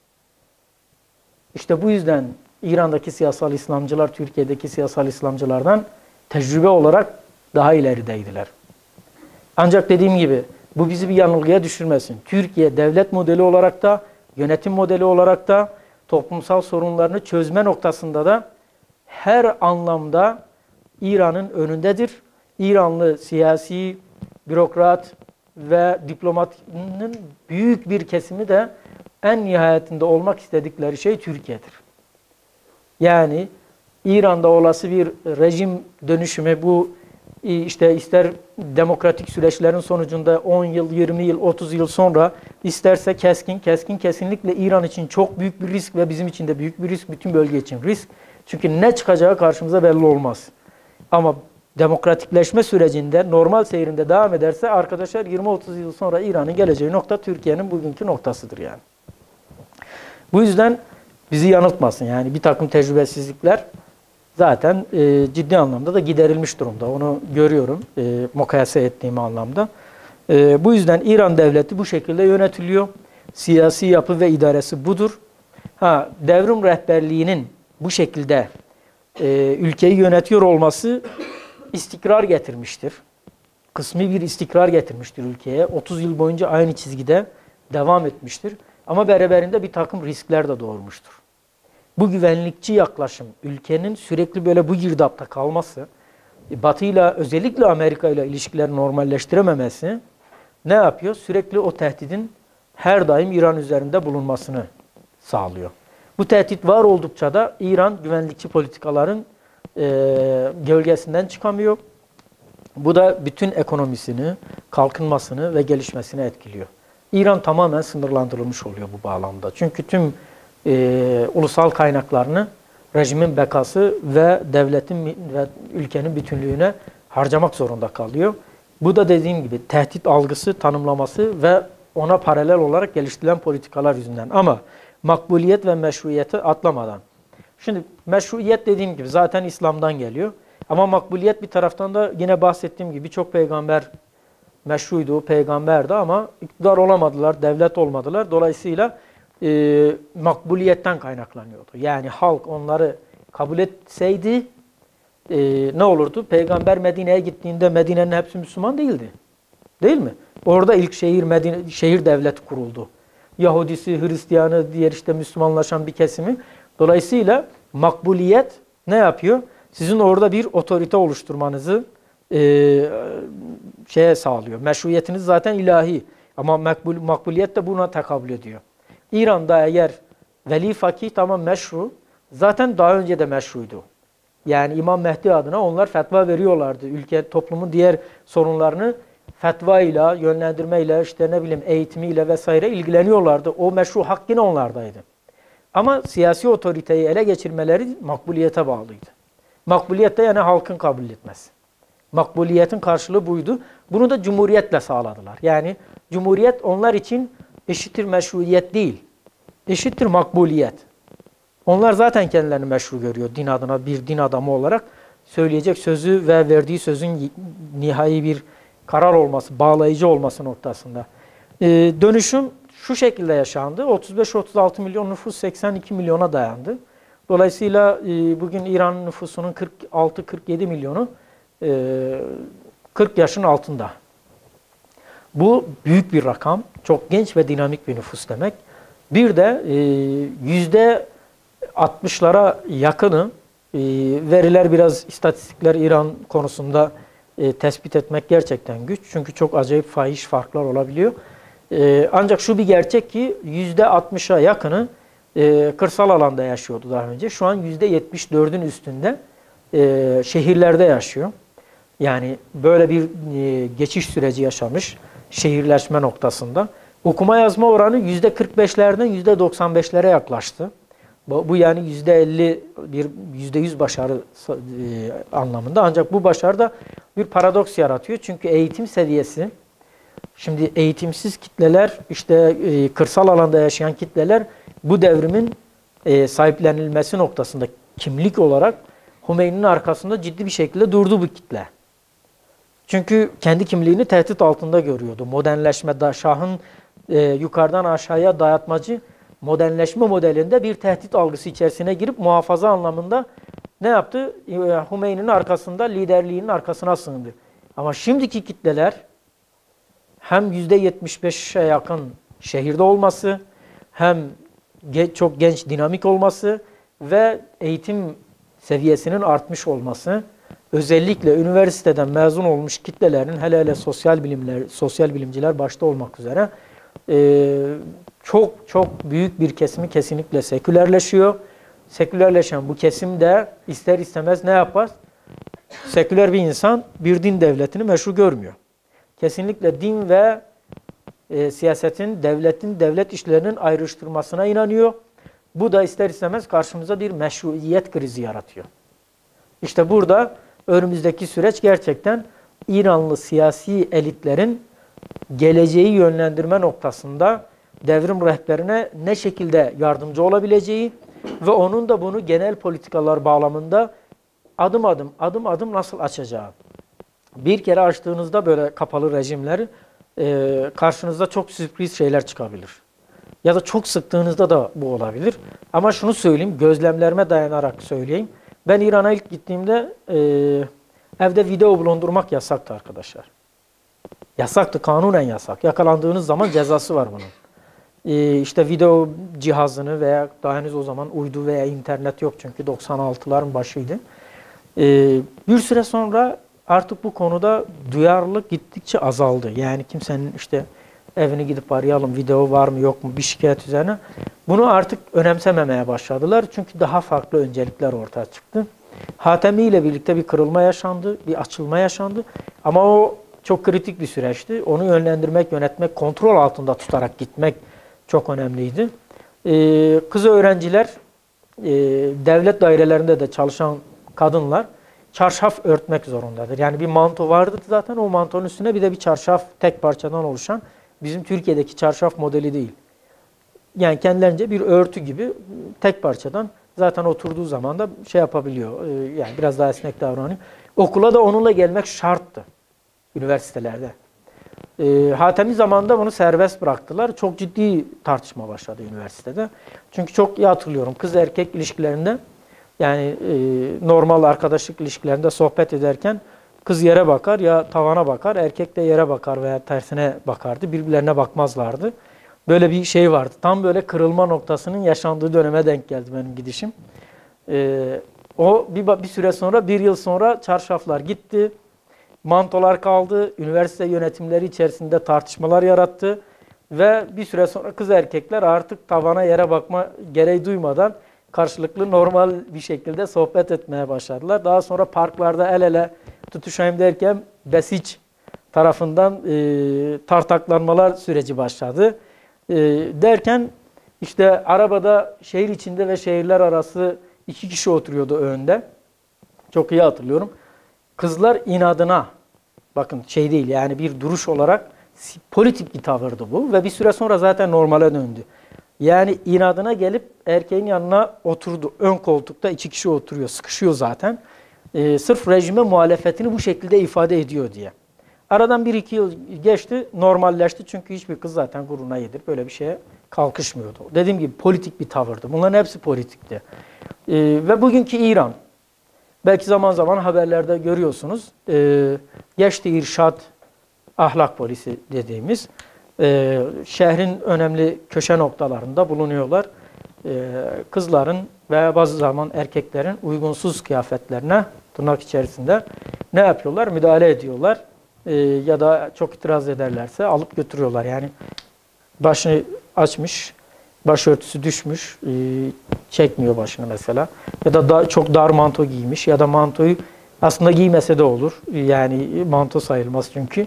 İşte bu yüzden İran'daki siyasal İslamcılar Türkiye'deki siyasal İslamcılardan tecrübe olarak daha ilerideydiler. Ancak dediğim gibi bu bizi bir yanılgıya düşürmesin. Türkiye devlet modeli olarak da, yönetim modeli olarak da, toplumsal sorunlarını çözme noktasında da her anlamda İran'ın önündedir. İranlı siyasi, bürokrat ve diplomatının büyük bir kesimi de en nihayetinde olmak istedikleri şey Türkiye'dir. Yani İran'da olası bir rejim dönüşümü, bu işte ister demokratik süreçlerin sonucunda on yıl, yirmi yıl, otuz yıl sonra, isterse keskin, keskin kesinlikle İran için çok büyük bir risk ve bizim için de büyük bir risk, bütün bölge için risk. Çünkü ne çıkacağı karşımıza belli olmaz. Ama demokratikleşme sürecinde normal seyrinde devam ederse arkadaşlar yirmi otuz yıl sonra İran'ın geleceği nokta Türkiye'nin bugünkü noktasıdır yani. Bu yüzden bizi yanıltmasın. Yani bir takım tecrübesizlikler zaten e, ciddi anlamda da giderilmiş durumda. Onu görüyorum e, mukayese ettiğim anlamda. E, bu yüzden İran devleti bu şekilde yönetiliyor. Siyasi yapı ve idaresi budur. Ha, devrim rehberliğinin bu şekilde e, ülkeyi yönetiyor olması istikrar getirmiştir. Kısmi bir istikrar getirmiştir ülkeye. otuz yıl boyunca aynı çizgide devam etmiştir. Ama beraberinde bir takım riskler de doğurmuştur. Bu güvenlikçi yaklaşım, ülkenin sürekli böyle bu girdapta kalması, Batı'yla özellikle Amerika'yla ilişkileri normalleştirememesi ne yapıyor? Sürekli o tehdidin her daim İran üzerinde bulunmasını sağlıyor. Bu tehdit var oldukça da İran güvenlikçi politikaların e, gölgesinden çıkamıyor. Bu da bütün ekonomisini, kalkınmasını ve gelişmesini etkiliyor. İran tamamen sınırlandırılmış oluyor bu bağlamda. Çünkü tüm e, ulusal kaynaklarını rejimin bekası ve devletin ve ülkenin bütünlüğüne harcamak zorunda kalıyor. Bu da dediğim gibi tehdit algısı, tanımlaması ve ona paralel olarak geliştirilen politikalar yüzünden. Ama makbuliyet ve meşruiyeti atlamadan. Şimdi meşruiyet dediğim gibi zaten İslam'dan geliyor. Ama makbuliyet bir taraftan da yine bahsettiğim gibi birçok peygamber meşruydu, o peygamberdi ama iktidar olamadılar, devlet olmadılar. Dolayısıyla e, makbuliyetten kaynaklanıyordu. Yani halk onları kabul etseydi e, ne olurdu? Peygamber Medine'ye gittiğinde Medine'nin hepsi Müslüman değildi. Değil mi? Orada ilk şehir Medine, şehir devleti kuruldu. Yahudisi, Hristiyanı, diğer işte Müslümanlaşan bir kesimi. Dolayısıyla makbuliyet ne yapıyor? Sizin orada bir otorite oluşturmanızı e, şeye sağlıyor. Meşruiyetiniz zaten ilahi. Ama makbul, makbuliyet de buna tekabül ediyor. İran'da eğer veli fakih tamam meşru, zaten daha önce de meşruydu. Yani İmam Mehdi adına onlar fetva veriyorlardı. Ülke, toplumun diğer sorunlarını fetva ile, yönlendirmeyle, işte ne bileyim eğitimiyle vesaire ilgileniyorlardı. O meşru hak yine onlardaydı. Ama siyasi otoriteyi ele geçirmeleri makbuliyete bağlıydı. Makbuliyet de yani halkın kabul etmesi. Makbuliyetin karşılığı buydu. Bunu da cumhuriyetle sağladılar. Yani cumhuriyet onlar için eşittir meşruiyet değil. Eşittir makbuliyet. Onlar zaten kendilerini meşru görüyor din adına bir din adamı olarak. Söyleyecek sözü ve verdiği sözün nihai bir karar olması, bağlayıcı olması noktasında. Ee, dönüşüm şu şekilde yaşandı. otuz beş otuz altı milyon nüfus seksen iki milyona dayandı. Dolayısıyla e, bugün İran nüfusunun kırk altı kırk yedi milyonu e, kırk yaşın altında. Bu büyük bir rakam. Çok genç ve dinamik bir nüfus demek. Bir de e, yüzde altmışlara yakını e, veriler biraz istatistikler İran konusunda e, tespit etmek gerçekten güç. Çünkü çok acayip fahiş farklar olabiliyor. E, ancak şu bir gerçek ki yüzde altmışa yakını e, kırsal alanda yaşıyordu daha önce. Şu an yüzde yetmiş dördün üstünde e, şehirlerde yaşıyor. Yani böyle bir e, geçiş süreci yaşamış şehirleşme noktasında. Okuma yazma oranı yüzde kırk beşlerden yüzde doksan beşlere yaklaştı. Bu, bu yani yüzde elli bir yüzde yüz başarı e, anlamında. Ancak bu başarı da bir paradoks yaratıyor. Çünkü eğitim seviyesi, şimdi eğitimsiz kitleler, işte e, kırsal alanda yaşayan kitleler bu devrimin e, sahiplenilmesi noktasında kimlik olarak Hümeyni'nin arkasında ciddi bir şekilde durdu bu kitle. Çünkü kendi kimliğini tehdit altında görüyordu. Modernleşme, da Şah'ın e, yukarıdan aşağıya dayatmacı modernleşme modelinde bir tehdit algısı içerisine girip muhafaza anlamında ne yaptı? E, Hümeyni'nin arkasında, liderliğinin arkasına sığındı. Ama şimdiki kitleler hem yüzde yetmiş beşe yakın şehirde olması, hem ge çok genç, dinamik olması ve eğitim seviyesinin artmış olması, özellikle üniversiteden mezun olmuş kitlelerin, hele hele sosyal bilimler, sosyal bilimciler başta olmak üzere e, çok çok büyük bir kesimi kesinlikle sekülerleşiyor. Sekülerleşen bu kesim de ister istemez ne yapar? Seküler bir insan bir din devletini meşru görmüyor. Kesinlikle din ve e, siyasetin, devletin, devlet işlerinin ayrıştırmasına inanıyor. Bu da ister istemez karşımıza bir meşruiyet krizi yaratıyor. İşte burada önümüzdeki süreç gerçekten İranlı siyasi elitlerin geleceği yönlendirme noktasında devrim rehberine ne şekilde yardımcı olabileceği ve onun da bunu genel politikalar bağlamında adım adım, adım adım nasıl açacağı. Bir kere açtığınızda böyle kapalı rejimleri e, karşınızda çok sürpriz şeyler çıkabilir. Ya da çok sıktığınızda da bu olabilir. Ama şunu söyleyeyim, gözlemlerime dayanarak söyleyeyim. Ben İran'a ilk gittiğimde e, evde video bulundurmak yasaktı arkadaşlar. Yasaktı, kanunen yasak. Yakalandığınız zaman cezası var bunun. E, işte video cihazını veya daha henüz o zaman uydu veya internet yok çünkü doksan altıların başıydı. E, bir süre sonra artık bu konuda duyarlılık gittikçe azaldı. Yani kimsenin işte evini gidip arayalım, video var mı yok mu bir şikayet üzerine. Bunu artık önemsememeye başladılar. Çünkü daha farklı öncelikler ortaya çıktı. Hatemi ile birlikte bir kırılma yaşandı, bir açılma yaşandı. Ama o çok kritik bir süreçti. Onu yönlendirmek, yönetmek, kontrol altında tutarak gitmek çok önemliydi. Ee, kız öğrenciler, e, devlet dairelerinde de çalışan kadınlar çarşaf örtmek zorundadır. Yani bir manto vardı zaten, o mantonun üstüne bir de bir çarşaf tek parçadan oluşan, bizim Türkiye'deki çarşaf modeli değil. Yani kendilerince bir örtü gibi tek parçadan zaten oturduğu zaman da şey yapabiliyor. Yani biraz daha esnek davranıyor. Okula da onunla gelmek şarttı üniversitelerde. E, Hatemi zamanında bunu serbest bıraktılar. Çok ciddi tartışma başladı üniversitede. Çünkü çok iyi hatırlıyorum. Kız erkek ilişkilerinde, yani e, normal arkadaşlık ilişkilerinde sohbet ederken kız yere bakar ya tavana bakar, erkek de yere bakar veya tersine bakardı. Birbirlerine bakmazlardı. Böyle bir şey vardı. Tam böyle kırılma noktasının yaşandığı döneme denk geldi benim gidişim. Ee, o bir, bir süre sonra, bir yıl sonra çarşaflar gitti. Mantolar kaldı. Üniversite yönetimleri içerisinde tartışmalar yarattı. Ve bir süre sonra kız erkekler artık tavana yere bakma gereği duymadan karşılıklı normal bir şekilde sohbet etmeye başladılar. Daha sonra parklarda el ele tutuşayım derken Besiç tarafından e, tartaklanmalar süreci başladı. E, derken işte arabada şehir içinde ve şehirler arası iki kişi oturuyordu önde. Çok iyi hatırlıyorum. Kızlar inadına, bakın şey değil yani bir duruş olarak politik bir tavırdı bu ve bir süre sonra zaten normale döndü. Yani inadına gelip erkeğin yanına oturdu. Ön koltukta iki kişi oturuyor, sıkışıyor zaten. Ee, sırf rejime muhalefetini bu şekilde ifade ediyor diye. Aradan bir iki yıl geçti, normalleşti. Çünkü hiçbir kız zaten gururuna yedirip böyle bir şeye kalkışmıyordu. Dediğim gibi politik bir tavırdı. Bunların hepsi politikti. Ee, ve bugünkü İran, belki zaman zaman haberlerde görüyorsunuz, ee, geçti irşad ahlak polisi dediğimiz, Ee, şehrin önemli köşe noktalarında bulunuyorlar. Ee, kızların veya bazı zaman erkeklerin uygunsuz kıyafetlerine tırnak içerisinde ne yapıyorlar? Müdahale ediyorlar. Ee, ya da çok itiraz ederlerse alıp götürüyorlar. Yani başını açmış, başörtüsü düşmüş, e, çekmiyor başını mesela. Ya da, da çok dar manto giymiş ya da mantoyu aslında giymese de olur. Yani manto sayılmaz çünkü.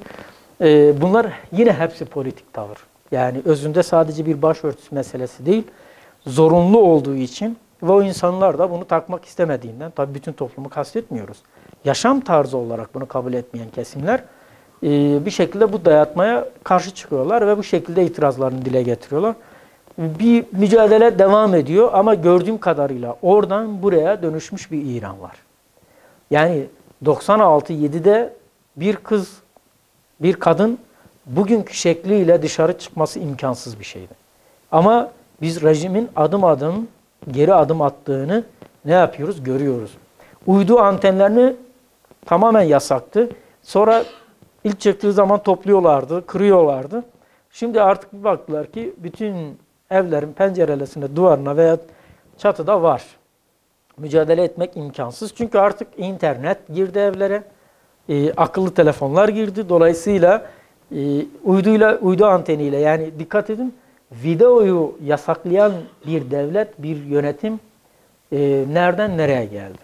Bunlar yine hepsi politik tavır. Yani özünde sadece bir başörtüsü meselesi değil, zorunlu olduğu için ve o insanlar da bunu takmak istemediğinden, tabii bütün toplumu kastetmiyoruz. Yaşam tarzı olarak bunu kabul etmeyen kesimler bir şekilde bu dayatmaya karşı çıkıyorlar ve bu şekilde itirazlarını dile getiriyorlar. Bir mücadele devam ediyor ama gördüğüm kadarıyla oradan buraya dönüşmüş bir İran var. Yani doksan altı yedide bir kız, bir kadın bugünkü şekliyle dışarı çıkması imkansız bir şeydi. Ama biz rejimin adım adım geri adım attığını ne yapıyoruz? Görüyoruz. Uydu antenlerini tamamen yasaktı. Sonra ilk çıktığı zaman topluyorlardı, kırıyorlardı. Şimdi artık bir baktılar ki bütün evlerin pencerelerinde, duvarına veya çatıda var. Mücadele etmek imkansız. Çünkü artık internet girdi evlere. E, akıllı telefonlar girdi. Dolayısıyla e, uyduyla, uydu anteniyle, yani dikkat edin, videoyu yasaklayan bir devlet, bir yönetim e, nereden nereye geldi?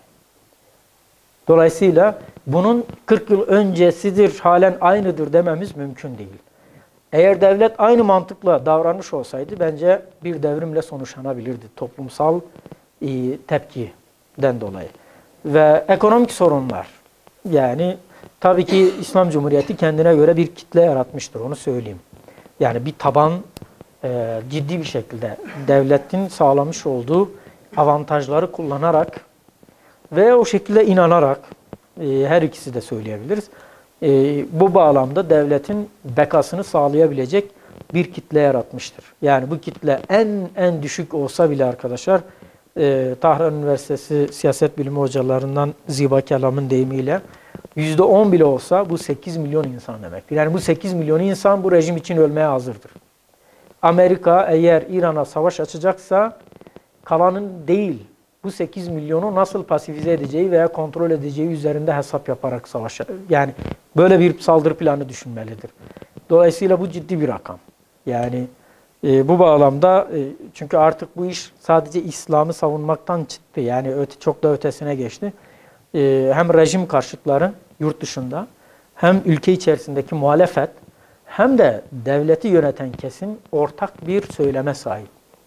Dolayısıyla bunun kırk yıl öncesidir, halen aynıdır dememiz mümkün değil. Eğer devlet aynı mantıkla davranmış olsaydı bence bir devrimle sonuçlanabilirdi toplumsal e, tepkiden dolayı. Ve ekonomik sorunlar, yani tabii ki İslam Cumhuriyeti kendine göre bir kitle yaratmıştır, onu söyleyeyim. Yani bir taban e, ciddi bir şekilde devletin sağlamış olduğu avantajları kullanarak ve o şekilde inanarak, e, her ikisi de söyleyebiliriz, e, bu bağlamda devletin bekasını sağlayabilecek bir kitle yaratmıştır. Yani bu kitle en en düşük olsa bile arkadaşlar, e, Tahran Üniversitesi siyaset bilimi hocalarından Ziba Kelam'ın deyimiyle yüzde on bile olsa bu sekiz milyon insan demektir. Yani bu sekiz milyon insan bu rejim için ölmeye hazırdır. Amerika eğer İran'a savaş açacaksa kalanın değil, bu sekiz milyonu nasıl pasifize edeceği veya kontrol edeceği üzerinde hesap yaparak savaşır. Yani böyle bir saldırı planı düşünmelidir. Dolayısıyla bu ciddi bir rakam. Yani e, bu bağlamda e, çünkü artık bu iş sadece İslam'ı savunmaktan çıktı. Yani öte, çok da ötesine geçti. E, hem rejim karşıtları yurt dışında hem ülke içerisindeki muhalefet hem de devleti yöneten kesim ortak bir söyleme sahip.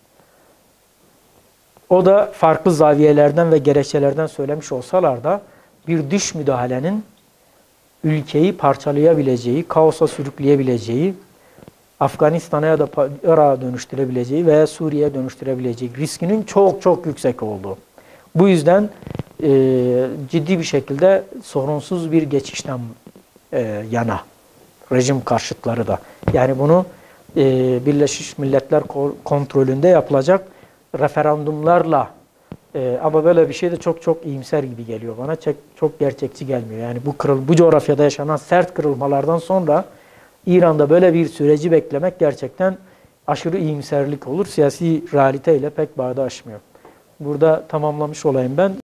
O da farklı zaviyelerden ve gerekçelerden söylemiş olsalar da bir dış müdahalenin ülkeyi parçalayabileceği, kaosa sürükleyebileceği, Afganistan'a ya da Irak'a dönüştürebileceği veya Suriye'ye dönüştürebileceği riskinin çok çok yüksek olduğu. Bu yüzden e, ciddi bir şekilde sorunsuz bir geçişten e, yana rejim karşıtları da. Yani bunu e, Birleşmiş Milletler kontrolünde yapılacak referandumlarla e, ama böyle bir şey de çok çok iyimser gibi geliyor bana. Çok, çok gerçekçi gelmiyor. Yani bu kırıl bu coğrafyada yaşanan sert kırılmalardan sonra İran'da böyle bir süreci beklemek gerçekten aşırı iyimserlik olur. Siyasi realiteyle pek bağdaşmıyor. Burada tamamlamış olayım ben.